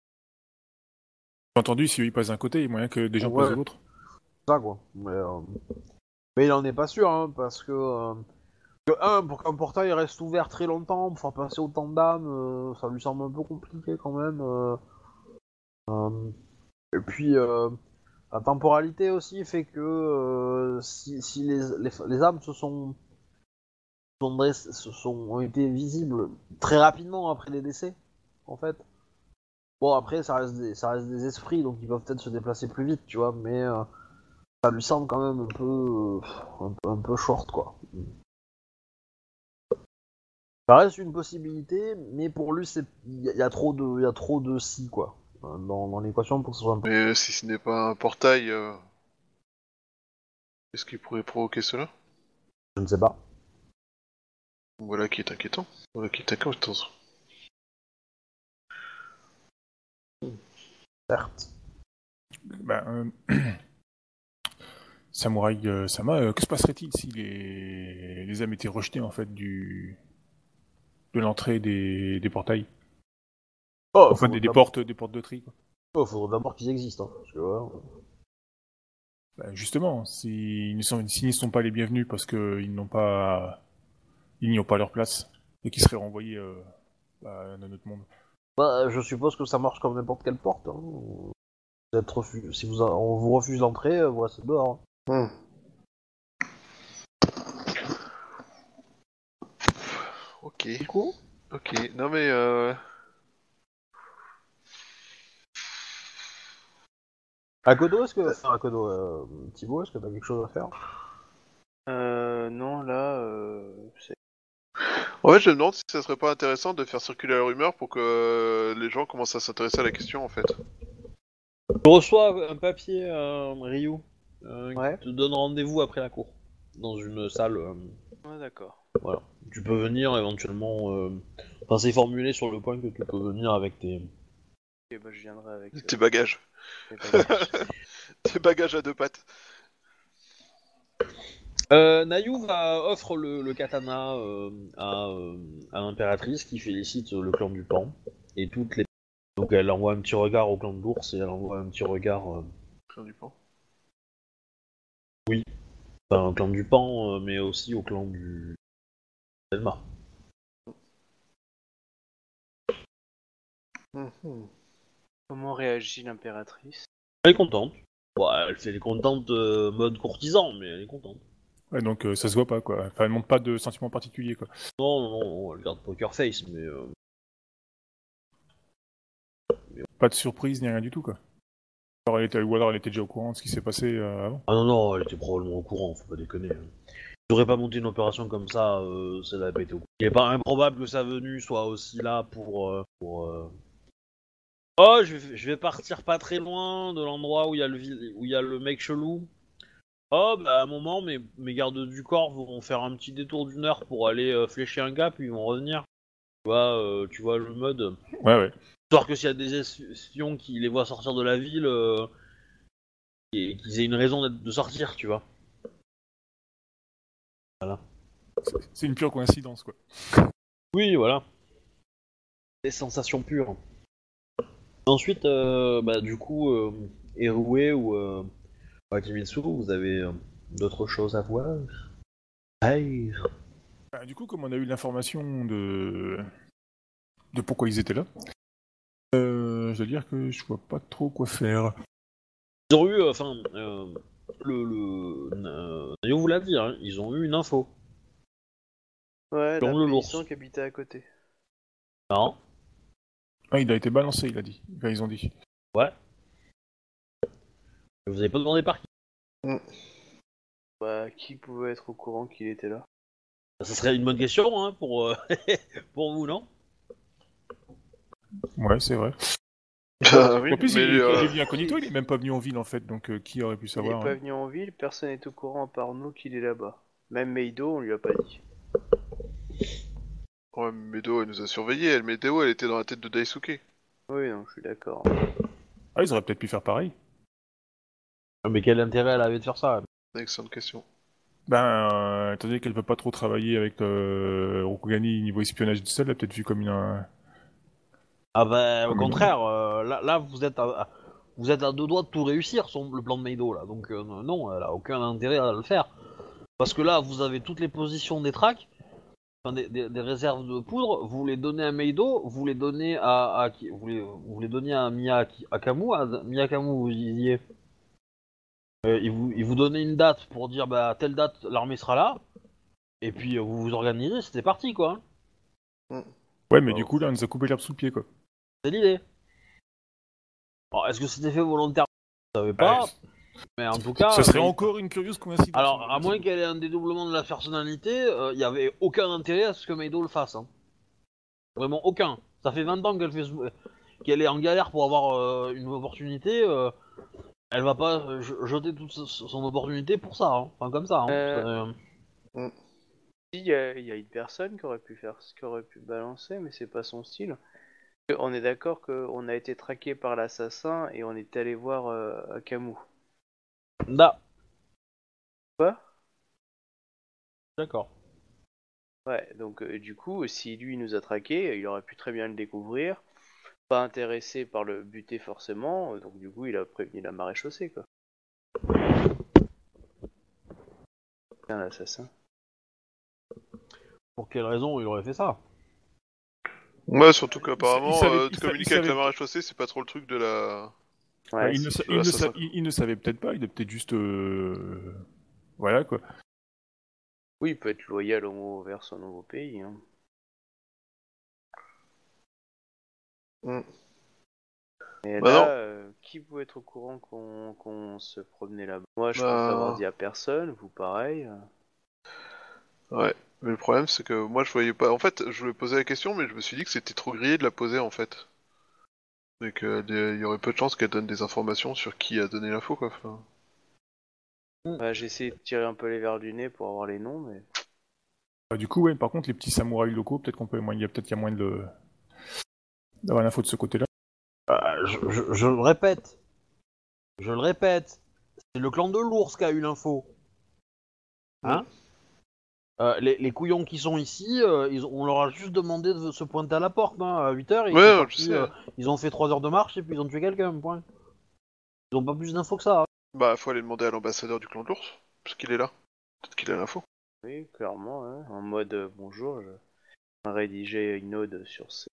J'ai entendu, si il passe d'un côté, il y a moyen que des gens Ouais, passent de l'autre. ça quoi. Mais, euh, mais il en est pas sûr, hein, parce que... euh, Que, un, pour qu'un portail reste ouvert très longtemps, pour faire passer autant d'âmes, euh, ça lui semble un peu compliqué quand même. euh, euh, et puis, euh, la temporalité aussi fait que euh, si, si les, les, les âmes se sont, sont, dress- se sont ont été visibles très rapidement après les décès, en fait. Bon, après, ça reste des, ça reste des esprits, donc ils peuvent peut-être se déplacer plus vite, tu vois, mais euh, ça lui semble quand même un peu, euh, un peu, un peu short, quoi. Ça reste une possibilité, mais pour lui, c'est il y, a- y a trop de, il y a trop de si quoi euh, dans, dans l'équation pour que ce soit un peu. Mais euh, si ce n'est pas un portail, euh, qu'est-ce qui pourrait provoquer cela? Je ne sais pas. Voilà qui est inquiétant. Voilà qui est inquiétant. Certes. Ben, euh, Samouraï euh, Sama, euh, que se passerait-il si les... les âmes étaient rejetées en fait du de l'entrée des... des portails? Oh, Enfin, faudrait des, des d'ab- portes, des portes de tri, quoi. oh, faudrait d'abord qu'ils existent, hein, parce que voilà. Ben, justement, s'ils ne sont, s'ils ne sont pas les bienvenus parce qu'ils n'ont pas, ils n'y ont pas leur place et qu'ils seraient renvoyés euh, à un autre monde. Bah, je suppose que ça marche comme n'importe quelle porte. Hein. Vous êtes refu- Si vous a- on vous refuse l'entrée, euh, vous restez dehors. Hein. Hmm. Ok. Du coup, Ok. Non mais euh... Akodo, est-ce que... Enfin, Akodo, euh, Thibaut, est-ce que t'as quelque chose à faire? Euh, non, là, euh, c'est... En fait, je me demande si ça serait pas intéressant de faire circuler la rumeur pour que euh, les gens commencent à s'intéresser à la question, en fait. Tu reçois un papier, euh, Ryu, euh, Ouais. qui te donne rendez-vous après la cour, dans une salle. euh, Ouais, d'accord. voilà. Tu peux venir éventuellement. Euh... Enfin, c'est formulé sur le point que tu peux venir avec tes. Ok, bah je viendrai avec... euh, Tes bagages. les bagages. Tes bagages à deux pattes. Euh, Nayu va offre le, le katana euh, à, euh, à l'impératrice qui félicite le clan du Pan et toutes les. Donc elle envoie un petit regard au clan de l'ours et elle envoie un petit regard. Euh... Clan du pan. Enfin, au clan du Pan, euh, mais aussi au clan du. Selma. Mhm. Comment réagit l'impératrice? Elle est contente. Bon, elle fait les contentes euh, mode courtisan, mais elle est contente. Ouais, donc euh, ça se voit pas, quoi. Enfin, elle montre pas de sentiment particulier, quoi. Non, non, non, elle garde poker face, mais. Euh... Pas de surprise ni rien du tout, quoi. Alors, elle était, ou alors elle était déjà au courant de ce qui s'est passé euh, avant. Ah non, non, elle était probablement au courant, faut pas déconner. Hein. Je n'aurais pas monté une opération comme ça, euh, ça n'avait pas été au courant. Il n'est pas improbable que sa venue soit aussi là pour. Euh, pour euh... Oh, je vais, je vais partir pas très loin de l'endroit où il y a le, vi- où il y a le mec chelou. Oh, bah à un moment, mes, mes gardes du corps vont faire un petit détour d'une heure pour aller euh, flécher un gap, puis ils vont revenir. Tu vois, euh, tu vois le mode. Ouais, ouais. Histoire que s'il y a des espions qui les voient sortir de la ville, euh, et qu'ils aient une raison d'être- de sortir, tu vois. C'est une pure coïncidence, quoi. Oui, voilà. Des sensations pures. Ensuite, euh, bah, du coup, euh, Erue ou euh, Akimitsu, vous avez euh, d'autres choses à voir? Hey. Bah, du coup, comme on a eu l'information de... de pourquoi ils étaient là, euh, je dois dire que je vois pas trop quoi faire. Ils ont eu, enfin, euh, le, le, euh, Nayo vous l'a dit, hein, ils ont eu une info. Ouais, Dans d'un le paysan l'ours. qui habitait à côté. Non. Ah, il a été balancé, il a dit. Enfin, ils ont dit. Ouais. Vous avez pas demandé par qui? Bah, qui pouvait être au courant qu'il était là? Ça serait une bonne question, hein, pour, euh, pour vous, non? Ouais, c'est vrai. Ah oui, En plus, mais il, il euh, est venu incognito, il est même pas venu en ville, en fait, donc euh, qui aurait pu Il est savoir pas hein. venu en ville, personne n'est au courant à part nous qu'il est là-bas. Même Meido, on lui a pas dit. ouais, Medo, elle nous a surveillés. Elle, Medo, elle était dans la tête de Daisuke. Oui, non, je suis d'accord. Ah, ils auraient peut-être pu faire pareil. Mais quel intérêt elle avait de faire ça? Excellente question. Ben, euh, étant donné qu'elle peut pas trop travailler avec euh, Rokugani niveau espionnage seul, elle a peut-être vu comme une... un- Ah bah, au Comme une contraire, euh, là, là, vous êtes à, à- vous êtes à deux doigts de tout réussir, son, le plan de Meido, là. Donc euh, non, elle a aucun intérêt à le faire. Parce que là, vous avez toutes les positions des tracks, enfin, des, des- des réserves de poudre, vous les donnez à Meido, vous les donnez à, à qui vous les, vous les donnez à Miyaki, à Kamu, à Miyakamu, vous disiez. Euh, il vous, il vous donnait une date pour dire, bah, telle date, l'armée sera là, et puis euh, vous vous organisez, c'était parti, quoi. Ouais, mais Oh. du coup, là, on nous a coupé l'herbe sous le pied, quoi. C'est l'idée. Alors, est-ce que c'était fait volontairement? Je savais Ouais, pas, mais en tout cas... ça serait mais- encore une curieuse coïncidence. Alors, à moins qu'elle ait un dédoublement de la personnalité, il n'y avait aucun intérêt à ce que Meido le fasse. Hein. Vraiment aucun. Ça fait vingt ans qu'elle fait ce- qu'elle est en galère pour avoir euh, une opportunité. euh, elle va pas euh, je- jeter toute so- son opportunité pour ça. Hein. Enfin, comme ça. Hein. Euh. C'est- Si, il y, a- il y a une personne qui aurait pu faire, qui aurait pu balancer, mais c'est pas son style. On est d'accord qu'on a été traqué par l'assassin et on est allé voir euh, Akamu. Da. Quoi? D'accord. Ouais, donc euh, du coup, si lui nous a traqué, il aurait pu très bien le découvrir. Pas intéressé par le buter forcément, euh, donc du coup, il a prévenu la maréchaussée, quoi. Putain, l'assassin. Pour quelle raison il aurait fait ça? Ouais, surtout Il qu'apparemment, savait- euh, il sa- communiquer il avec la savait- maréchaussée, c'est pas trop le truc de la... Ouais, Ouais, il, ne c'est- sa- c'est il ne sa- l'assassin. il- il ne savait peut-être pas, il est peut-être juste... euh, Voilà, quoi. Oui, il peut être loyal au, vers son nouveau pays. Hein. Mm. Et Bah là, non. euh, qui pouvait être au courant qu'on qu'on se promenait là-bas? Moi, je Bah. pense avoir dit à personne, vous pareil. Ouais, mais le problème c'est que moi je voyais pas. En fait, je voulais poser la question, mais je me suis dit que c'était trop grillé de la poser en fait. Et qu'il y aurait peu de chances qu'elle donne des informations sur qui a donné l'info quoi. Enfin, Bah, j'ai essayé de tirer un peu les verres du nez pour avoir les noms, mais... Bah, du coup, ouais, par contre, les petits samouraïs locaux, peut-être qu'on peut, il y a peut-être qu'il y a moyen de le... d'avoir l'info de ce côté-là. Euh, je, je- je le répète, je le répète, c'est le clan de l'ours qui a eu l'info. Hein Euh, les, les couillons qui sont ici, euh, ils, ont- on leur a juste demandé de se pointer à la porte, hein, à huit heures, et ils Ouais, sont non, je partis, sais. euh, ils ont fait trois heures de marche et puis ils ont tué quelqu'un, point. Ils ont pas plus d'infos que ça. Hein. Bah, faut aller demander à l'ambassadeur du clan de l'ours, parce qu'il est là. Peut-être qu'il a l'info. Oui, clairement, hein. En mode euh, bonjour, je vais rédiger une ode sur ça.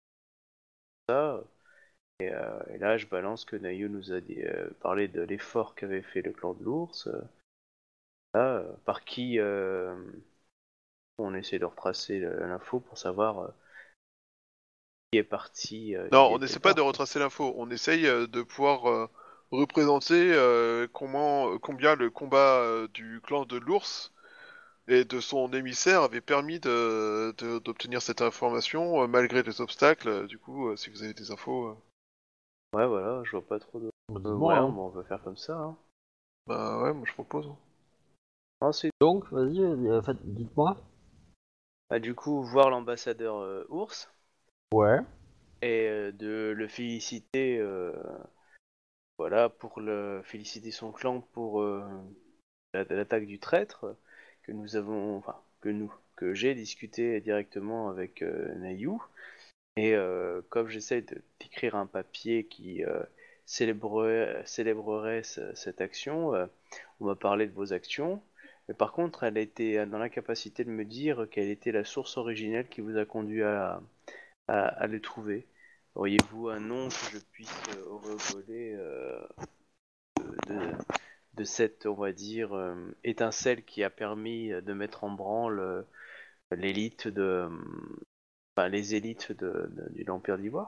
Et, euh, et là, je balance que Nayu nous a dit, euh, parlé de l'effort qu'avait fait le clan de l'ours. euh, là, euh, par qui euh, on essaie de retracer le- l'info pour savoir euh, qui est parti. Euh, Non, qui on était n'essaie pas de quoi. retracer l'info, on essaye euh, de pouvoir euh, représenter euh, comment, euh, combien le combat euh, du clan de l'ours et de son émissaire avait permis de, de- d'obtenir cette information euh, malgré les obstacles. Euh, Du coup, euh, si vous avez des infos, euh, Ouais, voilà, je vois pas trop de. Bah, Euh, dites-moi, ouais, hein. on va faire comme ça. Hein. bah ouais, moi je propose. Ensuite, Donc, vas-y, euh, faites- dites-moi. bah, du coup, voir l'ambassadeur euh, ours Ouais. et euh, de le féliciter. euh, Voilà, pour le féliciter son clan pour euh, la- l'attaque du traître que nous avons, enfin que nous, que j'ai discuté directement avec euh, Nayu. Et euh, comme j'essaie de d'écrire un papier qui euh, célébrerait, célébrerait ce- cette action, euh, on m'a parlé de vos actions. Mais par contre, elle était dans l'incapacité de me dire quelle était la source originelle qui vous a conduit à, à, à les trouver. Auriez-vous un nom que je puisse euh, auréoler euh, de, de cette, on va dire, euh, étincelle qui a permis de mettre en branle euh, l'élite de, enfin, les élites de, de, de l'Empire d'Ivoire.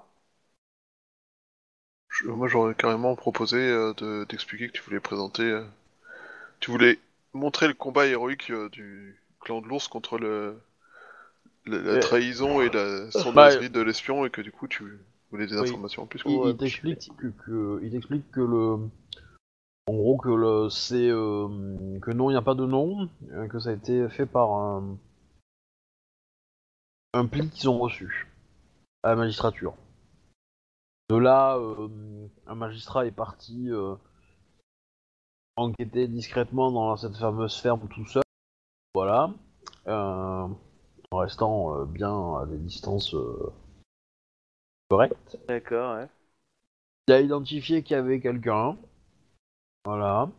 Je- moi j'aurais carrément proposé euh, de, d'expliquer que tu voulais présenter, euh, tu voulais montrer le combat héroïque euh, du clan de l'ours contre le, la, la Euh, trahison et la bah, sournoiserie de l'espion et que du coup tu voulais des oui. informations en plus. Quoi. Il, Ouais, il je suis t'explique fatigué. que, que- il t'explique que le, en gros que le, c'est euh, que non, il n'y a pas de nom, euh, que ça a été fait par un, un pli qu'ils ont reçu à la magistrature. De là, euh, un magistrat est parti euh, enquêter discrètement dans cette fameuse ferme tout seul, voilà, euh, en restant euh, bien à des distances euh, correctes. D'accord, ouais. Il a identifié qu'il y avait quelqu'un, voilà.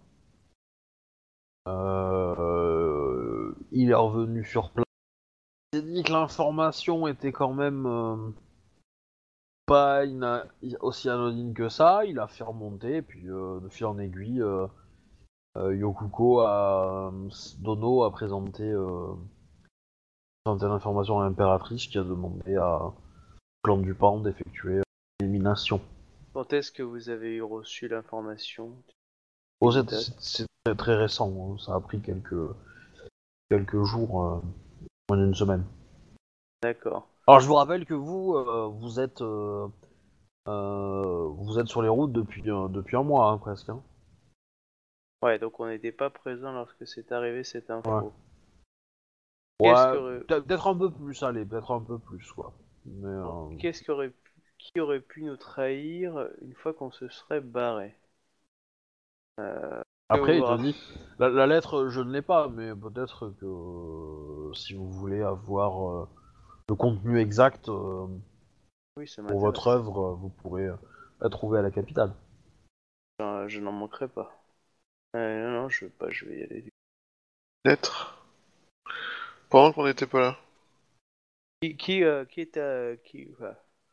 Euh, il est revenu sur place. Il s'est dit que l'information était quand même euh, pas ina- aussi anodine que ça. Il a fait remonter, et puis euh, de fil en aiguille, euh, euh, Yokuko a, Dono a présenté, euh, présenté l'information à l'impératrice qui a demandé à Clan du Pan d'effectuer l'élimination. Quand est-ce que vous avez eu reçu l'information? Oh, Une c'est date. c'est très, très récent, hein. Ça a pris quelques, quelques jours, euh, moins d'une semaine. D'accord. Alors je vous rappelle que vous, euh, vous êtes, euh, euh, vous êtes sur les routes depuis, euh, depuis un mois hein, presque. Hein. Ouais, donc on n'était pas présent lorsque c'est arrivé cette Ouais. info. Qu'est-ce Ouais, qu'aurait, peut- peut-être un peu plus, allez, peut-être un peu plus quoi. Mais bon, euh, qu'est-ce qu'aurait, qui aurait pu nous trahir une fois qu'on se serait barré? Euh, que après, vous il te rapp- dit, la, la lettre, je ne l'ai pas, mais peut-être que euh, si vous voulez avoir euh, le contenu exact euh, Oui, ça pour votre m'intéresse. œuvre, euh, vous pourrez euh, la trouver à la capitale. Euh, je n'en manquerai pas. Euh, non, non, je veux pas, je vais y aller. Peut-être. Pendant qu'on n'était pas là. Qui, qui, euh, qui est à... Qui, enfin,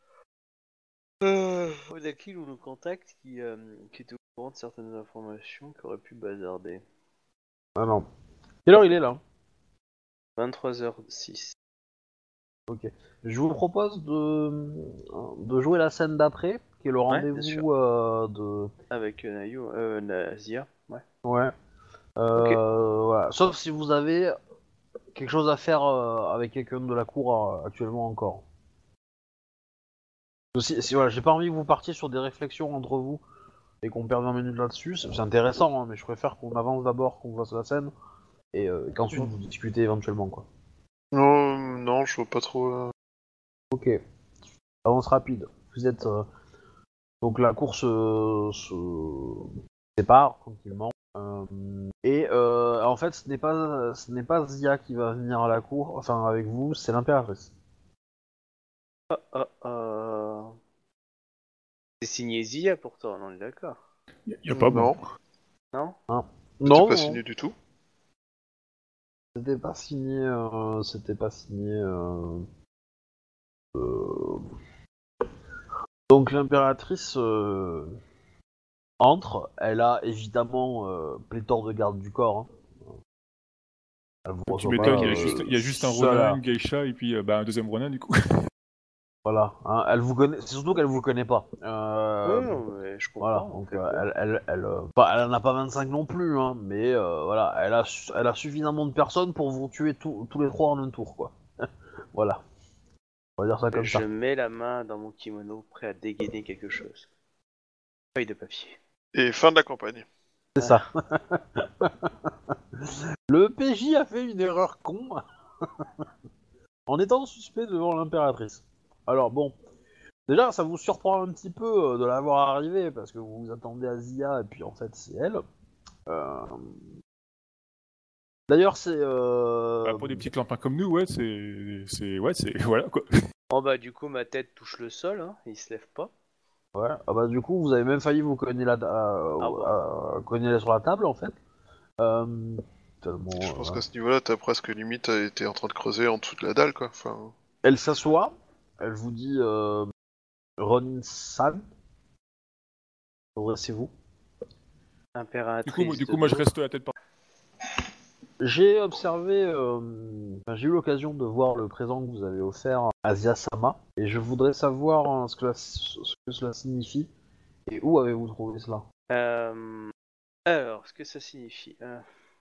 euh, on a qui nous nous contacte qui, euh, qui est au courant de certaines informations qui auraient pu bazarder. Ah non. Quelle heure il est là? vingt-trois heures six. Ok. Je vous propose de, de jouer la scène d'après qui est le Ouais, bien rendez-vous sûr. euh, de... Avec euh, Nayu, euh, Nazia, ouais. Ouais. Euh, voilà. Sauf si vous avez quelque chose à faire euh, avec quelqu'un de la cour euh, actuellement encore. Si, si, voilà, j'ai pas envie que vous partiez sur des réflexions entre vous et qu'on perde vingt minutes là-dessus. C'est c'est intéressant, hein, mais je préfère qu'on avance d'abord, qu'on fasse la scène et euh, qu'ensuite vous discutez éventuellement, quoi. Non, non, je vois pas trop. euh. Ok. Avance rapide. Vous êtes euh, donc la course euh, se sépare tranquillement. Euh, et euh, en fait, ce n'est pas ce n'est pas Zia qui va venir à la cour, enfin avec vous, c'est l'impératrice. Ah, ah, ah. C'est signé Zia pourtant, on est d'accord. Y, y a pas bon. Non, Non? Hein. c'était Non, pas non, signé du tout. c'était pas signé. Euh, c'était pas signé. Euh, euh, Donc l'impératrice euh, entre. Elle a évidemment euh, pléthore de gardes du corps. Hein. Elle vous Tu reçoit m'étonnes, pas il y a euh, juste, il y a juste un seule Ronin, à- une Geisha et puis euh, bah, un deuxième Ronin du coup. Voilà. Hein, elle vous connaît. C'est surtout qu'elle vous connaît pas. Euh, Non, non, mais je Voilà, comprends, on donc fait euh, court. elle, elle, elle, euh, bah, elle en a pas vingt-cinq non plus, hein, mais euh, voilà, elle a, su- elle a suffisamment de personnes pour vous tuer tous tous les trois en un tour, quoi. Voilà, on va dire ça comme Je ça. mets la main dans mon kimono, prêt à dégainer quelque chose. Feuille de papier. Et fin de la campagne. C'est ça. Le P J a fait une erreur con en étant suspect devant l'impératrice. Alors bon, déjà, ça vous surprend un petit peu euh, de la voir arriver, parce que vous vous attendez à Zia, et puis en fait, c'est elle. Euh, D'ailleurs, c'est... Euh... Bah, pour des petits clampins comme nous, ouais, c'est, c'est, ouais, c'est, voilà quoi. Oh bah du coup ma tête touche le sol, hein, il se lève pas. Ouais, ah bah du coup vous avez même failli vous cogner, la, Ah euh, bah. euh, cogner sur la table en fait. Euh, Je tellement, pense euh, qu'à ce niveau-là, t'as presque limite été en train de creuser en dessous de la dalle, quoi. Enfin, Elle s'assoit, elle vous dit euh, Ronin-san, redressez-vous. Du coup, moi, Impératrice du de coup, moi, je dos. reste la tête par. J'ai observé, euh, enfin, j'ai eu l'occasion de voir le présent que vous avez offert à Zia-sama, et je voudrais savoir hein, ce, que la- ce que cela signifie, et où avez-vous trouvé cela? Euh, Alors, ce que ça signifie. Euh,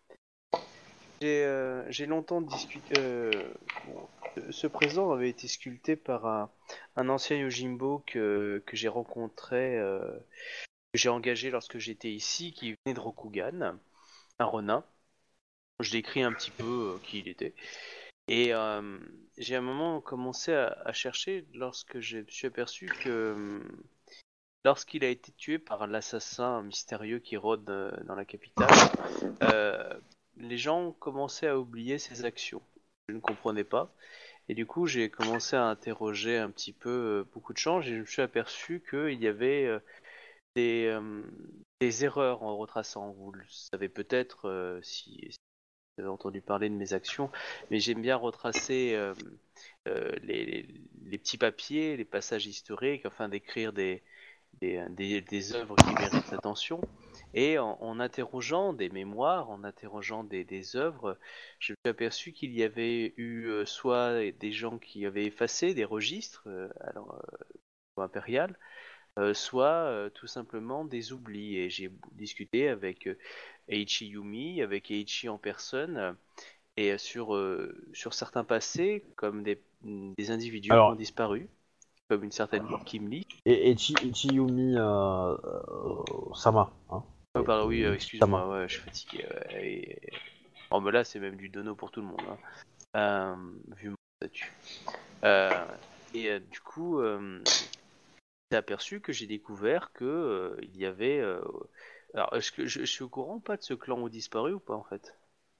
J'ai euh, j'ai longtemps discuté. Euh, bon, ce- ce présent avait été sculpté par un, un ancien Yojimbo que, que j'ai rencontré, euh, que j'ai engagé lorsque j'étais ici, qui venait de Rokugan, un Ronin. Je décris un petit peu euh, qui il était. Et euh, j'ai à un moment commencé à, à chercher lorsque je me suis aperçu que euh, lorsqu'il a été tué par l'assassin mystérieux qui rôde euh, dans la capitale, euh, les gens commençaient à oublier ses actions. Je ne comprenais pas. Et du coup, j'ai commencé à interroger un petit peu euh, beaucoup de gens et je me suis aperçu qu'il y avait euh, des, euh, des erreurs en retraçant. Vous le savez peut-être euh, si, si vous avez entendu parler de mes actions, mais j'aime bien retracer euh, euh, les, les, les petits papiers, les passages historiques, afin d'écrire des, des, des, des œuvres qui méritent l'attention. Et en, en interrogeant des mémoires, en interrogeant des, des œuvres, je me suis aperçu qu'il y avait eu euh, soit des gens qui avaient effacé des registres, euh, alors, euh, impérial, euh, soit euh, tout simplement des oublis. Et j'ai discuté avec euh, Eiichi Yumi, avec Eiichi en personne, euh, et sur, euh, sur certains passés, comme des, des individus qui ont Alors, disparu, comme une certaine Kim Lee. et, et Chi- Ichiyumi euh, euh, Sama, hein. Oh, pardon, oui, euh, Sama. excuse-moi, ouais, je suis fatigué. Ouais, et- Oh, mais là, c'est même du dono pour tout le monde, hein, euh, vu mon statut. Euh, et euh, du coup, euh, j'ai aperçu que j'ai découvert que euh, il y avait. euh, Alors, est-ce que je, je suis au courant ou pas de ce clan ou disparu ou pas en fait?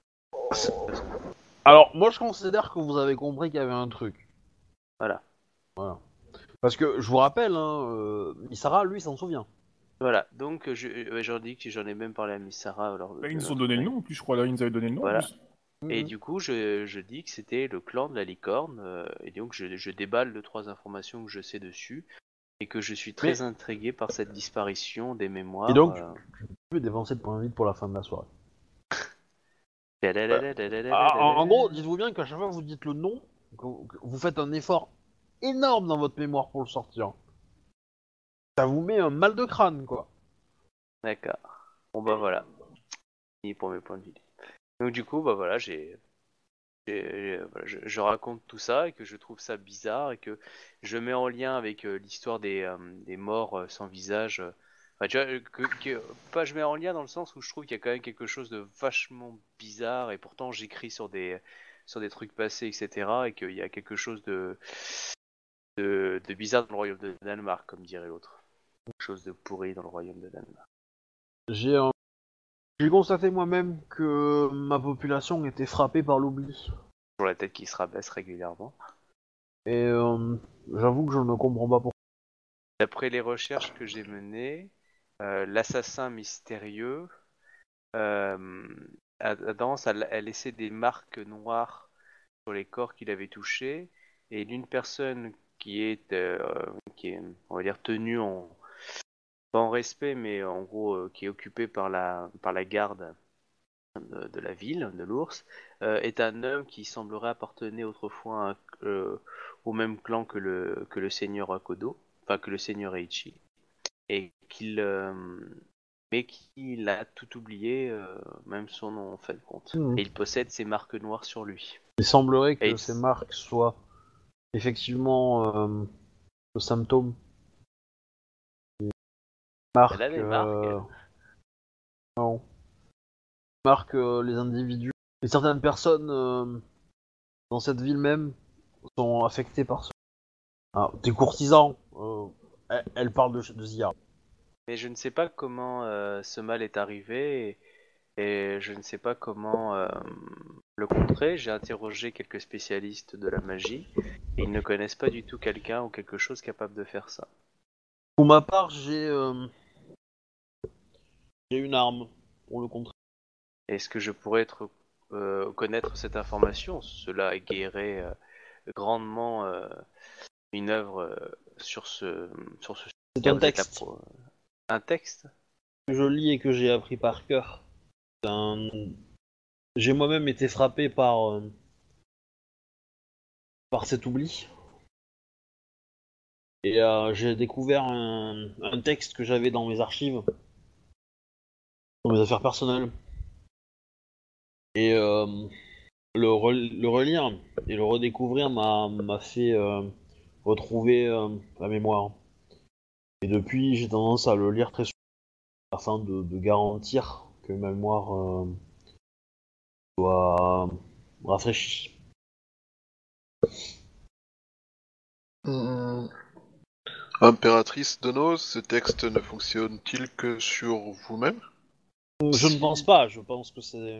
Alors, moi je considère que vous avez compris qu'il y avait un truc. Voilà. Voilà. Parce que je vous rappelle, hein, euh, Isara, lui, s'en souvient. Voilà, donc je, ouais, j'en dis que j'en ai même parlé à Miss Sarah lors de, Là, ils de nous ont notre donné le réunion. nom en plus, je crois. Là, ils nous avaient donné le nom en Voilà. plus. Et Mhm. du coup, je, je dis que c'était le clan de la licorne, euh, et donc je, je déballe deux trois informations que je sais dessus, et que je suis très Mais, intrigué par cette disparition des et mémoires. donc, euh. tu peux dépenser de points de vie pour la fin de la soirée. Ouais. Ah, En, en gros, Tadadadadadadadadada. dites-vous bien qu'à chaque fois que vous dites le nom, que vous que vous faites un effort énorme dans votre mémoire pour le sortir. ça vous met un mal de crâne, quoi. D'accord. Bon bah voilà. Fini pour mes points de vie. Donc du coup, bah voilà, j'ai... j'ai- j'ai- voilà, je, je raconte tout ça et que je trouve ça bizarre et que je mets en lien avec euh, l'histoire des, euh, des morts euh, sans visage. euh. Enfin, tu vois, euh, que, que- pas je mets en lien dans le sens où je trouve qu'il y a quand même quelque chose de vachement bizarre et pourtant j'écris sur des, sur des trucs passés, et cetera. Et qu'il y a quelque chose de, de, de bizarre dans le royaume de Danemark, comme dirait l'autre. Quelque chose de pourri dans le royaume de Danemark. J'ai euh, j'ai constaté moi-même que ma population était frappée par l'oubli. Toujours la tête qui se rabaisse régulièrement. Et euh, j'avoue que je ne comprends pas pourquoi. D'après les recherches que j'ai menées, euh, l'assassin mystérieux euh, a, a tendance à, à laisser des marques noires sur les corps qu'il avait touchés, et d'une personne qui est, euh, qui est, on va dire, tenue en, pas en respect, mais en gros, euh, qui est occupée par la, par la garde de, de la ville, de l'ours, euh, est un homme qui semblerait appartenir autrefois à un- euh, au même clan que le, que le seigneur Akodo, enfin que le seigneur Eichi. Et qu'il euh, mais qu'il a tout oublié, euh, même son nom en fin de compte. Mhm. Et il possède ces marques noires sur lui. Il semblerait Et que il- ces marques soient effectivement euh, le symptôme. Elle a Marque, des marques, euh, elle. non, marque euh, les individus. Et certaines personnes euh, dans cette ville même sont affectées par ce. Ah, des courtisans. Euh, elle, elle parle de, de Zia. Mais je ne sais pas comment euh, ce mal est arrivé et, et je ne sais pas comment euh, le contrer. J'ai interrogé quelques spécialistes de la magie et ils ne connaissent pas du tout quelqu'un ou quelque chose capable de faire ça. Pour ma part, j'ai euh, j'ai une arme pour le contrer. Est-ce que je pourrais être, euh, connaître cette information? Cela égayerait euh, grandement euh, une œuvre euh, sur ce sur ce sujet, C'est car un vous êtes la texte pro- un texte. que je lis et que j'ai appris par cœur. C'est un- J'ai moi-même été frappé par euh, par cet oubli. Et euh, j'ai découvert un, un texte que j'avais dans mes archives, dans mes affaires personnelles. Et euh, le, re- le relire et le redécouvrir m'a m'a fait euh, retrouver euh, la mémoire. Et depuis, j'ai tendance à le lire très souvent afin de, de garantir que ma mémoire euh, soit rafraîchie. Hmm. Impératrice Dono, ce texte ne fonctionne-t-il que sur vous-même? Euh, Je ne Si- pense pas, je pense que c'est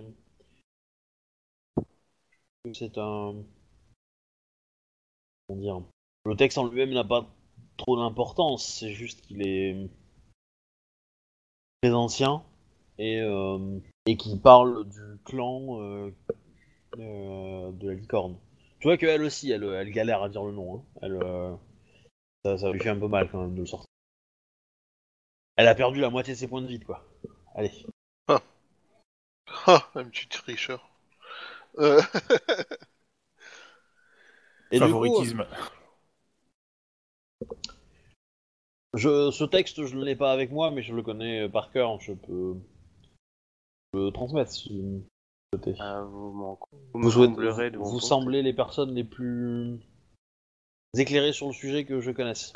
que c'est un... Comment dire? Le texte en lui-même n'a pas trop d'importance, c'est juste qu'il est très ancien et, euh, et qui parle du clan euh, euh, de la licorne. Tu vois qu'elle aussi, elle, elle galère à dire le nom. Hein. Elle, euh, ça, ça lui fait un peu mal quand même de le sortir. Elle a perdu la moitié de ses points de vie, quoi. Allez. Ah, ah, un petit tricheur. Euh, Et du coup, Favoritisme. je, ce texte, je ne l'ai pas avec moi, mais je le connais par cœur. Je peux le transmettre si vous souhaitez. Ah, vous, m'en- vous Vous, me souhaitez- comblerez de vous, vos vous comptes. semblez les personnes les plus éclairées sur le sujet que je connaisse.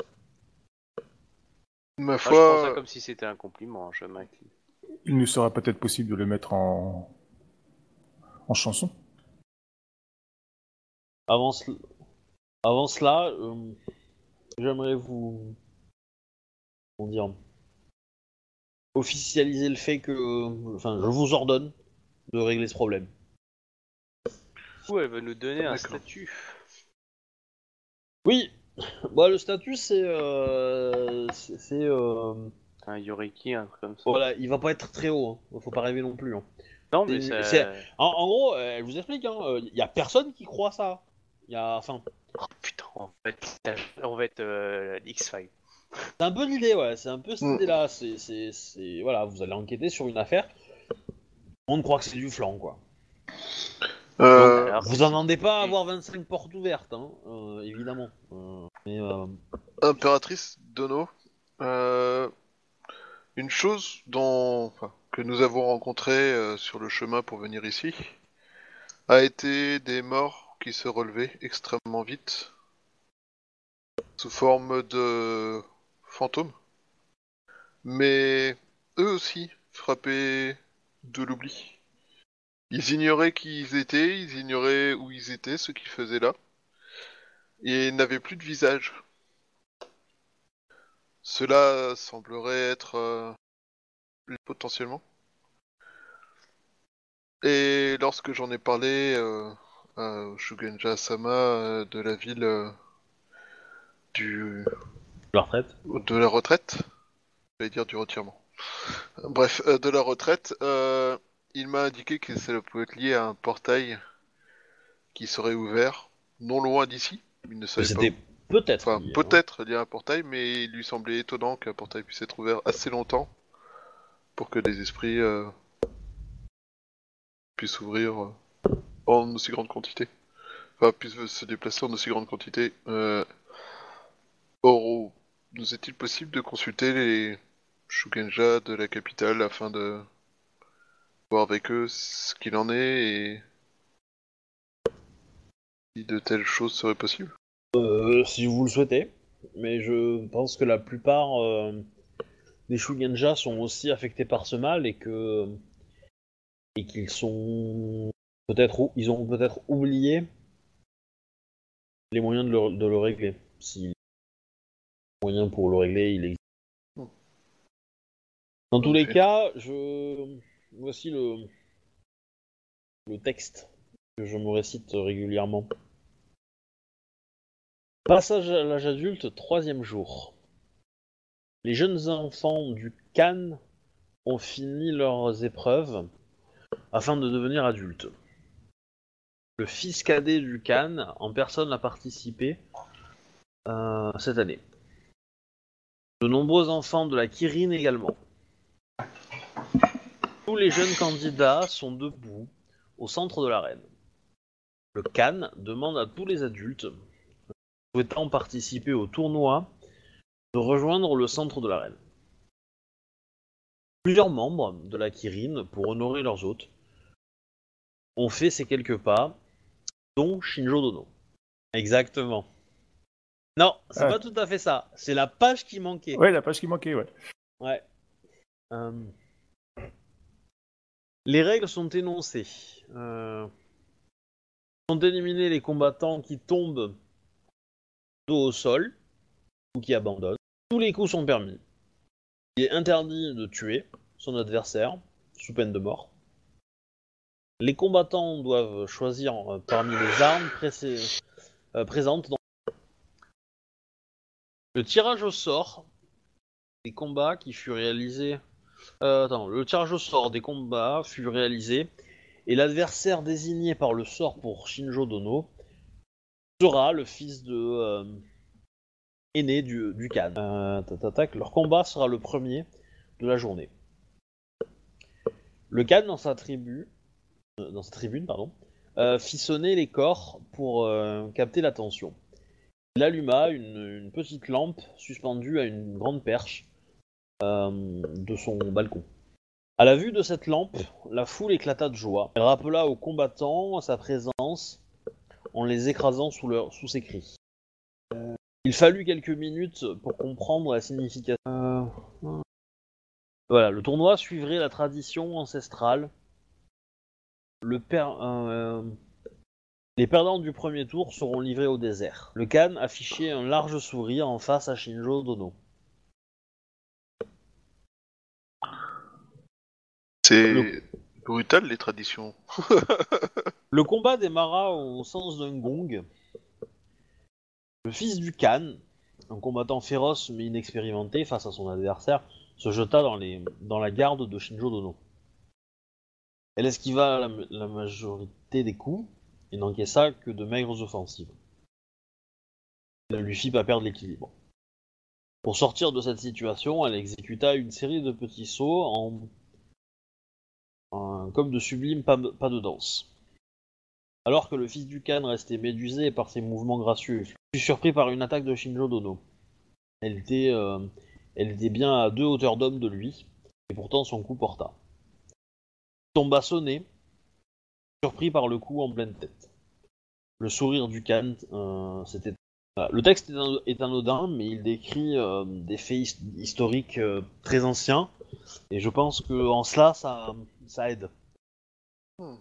ma Ah, je prends ça foi, comme si c'était un compliment, je m'incline. Il nous sera peut-être possible de le mettre en, en chanson. Avant, ce- Avant cela, euh, j'aimerais vous... Comment dire officialiser le fait que... Enfin, je vous ordonne de régler ce problème. Du coup, elle veut nous donner un D'accord. statut. Oui. Bah, le statut, c'est... Euh... C'est... c'est, euh, Un Yoriki, un truc comme ça. Voilà, il va pas être très haut. Hein. Faut pas rêver non plus. Hein. Non, mais C'est- ça... c'est- En, en gros, euh, je vous explique, hein, euh, y a personne qui croit ça. Y a... Enfin, Oh putain, on va être, on va être euh, X-Files. c'est un peu l'idée, ouais. C'est un peu cette Mm. idée-là. C'est... c'est- c'est- Voilà, vous allez enquêter sur une affaire. On ne croit que c'est du flan, quoi. euh, Alors, Vous c'est- entendez pas avoir vingt-cinq portes ouvertes, hein, euh, évidemment. Euh, mais euh, Impératrice Dono, Euh, une chose dont, enfin, que nous avons rencontré euh, sur le chemin pour venir ici a été des morts qui se relevaient extrêmement vite sous forme de fantômes, mais eux aussi frappés de l'oubli. Ils ignoraient qui ils étaient, ils ignoraient où ils étaient, ce qu'ils faisaient là, et n'avaient plus de visage. Cela semblerait être euh, potentiellement. Et lorsque j'en ai parlé euh, à Shugenja-sama euh, de la ville euh, du La retraite. de la retraite, j'allais dire du retirement. Bref, euh, de la retraite, euh, il m'a indiqué que ça pouvait être lié à un portail qui serait ouvert non loin d'ici. Il ne savait C'était pas. peut-être. Enfin, lié, hein. peut-être lié à un portail, mais il lui semblait étonnant qu'un portail puisse être ouvert assez longtemps pour que des esprits euh, puissent s'ouvrir euh, en aussi grande quantité. Enfin, puissent se déplacer en aussi grande quantité. Euh... Or, nous est-il possible de consulter les Shugenja de la capitale afin de voir avec eux ce qu'il en est et si de telles choses seraient possibles? Euh, si vous le souhaitez, mais je pense que la plupart euh, des Shugenja sont aussi affectés par ce mal et que et qu'ils sont peut-être ou- ils ont peut-être oublié les moyens de le, de le régler. Si les moyens pour le régler, il existe. Dans tous les Ok. cas, je voici le le texte que je me récite régulièrement. Passage à l'âge adulte, troisième jour. Les jeunes enfants du Khan ont fini leurs épreuves afin de devenir adultes. Le fils cadet du Khan en personne a participé euh, cette année. De nombreux enfants de la Kirin également. Tous les jeunes candidats sont debout au centre de l'arène. Le Khan demande à tous les adultes souhaitant participer au tournoi de rejoindre le centre de l'arène. Plusieurs membres de la Kirin, pour honorer leurs hôtes, ont fait ces quelques pas, dont Shinjo Dono. Exactement. Non, c'est Ah. pas tout à fait ça. C'est la page qui manquait. Ouais, la page qui manquait, ouais. Ouais. Euh, Les règles sont énoncées. Euh... Sont éliminés les combattants qui tombent dos au sol ou qui abandonnent. Tous les coups sont permis. Il est interdit de tuer son adversaire sous peine de mort. Les combattants doivent choisir euh, parmi les armes pré- euh, présentes dans le tirage au sort des combats qui fut réalisé. Euh, attends, le tirage au sort des combats fut réalisé et l'adversaire désigné par le sort pour Shinjo Dono sera le fils de euh, aîné du, du Khan. Euh, tac, tac, tac. Leur combat sera le premier de la journée. Le Khan dans sa tribu, euh, dans sa tribune, pardon, euh, fit sonner les corps pour euh, capter l'attention. Il alluma une, une petite lampe suspendue à une grande perche euh, de son balcon. À la vue de cette lampe, la foule éclata de joie. Elle rappela aux combattants sa présence en les écrasant sous, leur, sous ses cris. Euh, il fallut quelques minutes pour comprendre la signification. Euh... Voilà, le tournoi suivrait la tradition ancestrale. Le per... euh... Les perdants du premier tour seront livrés au désert. Le Khan affichait un large sourire en face à Shinjo Dono. C'est Le... brutal les traditions. Le combat démarra au sens d'un gong. Le fils du Khan, un combattant féroce mais inexpérimenté face à son adversaire, se jeta dans, les... dans la garde de Shinjo Dono. Elle esquiva la, la majorité des coups et n'encaissa que de maigres offensives. Elle ne lui fit pas perdre l'équilibre. Pour sortir de cette situation, elle exécuta une série de petits sauts en, en... comme de sublimes pas, pas de danse. Alors que le fils du Khan restait médusé par ses mouvements gracieux, je fut surpris par une attaque de Shinjo Dono. Elle était, euh, Elle était bien à deux hauteurs d'homme de lui, et pourtant son coup porta. Il tomba sonné, surpris par le coup en pleine tête. Le sourire du Khan, euh, c'était... Voilà. Le texte est, un- est anodin, mais il décrit euh, des faits his- historiques euh, très anciens, et je pense que en cela, ça, ça aide. Hmm.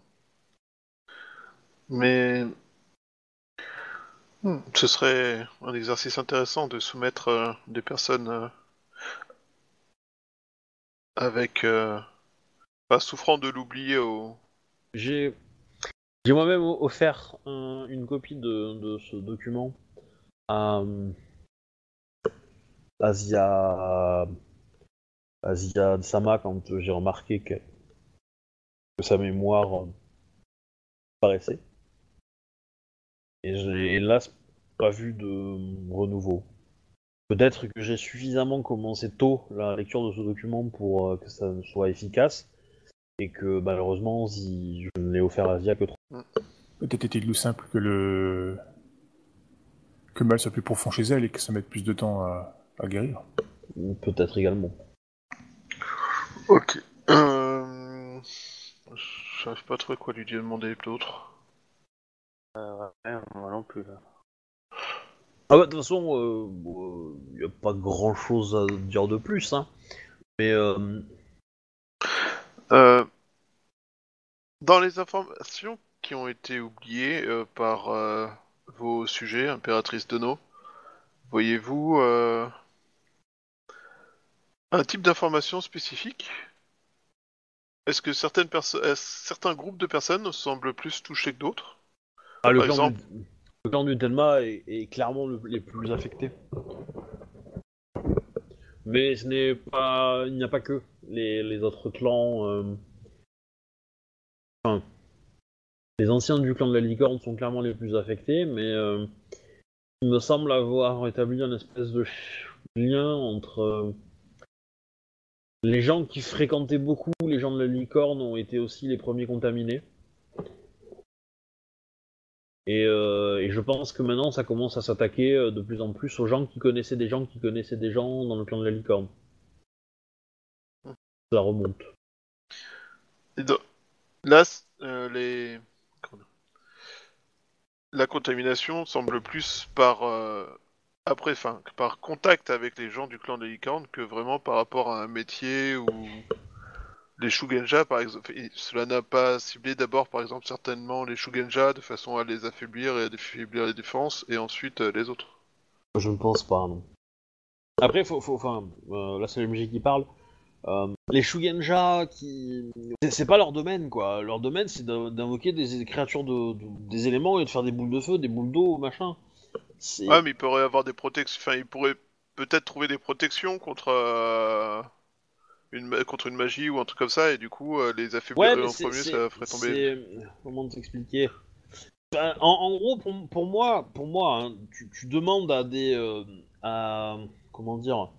Mais hmm, ce serait un exercice intéressant de soumettre euh, des personnes euh, avec euh, pas souffrant de l'oublier au. J'ai, j'ai moi-même o- offert un- une copie de, de ce document à, à Zia, à Zia Sama quand j'ai remarqué que, que sa mémoire euh, paraissait. Et j'ai hélas pas vu de renouveau. Peut-être que j'ai suffisamment commencé tôt la lecture de ce document pour euh, que ça soit efficace, et que malheureusement, si je ne l'ai offert à Zia que trop. Peut-être était-il plus simple que le que le mal soit plus profond chez elle et que ça mette plus de temps à, à guérir. Peut-être également. Ok. Euh... Je savais pas trop quoi lui demander d'autre. Euh, ouais, moi non plus. Là. Ah bah, de toute façon, il n'y a pas grand chose à dire de plus, hein. Mais euh, Euh, dans les informations qui ont été oubliées euh, par euh, vos sujets, Impératrice Dono, voyez-vous euh, un type d'information spécifique? Est-ce que certaines perso- est-ce- certains groupes de personnes semblent plus touchés que d'autres? ah, le, Par clan du, exemple, le clan du Tenma est, est clairement le, les plus affectés. Mais ce n'est pas, il n'y a pas que les, les autres clans. euh, Enfin, les anciens du clan de la licorne sont clairement les plus affectés, mais euh, il me semble avoir établi un espèce de lien entre euh, les gens qui fréquentaient beaucoup les gens de la licorne ont été aussi les premiers contaminés. Et, euh, et je pense que maintenant ça commence à s'attaquer euh, de plus en plus aux gens qui connaissaient des gens qui connaissaient des gens dans le clan de la licorne. Ça remonte. et dans- là, c- euh, les... comment dire, la contamination semble plus par euh, après, enfin, par contact avec les gens du clan de licorne que vraiment par rapport à un métier ou les Shugenja, par exemple. Et cela n'a pas ciblé d'abord, par exemple, certainement les Shugenja de façon à les affaiblir et à affaiblir les défenses, et ensuite euh, les autres. Je ne pense pas, non. Après, faut, faut, enfin, euh, là c'est le M J qui parle. Euh, les Shugenja, qui, c'est c'est pas leur domaine, quoi. Leur domaine, c'est d'in- d'invoquer des créatures de, de- des éléments et de faire des boules de feu, des boules d'eau, machin. Ah, C'est mais il pourrait avoir des protections. Enfin, il pourrait peut-être trouver des protections contre euh, une ma- contre une magie ou un truc comme ça, et du coup, euh, les affaiblir ouais, euh, mais en c'est, premier, c'est, ça ferait tomber. c'est, comment t'expliquer? Enfin, en, en gros, pour, pour moi, pour moi, hein, tu, tu demandes à des, euh, à, comment dire,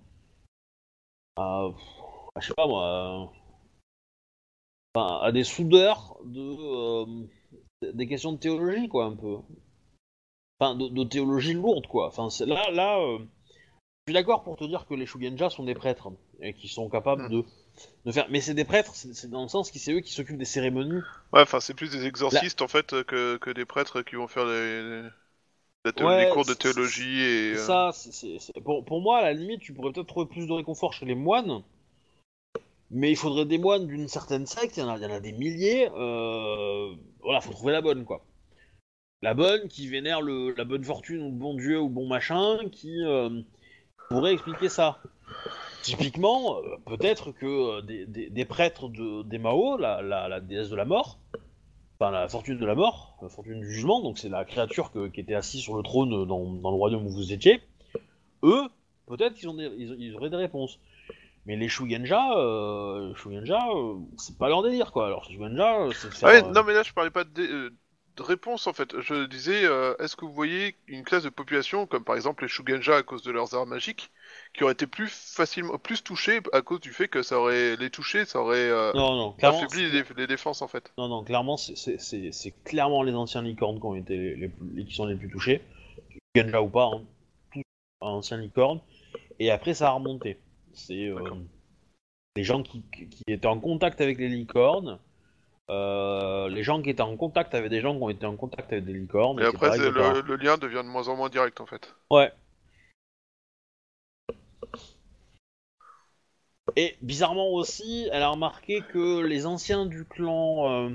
à, à- je sais pas moi, à, enfin, à des soudeurs de, euh, des questions de théologie, quoi, un peu. Enfin, de, de théologie lourde, quoi. Enfin, c'est, là, là, euh, je suis d'accord pour te dire que les Shugenja sont des prêtres et qui sont capables Hmm. de, de faire. Mais c'est des prêtres, c'est, c'est dans le sens que c'est eux qui s'occupent des cérémonies. Ouais, enfin, c'est plus des Là, exorcistes en fait euh, que, que des prêtres qui vont faire les, les, la théo- les ouais, cours de c'est, c'est- théologie et. c'est euh, ça. c'est, c'est- c'est- Pour, pour moi, à la limite, tu pourrais peut-être trouver plus de réconfort chez les moines. Mais il faudrait des moines d'une certaine secte, il y en a, il y en a des milliers. Euh... Voilà, faut trouver la bonne, quoi. La bonne qui vénère le, la bonne fortune ou le bon dieu ou le bon machin, qui euh, pourrait expliquer ça. Typiquement, euh, peut-être que euh, des, des- des prêtres de, des Mao, la, la- la déesse de la mort, enfin la fortune de la mort, la fortune du jugement, donc c'est la créature que- qui était assise sur le trône dans, dans le royaume où vous étiez, eux, peut-être qu'ils ont des- ils, ils auraient des réponses. Mais les Shugenja, euh, Shugenja, euh, c'est pas leur délire, quoi. Alors Shugenja, euh, c'est de Ah faire... ouais, euh, non mais là je parlais pas de, dé- euh, de réponse en fait. Je disais, euh, est-ce que vous voyez une classe de population comme par exemple les Shugenja à cause de leurs arts magiques qui auraient été plus facilement, plus touchés à cause du fait que ça aurait les touchés, ça aurait euh, Non, non, clairement, affaibli c'est- les, les défenses en fait. non, non, clairement, c'est- c'est c'est- c'est clairement les anciens licornes qui ont été les, les plus- les- qui sont les plus touchés, Shugenja ou pas, hein, tous anciens licornes. Et après, ça a remonté. C'est euh, D'accord. les gens qui, qui étaient en contact avec les licornes, euh, les gens qui étaient en contact avec des gens qui ont été en contact avec des licornes, Et après, et cetera, c'est et cetera. le, le lien devient de moins en moins direct en fait. Ouais. Et bizarrement aussi, elle a remarqué que les anciens du clan, euh,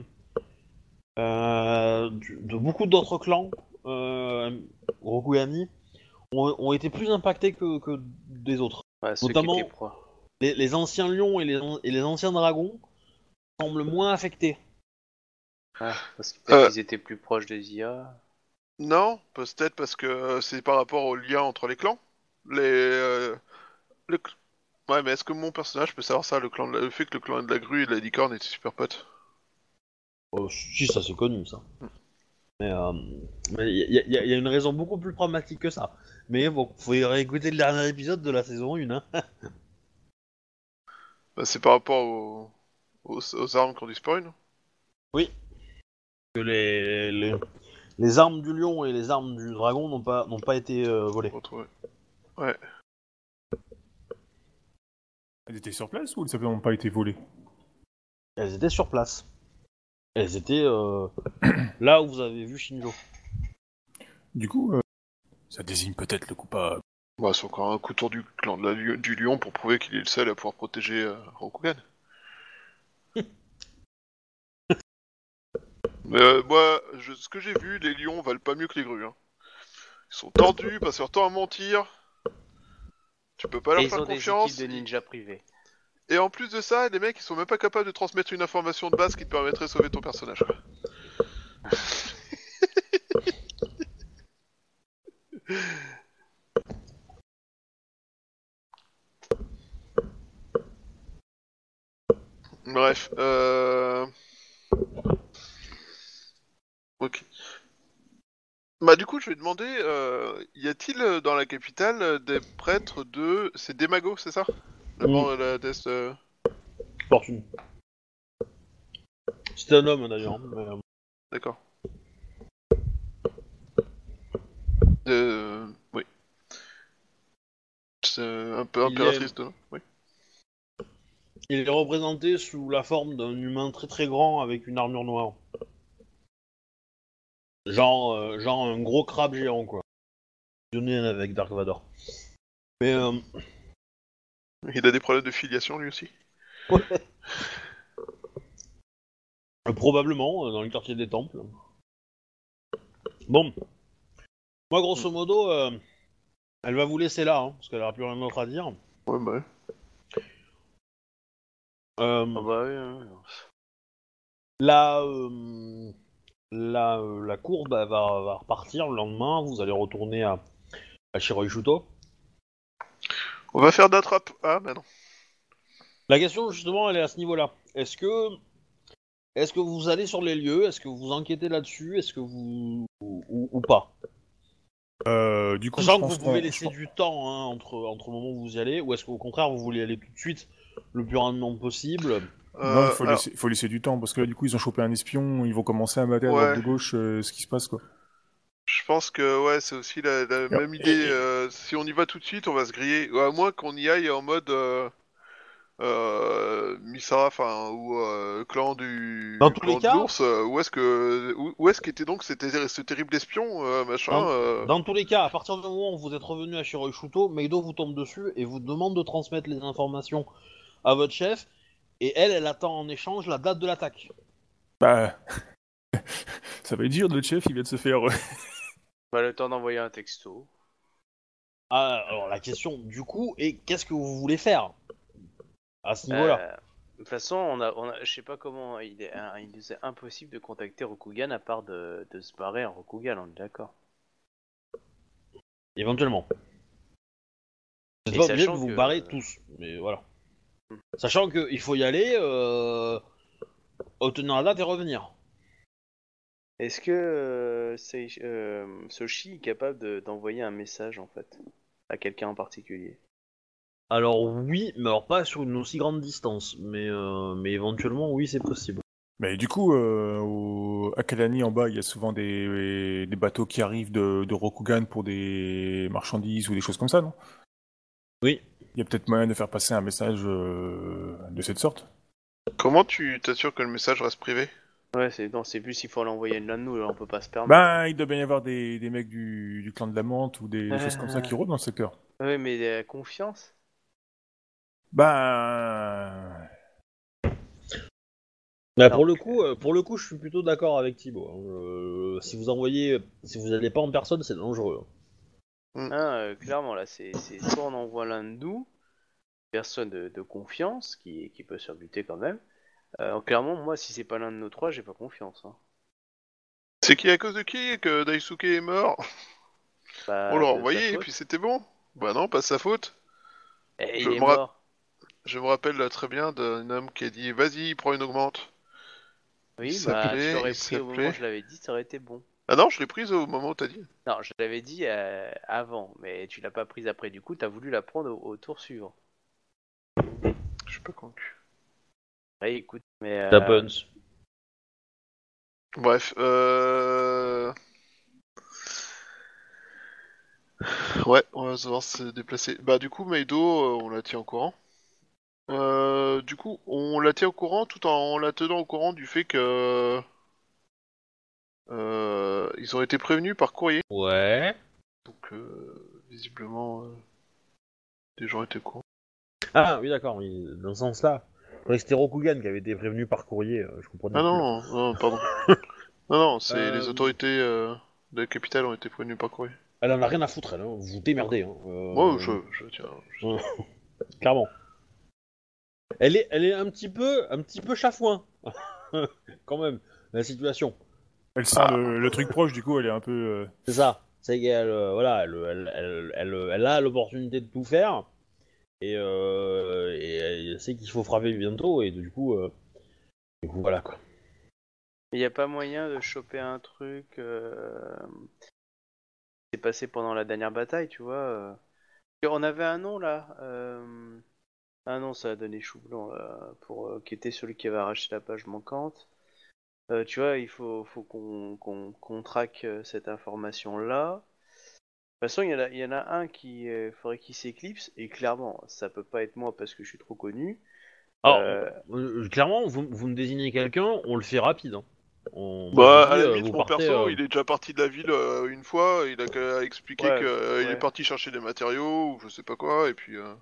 euh, du- de beaucoup d'autres clans, euh, Rokugami, ont, ont été plus impactés que, que des autres. Ouais, ceux Notamment- qui étaient pro. Les, les anciens lions et les, an- et les anciens dragons semblent moins affectés. Ah, parce que peut-être Euh. qu'ils étaient plus proches des I A. Non, peut-être parce que euh, c'est par rapport au lien entre les clans. Les, euh, le cl- Ouais, mais est-ce que mon personnage peut savoir ça, le clan de la- le fait que le clan de la grue et de la licorne étaient super potes? Oh, si, ça c'est connu ça. Mais il y, y- y a une raison beaucoup plus pragmatique que ça. Mais bon, faut y réécouter le dernier épisode de la saison un. Hein. Bah, c'est par rapport aux... aux... aux armes qu'on disparaît, non? Oui. Que les, les, les armes du lion et les armes du dragon n'ont pas, n'ont pas été euh, volées. Retrouvé. Ouais. Elles étaient sur place ou elles n'ont pas été volées? Elles étaient sur place. Elles étaient euh, là où vous avez vu Shinjo. Du coup, euh, ça désigne peut-être le coupable. Bah, c'est encore un coup tour du clan de la li- du lion pour prouver qu'il est le seul à pouvoir protéger euh, Rokugan. Mais euh, moi, je... ce que j'ai vu, les lions valent pas mieux que les grues. Hein. Ils sont tordus, passent leur temps à mentir. Tu peux pas leur Et ils faire ont des confiance. équipes de ninja privés. Et en plus de ça, les mecs, ils sont même pas capables de transmettre une information de base qui te permettrait de sauver ton personnage. Quoi. Bref, euh... Ok. Bah du coup, je vais demander, euh, y a-t-il euh, dans la capitale euh, des prêtres de... C'est Démago, c'est ça? La mort de la déesse... euh, Fortune. C'était un homme d'ailleurs. Mais, euh, D'accord. Euh... Oui. C'est un peu Il impératrice est- de... Oui. il est représenté sous la forme d'un humain très très grand avec une armure noire. Genre, euh, genre un gros crabe géant quoi. Fusionné avec Dark Vador. Mais euh, Il a des problèmes de filiation lui aussi. euh, probablement euh, dans le quartier des temples. Bon, moi grosso modo, euh, elle va vous laisser là hein, parce qu'elle aura plus rien d'autre à dire. Ouais, bah ouais. Euh, Ah bah oui, hein. la, euh, la, euh, la courbe elle va, va repartir le lendemain. Vous allez retourner à, à Shiroishuto. On va faire d'attrape. Ah, bah non. La question justement, elle est à ce niveau-là. Est-ce que, est-ce que vous allez sur les lieux? Est-ce que vous enquêtez là-dessus? Est-ce que vous ou, ou- ou pas? Euh, du coup, Sachant je que pense vous pouvez qu'on- laisser je- du temps hein, entre entre le moment où vous y allez, ou est-ce qu'au contraire vous voulez aller tout de suite le plus rapidement possible? Non, il Euh, faut, alors, laisser, faut laisser du temps, parce que là, du coup, ils ont chopé un espion, ils vont commencer à mater à Ouais. droite de gauche euh, ce qui se passe, quoi. je pense que ouais, c'est aussi la, la même idée. euh, si on y va tout de suite, on va se griller. Ou à moins qu'on y aille en mode euh, euh, Misara, enfin, ou euh, clan du Dans tous clan les de cas- l'ours. euh, où est-ce que où, où est-ce qu'était donc cet- ce terrible espion, euh, machin Dans, euh, dans tous les cas, à partir du moment où vous êtes revenu à Shiroishuto, Meido vous tombe dessus et vous demande de transmettre les informations à votre chef, et elle, elle attend en échange la date de l'attaque. Bah, ça va être dur, notre chef, il vient de se faire... euh, Bah, le temps d'envoyer un texto. Ah, alors la question du coup est qu'est-ce que vous voulez faire à ce niveau-là? Euh, de toute façon, on a, on a, je sais pas comment, il est, hein, il nous est impossible de contacter Rokugan à part de, de se barrer en Rokugan, on est d'accord. Éventuellement. Vous Et n'êtes pas obligé de sachant vous que- barrer tous, mais voilà. Hmm. Sachant qu'il faut y aller, euh, obtenir la date et revenir. Est-ce que euh, c'est, euh, Soshi est capable de- d'envoyer un message en fait à quelqu'un en particulier? Alors oui, mais alors pas sur une aussi grande distance, mais, euh, mais éventuellement oui c'est possible. Mais du coup, euh, au... à Kalani, en bas, il y a souvent des, des bateaux qui arrivent de, de Rokugan pour des marchandises ou des choses comme ça, non? Oui. Il y a peut-être moyen de faire passer un message euh, de cette sorte. Comment tu t'assures que le message reste privé? Ouais, c'est non, c'est plus s'il faut l'envoyer l'un de nous, là, on peut pas se permettre. Ben, il doit bien y avoir des, des mecs du, du clan de la menthe ou des Euh. choses comme ça qui rôdent dans le secteur. Ouais, mais euh, confiance. Ben... Bah, Non. pour le coup, euh, pour le coup, je suis plutôt d'accord avec Thibaut. Hein. Euh, si vous envoyez, si vous n'allez pas en personne, c'est dangereux. Hein, euh, clairement, là, c'est c'est soit on envoie l'un de nous, personne de, de confiance, qui, qui peut se faire buter quand même. Euh, clairement, moi, si c'est pas l'un de nos trois, j'ai pas confiance. Hein. C'est qui à cause de qui que Daisuke est mort? Bah, On l'a de sa envoyé et faute. puis c'était bon? Bah non, pas sa faute. Eh, Je il est me rapp- mort. Je me rappelle euh, très bien d'un homme qui a dit vas-y, prends une augmente. Oui, Il bah, tu s'appelait- l'aurais il pris au moment où s'appelait- je l'avais dit, ça aurait été bon. Ah non, je l'ai prise au moment où t'as dit. Non, je l'avais dit euh, avant, mais tu l'as pas prise après. Du coup, t'as voulu la prendre au, au tour suivant. Je suis pas convaincu. Ouais, écoute, mais. euh, Ça punch. Bref, euh... Ouais, on va savoir se déplacer. Bah du coup, Meido, euh, on la tient au courant. Euh, du coup, on la tient au courant tout en la tenant au courant du fait que... Euh, ils ont été prévenus par courrier. Ouais. Donc, euh, visiblement, euh, des gens étaient au courant. Ah oui, d'accord. Oui, dans ce sens-là. Je croyais que c'était Rokugan qui avait été prévenu par courrier. euh, Je comprenais Ah plus. non, non, pardon. non, non, c'est Euh, les autorités euh, de la capitale ont été prévenues par courrier. Elle en a rien à foutre, elle. Hein. Vous vous démerdez. Hein. Euh, Moi, je, je tiens... je- euh, Clairement. Elle est, elle est un petit peu, un petit peu chafouin. Quand même, la situation. Elle sent le, le truc proche, du coup, elle est un peu... euh, C'est ça. C'est qu'elle, euh, voilà, elle, elle, elle, elle, elle a l'opportunité de tout faire. Et, euh, et elle sait qu'il faut frapper bientôt. Et du coup, euh, du coup voilà quoi. Il n'y a pas moyen de choper un truc euh... qui s'est passé pendant la dernière bataille, tu vois. euh. On avait un nom là. Euh... Ah non, ça a donné chou blanc là, pour euh, qui était celui qui avait arraché la page manquante. Euh, tu vois, il faut, faut qu'on qu'on qu'on traque euh, cette information là. De toute façon, il y, en a- il y en a un qui euh, faudrait qu'il s'éclipse et clairement, ça peut pas être moi parce que je suis trop connu. Alors, Euh, euh, clairement, vous, vous me désignez quelqu'un, on le fait rapide. Hein. On, moi, Bah, je vous à dis, la euh, limite, vous mon partez. perso, euh, il est déjà parti de la ville euh, une fois, il a qu'à expliquer Ouais, qu'il ouais. est parti chercher des matériaux, ou je sais pas quoi, et puis... Euh...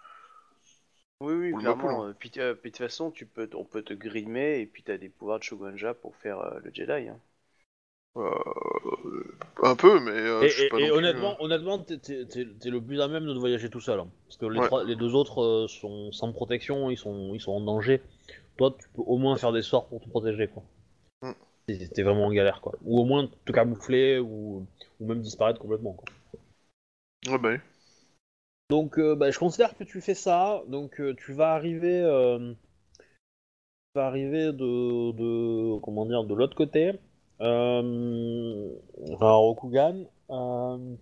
Oui, oui, Ou le clairement. Mapple, euh, Puis, euh, puis de toute façon, tu peux, on peut te grimer et puis t'as des pouvoirs de Shogunja pour faire euh, le Jedi. Hein. euh, un peu, mais euh, Et, je suis et- pas et non plus... honnêtement, honnêtement, t'es, t'es- t'es- t'es le plus à même de voyager tout seul. Hein. Parce que les, Ouais. trois, les deux autres euh, sont sans protection, ils sont, ils sont en danger. Toi, tu peux au moins faire des sorts pour te protéger, quoi. Mm. Si t'es vraiment en galère, quoi. Ou au moins te camoufler, ou, ou même disparaître complètement, quoi. Ouais, bah oui. Donc, euh, bah, je considère que tu fais ça. Donc, euh, tu vas arriver, euh, tu vas arriver de, de, comment dire, de l'autre côté. Euh, enfin, Rokugan. Euh,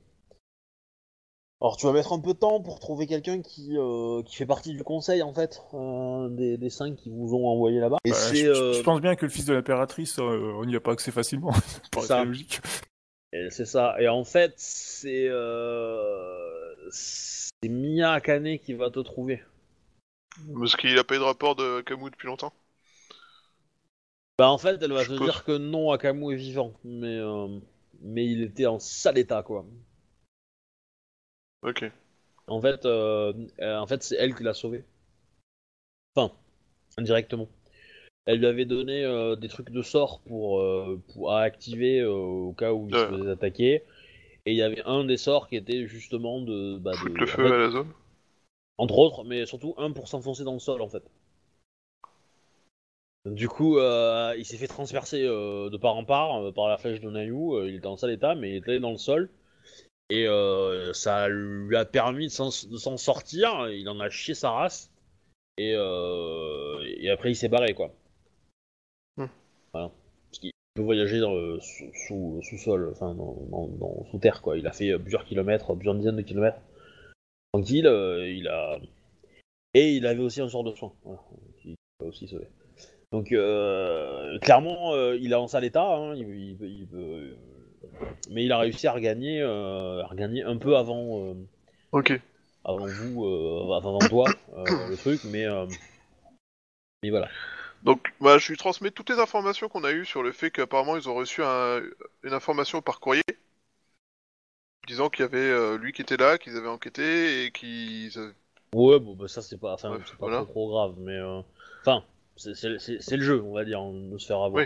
alors, tu vas mettre un peu de temps pour trouver quelqu'un qui, euh, qui fait partie du conseil, en fait, euh, des, des cinq qui vous ont envoyé là-bas. Et bah, c'est, je, je- euh, je pense bien que le fils de l'impératrice, euh, on n'y a pas accès facilement. Ça paraît ça. très logique. et c'est ça. Et en fait, c'est, euh, c'est Mia Akane qui va te trouver. Parce qu'il a pas eu de rapport de Camus depuis longtemps. Bah en fait, elle va Je te suppose. dire que non, Akamu est vivant, mais euh, mais il était en sale état quoi. Ok. En fait, euh, euh, en fait, c'est elle qui l'a sauvé. Enfin, indirectement. Elle lui avait donné euh, des trucs de sort pour euh, pour à activer euh, au cas où il se Ouais. faisait attaquer. Et il y avait un des sorts qui était justement de, bah, Foutre de le en feu fait, à la zone. entre autres, mais surtout un pour s'enfoncer dans le sol en fait. Du coup, euh, il s'est fait transpercer euh, de part en part euh, par la flèche de Nayu. Euh, il était en sale état, mais il était dans le sol. Et euh, ça lui a permis de s'en, de s'en sortir. Il en a chié sa race. Et, euh, et après, il s'est barré, quoi. Hmm. Voilà. Parce qu'il peut voyager dans le sous, sous, sous-sol, enfin, dans, dans, dans- sous terre, quoi. Il a fait euh, plusieurs kilomètres, plusieurs dizaines de kilomètres. Tranquille, euh, il a. Et il avait aussi un sort de soin. Voilà. Il peut aussi sauver. Donc, euh, clairement, euh, il est en sale état. Hein. Il, il, il, il, mais il a réussi à regagner, euh, à regagner un peu avant. Euh, Ok. avant vous, euh, avant toi, euh, le truc, mais, euh, mais voilà. Donc, bah, je lui transmets toutes les informations qu'on a eues sur le fait qu'apparemment ils ont reçu un, une information par courrier, disant qu'il y avait euh, lui qui était là, qu'ils avaient enquêté et qu'ils avaient... Ouais, bon, bah ça c'est pas, enfin, Bref, c'est pas trop voilà. trop grave, mais euh, enfin, c'est, c'est, c'est, c'est le jeu, on va dire, de se faire avoir. Oui.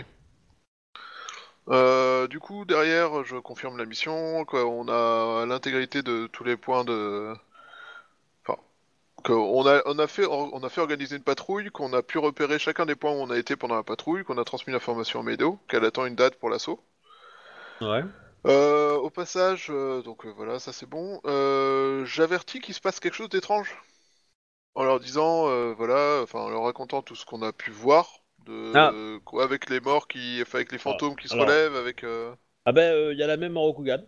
Euh, du coup, derrière, je confirme la mission, quoi, on a l'intégrité de tous les points de... Enfin, qu'on a, on a fait, on a fait organiser une patrouille, qu'on a pu repérer chacun des points où on a été pendant la patrouille, qu'on a transmis l'information à Medo, qu'elle attend une date pour l'assaut. Ouais. Euh, au passage, euh, donc euh, voilà, ça c'est bon. Euh, j'avertis qu'il se passe quelque chose d'étrange. En leur disant, euh, voilà, enfin en leur racontant tout ce qu'on a pu voir, Ah, de, quoi, avec les morts qui, enfin, avec les ah, fantômes qui se alors, relèvent, avec... Euh, ah ben, il y a la même à Rokugan,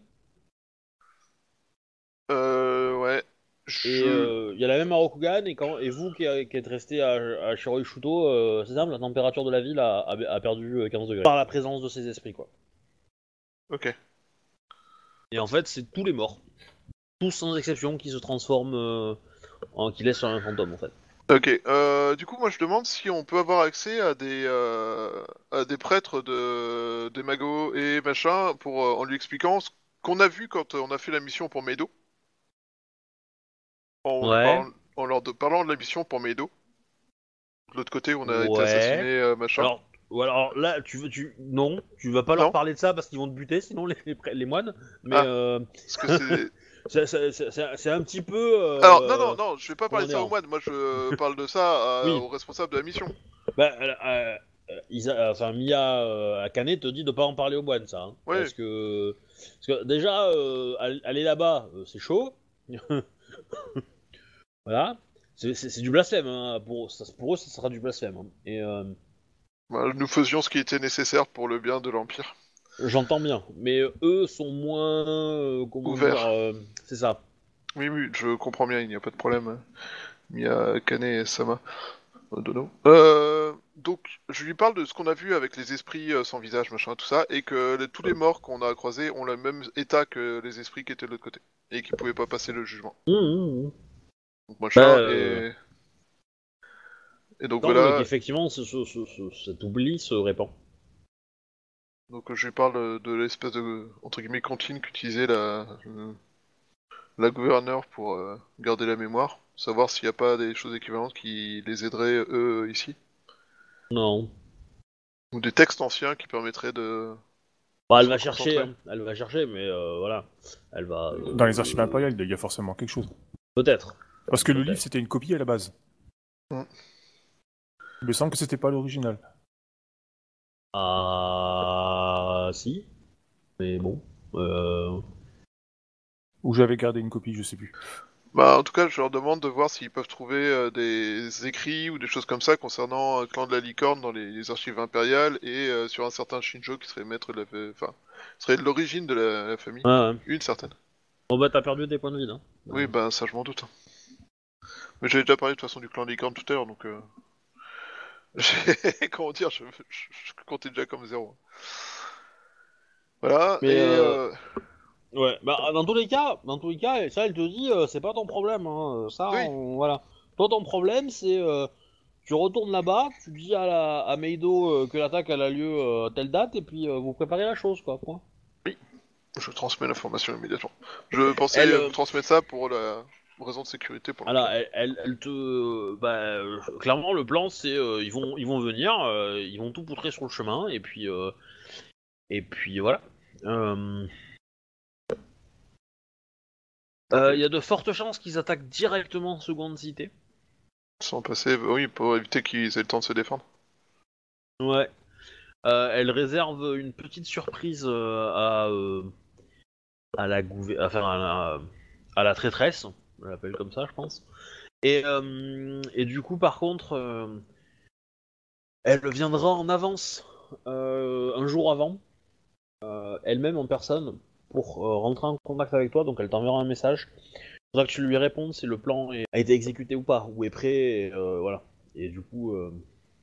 euh, ouais, et je... il y a la même à Rokugan, et quand, et vous qui, qui êtes resté à, à Shiroi Shuto, euh, c'est simple, la température de la ville a, a, a perdu euh, quinze degrés par la présence de ces esprits, quoi. Ok. Et en fait, c'est tous les morts, tous sans exception, qui se transforment, euh, en, qui laissent un fantôme, en fait. Ok, euh, du coup, moi je demande si on peut avoir accès à des, euh, à des prêtres de, des magos et machin, pour, euh, en lui expliquant ce qu'on a vu quand euh, on a fait la mission pour Meido, en, lui Ouais, parlant, en leur de- parlant de la mission pour Meido. De l'autre côté, on a été assassiné, ouais. euh, machin. Alors, ou alors là, tu veux, tu, non, tu vas pas leur Non? parler de ça parce qu'ils vont te buter, sinon les, les, pré- les moines. Mais Ah, euh, parce que c'est... c'est c'est- c'est- c'est- c'est un petit peu, Alors, non, non, euh, non, je vais pas parler comment de ça dire. au moine, moi je parle de ça à- Oui, au responsable de la mission. bah, euh, euh, Isa- enfin Mia euh, Akane te dit de pas en parler aux moines, ça, hein, Ouais, parce que, parce que déjà euh, aller aller là-bas, euh, c'est chaud. Voilà, c'est c'est- c'est du blasphème. Hein, pour, ça, pour eux, ça sera du blasphème. Hein. Et euh, bah, nous faisions ce qui était nécessaire pour le bien de l'Empire. j'entends bien, mais eux sont moins, euh, comment dire, Ouvert. euh, c'est ça. Oui, oui, je comprends bien, il n'y a pas de problème. Mia Kane et Sama Dono. Euh, donc, je lui parle de ce qu'on a vu avec les esprits euh, sans visage, machin, tout ça, et que les- tous les morts qu'on a croisés ont le même état que les esprits qui étaient de l'autre côté, et qui pouvaient pas passer le jugement. Mmh, mmh, mmh. Donc, Bah, machin, euh, et... Et donc il semble voilà, qu'effectivement ce- ce- ce- ce- cet oubli se répand. donc je lui parle de l'espèce de, entre guillemets, cantine qu'utilisait la, euh, la gouverneure pour euh, garder la mémoire, savoir s'il n'y a pas des choses équivalentes qui les aideraient, eux, ici. Non. Ou des textes anciens qui permettraient de, Bah, de elle se va chercher, reconcentrer. hein. Elle va chercher, mais euh, voilà. Elle va. Dans les archives euh, impériales, il y a forcément quelque chose. Peut-être. Parce que le livre, Peut-être. c'était une copie à la base. Mm. Il me semble que c'était pas l'original. Ah, si. Mais bon. Euh... Ou j'avais gardé une copie, je sais plus. Bah, en tout cas, je leur demande de voir s'ils peuvent trouver euh, des écrits ou des choses comme ça concernant un clan de la licorne dans les, les archives impériales et euh, sur un certain Shinjo qui serait maître de la, enfin, serait de l'origine de la, la famille. Ouais, ouais. Une certaine. Bon bah t'as perdu tes points de vie, hein. Oui, bah ça je m'en doute. Mais j'avais déjà parlé de toute façon du clan licorne tout à l'heure, donc euh... j'ai- comment dire, je, je, je comptais déjà comme zéro. Voilà, Mais et euh... euh... ouais. Bah dans tous les cas, dans tous les cas, ça elle te dit, euh, c'est pas ton problème. Hein. Ça, oui, on- voilà. Toi ton problème c'est, euh, tu retournes là-bas, tu dis à, la, à Meido euh, que l'attaque elle a lieu euh, telle date et puis euh, vous préparez la chose quoi. Point. je transmets l'information immédiatement. Je pensais Elle, euh, euh, vous transmettre ça pour la raison de sécurité pour alors, l'Empire. elle, elle, elle te, bah, euh, clairement le plan c'est, euh, ils vont, ils vont venir, euh, ils vont tout poutrer sur le chemin et puis, euh, et puis voilà. Euh... Il y a de fortes chances qu'ils attaquent directement Seconde Cité. Sans passer, oui, pour éviter qu'ils aient le temps de se défendre. Ouais. Euh, elle réserve une petite surprise euh, à, euh, à la gouver... enfin, à la, à la traîtresse, on l'appelle comme ça, je pense. Et, euh, et du coup, par contre, euh, elle viendra en avance, euh, un jour avant, euh, elle-même en personne, pour euh, rentrer en contact avec toi. Donc, elle t'enverra un message. Il faudra que tu lui répondes si le plan est- a été exécuté ou pas, ou est prêt. Et, euh, voilà. Et du coup, euh,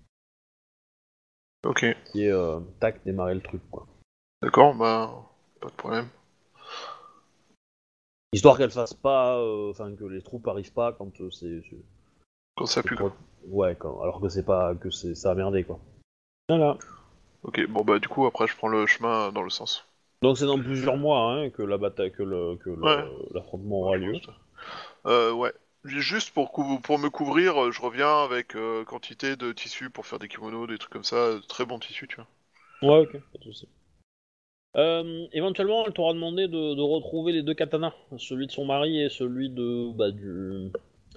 Ok, qui est euh, tac, démarrer le truc, quoi. d'accord, bah, pas de problème. Histoire qu'elle fasse pas, euh, enfin que les troupes arrivent pas quand euh, c'est, c'est- Quand ça c'est pue, pas- quoi. ouais, quand, alors que c'est pas, que c'est ça a merdé quoi. Voilà. Ok, bon bah du coup après je prends le chemin dans le sens. Donc c'est dans plusieurs mois hein, que la bataille, que le, que Ouais. le- l'affrontement Ouais, aura je lieu. pense. Euh, ouais. Juste pour, cou- pour me couvrir, euh, je reviens avec euh, quantité de tissus pour faire des kimonos, des trucs comme ça, de très bons tissus, tu vois. Ouais, ok, pas de souci. Euh, éventuellement, elle t'aura demandé de, de retrouver les deux katanas, celui de son mari et celui de bah du,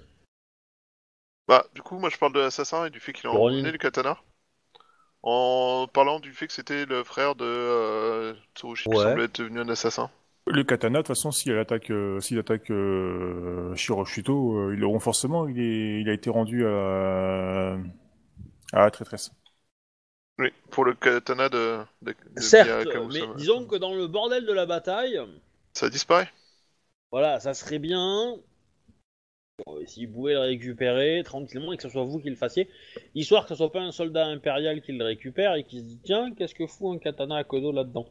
Bah, du coup, moi je parle de l'assassin et du fait qu'il a du Ronin. emmené le katana, en parlant du fait que c'était le frère de euh, Tsurushi qui Ouais. semblait être devenu un assassin. Le katana, de toute façon, si elle attaque, euh, s'il attaque euh, Shiroshito, euh, ils l'auront forcément. Il, est, il a été rendu à, à la traîtresse. Oui, pour le katana de, de, de Certes, Miya mais Kamusama. disons que dans le bordel de la bataille, Ça disparaît. voilà, ça serait bien euh, si vous pouvez le récupérer tranquillement et que ce soit vous qui le fassiez, histoire que ce soit pas un soldat impérial qui le récupère et qui se dit tiens, qu'est-ce que fout un katana à Kodo là-dedans?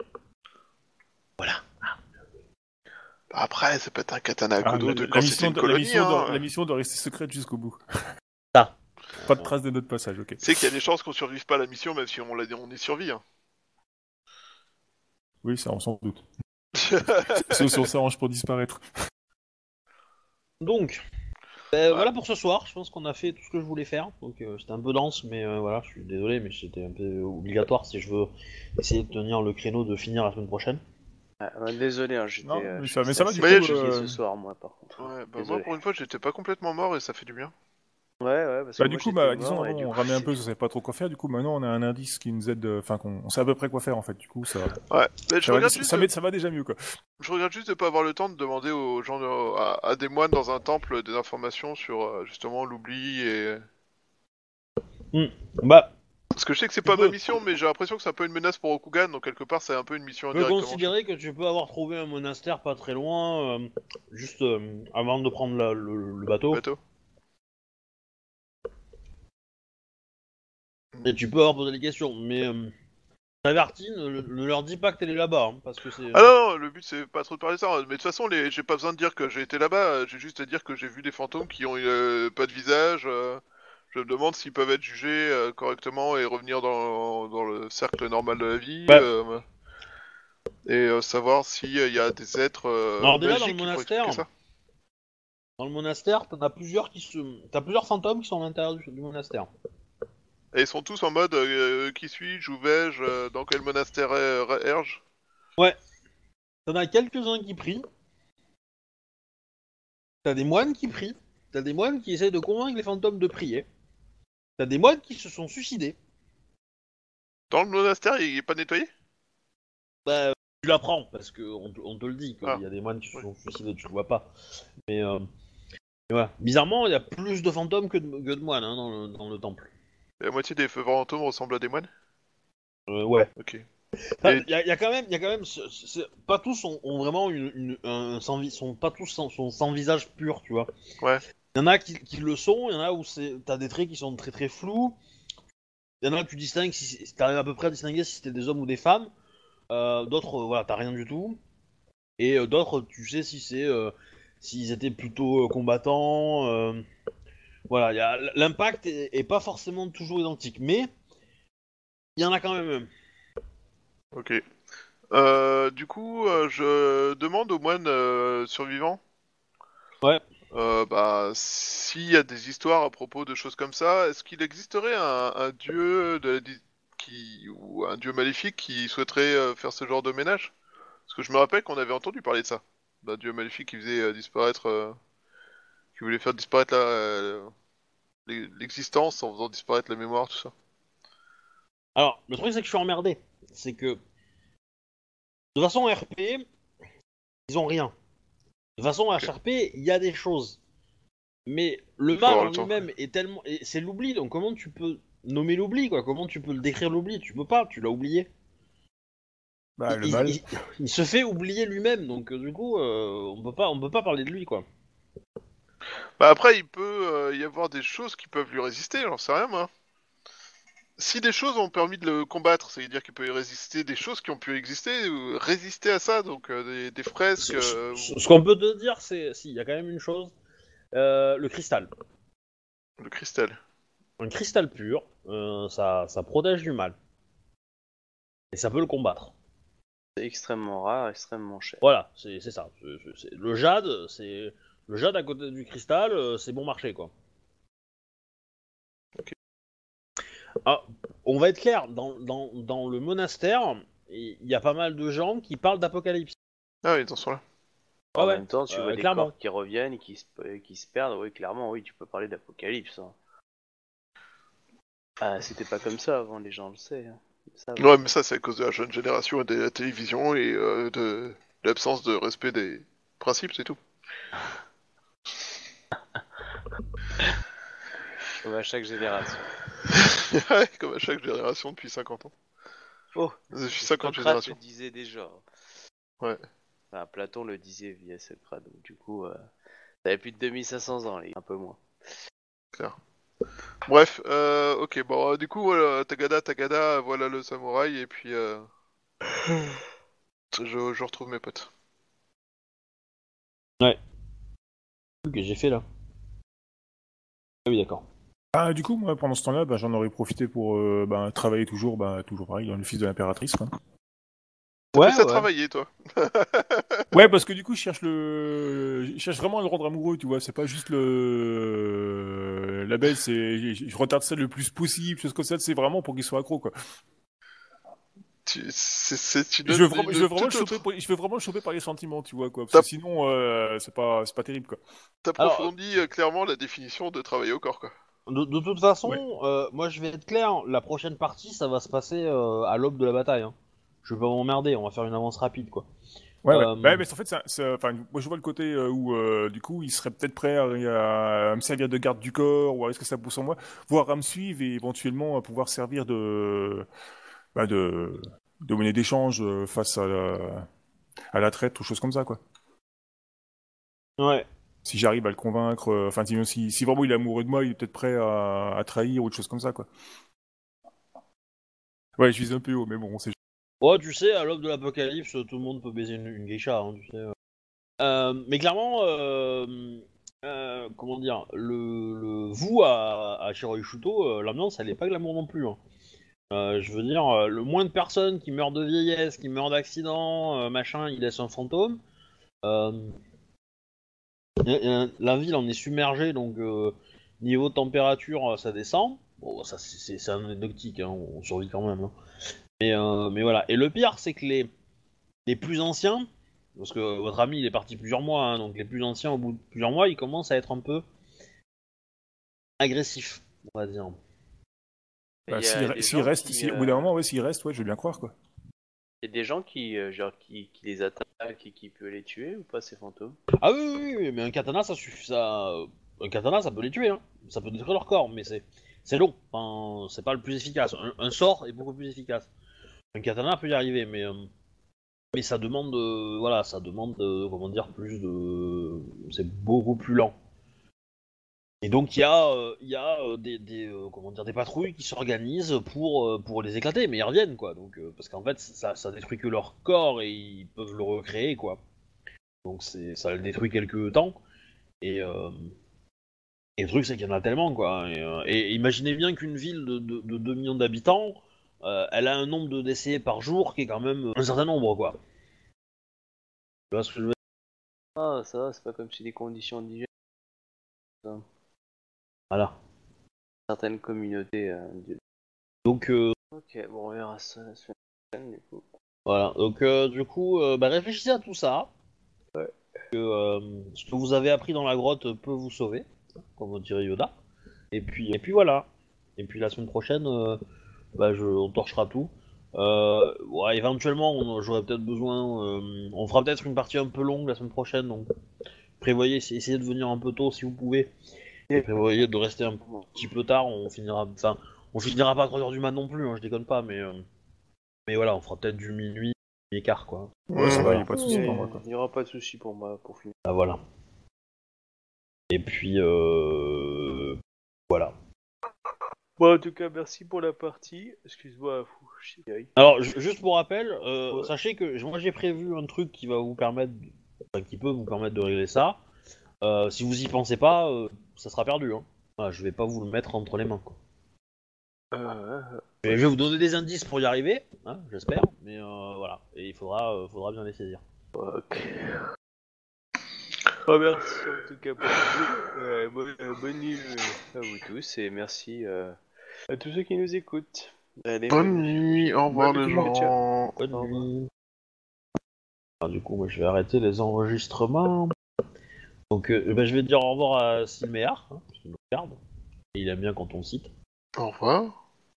Après, ça peut être un katana à Ah, Kodo la, de la quand c'était mission, une de- la, colonie, mission hein. doit, la mission doit rester secrète jusqu'au bout. Ça. Pas de trace de notre passage, ok. C'est qu'il y a des chances qu'on survive pas à la mission, même si on, l'a, on y survit. Hein. Oui, ça, on s'en doute. Sauf si on s'arrange pour disparaître. Donc, euh, Ouais. voilà pour ce soir. Je pense qu'on a fait tout ce que je voulais faire. Donc euh, c'était un peu dense, mais euh, voilà, je suis désolé, mais c'était un peu obligatoire si je veux essayer de tenir le créneau de finir la semaine prochaine. Ah, ouais, désolé, hein, j'étais Non, euh, mais je ça- suis mais ça va, assez du coup, fatigué euh, ce soir, moi, par contre. Ouais, bah moi Désolé. pour une fois j'étais pas complètement mort et ça fait du bien. Ouais, ouais, parce que Bah, moi du coup, j'étais bah, mort disons, et avant, du on coup, ramait un c'est peu, du- on savait pas trop quoi faire. Du coup, maintenant, on a un indice qui nous aide. euh, Enfin, qu'on on sait à peu près quoi faire en fait. Du coup, ça, Ouais, mais je ça, va, regarde ça, juste, ça de- m'aide- ça va déjà mieux quoi. je regarde juste de pas avoir le temps de demander aux gens, de- à, à des moines dans un temple des informations sur euh, justement l'oubli et... Bah, Parce que je sais que c'est tu pas ma peux, mission, mais j'ai l'impression que c'est un peu une menace pour Rokugan, donc quelque part c'est un peu une mission tu peux indirectement. considérer que tu peux avoir trouvé un monastère pas très loin, euh, juste euh, avant de prendre la- le, le bateau. Bateau. Et tu peux avoir posé des questions, mais euh, t'avertis, ne, ne leur dis pas que t'es là-bas, hein, parce que c'est. Ah non, non, le but c'est pas trop de parler de ça, hein. Mais de toute façon les... j'ai pas besoin de dire que j'ai été là-bas, euh, j'ai juste à dire que j'ai vu des fantômes qui ont euh, pas de visage. euh, Je me demande s'ils peuvent être jugés euh, correctement et revenir dans, dans le cercle normal de la vie. Ouais. euh, Et euh, savoir s'il y a des êtres euh, Alors déjà dans le magiques qui pourraient monastère, expliquer ça. dans le monastère, t'en as plusieurs qui se, t'as plusieurs fantômes qui sont à l'intérieur du, du monastère. Et ils sont tous en mode euh, qui suis-je, où vais-je, euh, dans quel monastère er- erge. Ouais. T'en as quelques-uns qui prient. T'as des moines qui prient. T'as des moines qui essayent de convaincre les fantômes de prier. T'as des moines qui se sont suicidés. Dans le monastère, il est pas nettoyé? Bah, tu l'apprends parce que on, te- on te le dit qu'il Ah. y a des moines qui se Oui. sont suicidés, tu le vois pas. Mais euh, mais voilà. Bizarrement, il y a plus de fantômes que de, que de moines hein, dans, le, dans le temple. La moitié des feux fantômes ressemblent à des moines? Euh, ouais. Ok. Enfin, Et- Il y, a- il y a quand même, il y a quand même, ce- ce- pas tous ont, ont vraiment une, une- un sans vi- sont pas tous sans, sont sans visage pur, tu vois. Ouais. Il y en a qui, qui le sont, il y en a où c'est, t'as des traits qui sont très très flous. Il y en a que tu distingues, si, si t'arrives à peu près à distinguer si c'était des hommes ou des femmes. Euh, d'autres, euh, voilà, t'as rien du tout. Et euh, d'autres, tu sais si c'est, euh, s'ils étaient plutôt euh, combattants. euh, Voilà, il y a, l'impact est, est pas forcément toujours identique, mais il y en a quand même. Ok. Euh, du coup, euh, je demande aux moines euh, survivants. Ouais. Euh, bah, s'il y a des histoires à propos de choses comme ça, est-ce qu'il existerait un, un dieu de la di- qui ou un dieu maléfique qui souhaiterait euh, faire ce genre de ménage? Parce que je me rappelle qu'on avait entendu parler de ça, d'un dieu maléfique qui faisait euh, disparaître, euh, qui voulait faire disparaître la euh, l'e- l'existence en faisant disparaître la mémoire, tout ça. Alors, le truc c'est que je suis emmerdé, c'est que de façon R P, ils ont rien. De façon Ok. H R P, il y a des choses. Mais le Il faut mal avoir en le temps. lui-même est tellement. et c'est l'oubli, donc comment tu peux nommer l'oubli, quoi? Comment tu peux le décrire l'oubli? Tu peux pas, tu l'as oublié. Bah, il, le il- mal. il- il se fait oublier lui-même, donc euh, du coup, euh, on peut pas, on peut pas parler de lui, quoi. Bah après, il peut euh, y avoir des choses qui peuvent lui résister, j'en sais rien moi. si des choses ont permis de le combattre, c'est-à-dire qu'il peut y résister des choses qui ont pu exister, ou résister à ça, donc euh, des, des fresques. Euh... Ce, ce qu'on peut te dire, c'est, si, il y a quand même une chose, euh, le cristal. Le cristal. Un cristal pur, euh, ça, ça protège du mal. Et ça peut le combattre. C'est extrêmement rare, extrêmement cher. Voilà, c'est, c'est ça. C'est, c'est, c'est- le jade, c'est le jade à côté du cristal, euh, c'est bon marché, quoi. Ok. Ah, on va être clair, dans, dans, dans le monastère, il y a pas mal de gens qui parlent d'apocalypse. Ah oui, ils en sont là. Ah En ouais, même temps, tu euh, vois des clairement. corps qui reviennent et qui se, euh, qui se perdent, oui, clairement, oui, tu peux parler d'apocalypse. Hein. Ah, c'était pas comme ça avant, les gens le savent. Hein. Ils savent. Ouais, mais ça, c'est à cause de la jeune génération et de la télévision et euh, de l'absence de respect des principes, c'est tout. Comme à chaque génération. Ouais, comme à chaque génération depuis cinquante ans. Oh, Depuis cinquante Socrate générations. le disait déjà. Ouais. Enfin, Platon le disait via Socrate, donc du coup, euh, ça avait plus de deux mille cinq cents ans, les... un peu moins. Clair. Bref, euh, ok, bon, euh, du coup, voilà, Tagada, Tagada, voilà le samouraï, et puis euh, je, je retrouve mes potes. Que j'ai fait là. Ah oui, d'accord. Ah, du coup, moi, pendant ce temps-là, bah, j'en aurais profité pour euh, bah, travailler toujours, bah, toujours pareil, dans le fils de l'impératrice, quoi. T'as Ouais, fait ça ouais. travailler, toi. Ouais, parce que du coup, je cherche le, je cherche vraiment à le rendre amoureux, tu vois. C'est pas juste le, la belle, c'est, je, je retarde ça le plus possible, chose comme ça. C'est vraiment pour qu'il soit accro, quoi. Tu- C'est c'est une, Je veux vraiment, une je veux vraiment le toute choper, autre... pour- je veux vraiment le choper par les sentiments, tu vois, quoi. Parce T'as- que sinon, euh, c'est pas, c'est pas terrible, quoi. Alors, T'approfondis euh, clairement la définition de travailler au corps, quoi. de, de toute façon, Ouais. euh, moi je vais être clair, la prochaine partie, ça va se passer euh, à l'aube de la bataille. Hein. Je vais pas m'emmerder, on va faire une avance rapide, quoi. Ouais, ouais. Euh, Bah, mais en fait, ça, ça- enfin, moi, je vois le côté euh, où, euh, du coup, il serait peut-être prêt à, à- à me servir de garde du corps, ou à risquer sa peau sur moi, voire à me suivre et éventuellement à pouvoir servir de, bah, de, de monnaie d'échange euh, face à la, à la traite ou choses comme ça, quoi. ouais. Si j'arrive à le convaincre, euh, enfin, sinon, si, si vraiment il est amoureux de moi, il est peut-être prêt à, à trahir ou autre chose comme ça, quoi. Ouais, je vise un peu haut, mais bon, c'est... Oh, tu sais, à l'aube de l'apocalypse, tout le monde peut baiser une, une geisha, hein, tu sais. Euh, mais clairement, euh, euh, comment dire, le, le vous à, à Shiroishuto, euh, l'ambiance, elle est pas glamour non plus. Hein. Euh, je veux dire, euh, le moins de personnes qui meurent de vieillesse, qui meurent d'accident, euh, machin, ils laissent un fantôme. Euh, y a- y a- la ville en est submergée, donc euh, niveau de température, euh, ça descend. Bon, ça c'est c'est- c'est anecdotique, hein, on survit quand même. Hein. Mais, euh, mais voilà. Et le pire, c'est que les, les plus anciens, parce que votre ami il est parti plusieurs mois, hein, donc les plus anciens au bout de plusieurs mois, ils commencent à être un peu agressifs, on va dire. Bah, Il y s'il a re- des s'il gens reste, qui, si, au euh, bout d'un moment, ouais, s'il reste, ouais, je veux bien croire, quoi. il y a des gens qui, euh, genre, qui, qui les attaquent et qui peuvent les tuer ou pas, ces fantômes? Ah oui, oui, oui, mais un katana, ça suffit, ça... Un katana, ça peut les tuer, hein. Ça peut détruire leur corps, mais c'est c'est long. Enfin, c'est pas le plus efficace. Un, un sort est beaucoup plus efficace. Un katana peut y arriver, mais euh, mais ça demande, euh, voilà, ça demande, euh, comment dire, plus de, c'est beaucoup plus lent. Et donc il y a, euh, il y a euh, des, des euh, comment dire, des patrouilles qui s'organisent pour euh, pour les éclater, mais ils reviennent quoi. Donc euh, parce qu'en fait ça ça détruit que leur corps et ils peuvent le recréer quoi. Donc c'est ça le détruit quelques temps et euh, Et le truc, c'est qu'il y en a tellement, quoi. Et, euh, et imaginez bien qu'une ville de, de, de deux millions d'habitants, euh, elle a un nombre de décès par jour qui est quand même un certain nombre, quoi. Tu vois ce que je veux dire? Ah, ça va, c'est pas comme si des conditions d'hygiène. Dans Voilà. certaines communautés. Euh, du- Donc, euh, Ok, bon, on verra ça la semaine prochaine, du coup. voilà. Donc, euh, du coup, euh, bah, réfléchissez à tout ça. Ouais. Que, euh, ce que vous avez appris dans la grotte peut vous sauver, comme dirait Yoda. Et puis, et puis voilà. Et puis la semaine prochaine, euh, bah, je, on torchera tout. Euh, ouais, éventuellement, on- j'aurais peut-être besoin. euh, on fera peut-être une partie un peu longue la semaine prochaine, donc prévoyez, essayez de venir un peu tôt si vous pouvez. Et prévoyez de rester un petit peu tard. On finira, enfin, on finira pas à trois heures du mat non plus. Hein, je déconne pas, mais euh, mais voilà, on fera peut-être du minuit et quart quoi. Ouais, ça Mmh. va, y a pas de soucis Il pour moi, quoi. n'y aura pas de souci pour moi pour finir. Ah voilà. Et puis euh, voilà. Bon, en tout cas, merci pour la partie. Excuse-moi, fou, je suis vieille. Alors, ju- juste pour rappel, euh, Ouais. sachez que moi j'ai prévu un truc qui va vous permettre, de- enfin, qui peut vous permettre de régler ça. Euh, si vous y pensez pas, euh, ça sera perdu. Hein. Voilà, je vais pas vous le mettre entre les mains. Quoi. Euh, Je vais vous donner des indices pour y arriver, hein, j'espère. Mais euh, voilà, et il faudra, euh, faudra bien les saisir. ok. Oh, merci en tout cas pour tout. Euh, bonne, euh, bonne nuit euh, à vous tous et merci euh, à tous ceux qui nous écoutent. Allez, Bonne nuit, au revoir Bonne les nuit, ciao. gens. Bonne Au revoir. nuit. Ah, du coup, moi, je vais arrêter les enregistrements. Donc, euh, bah, je vais dire au revoir à Silméar, hein, parce qu'il nous regarde. Et il aime bien quand on le cite. Au revoir.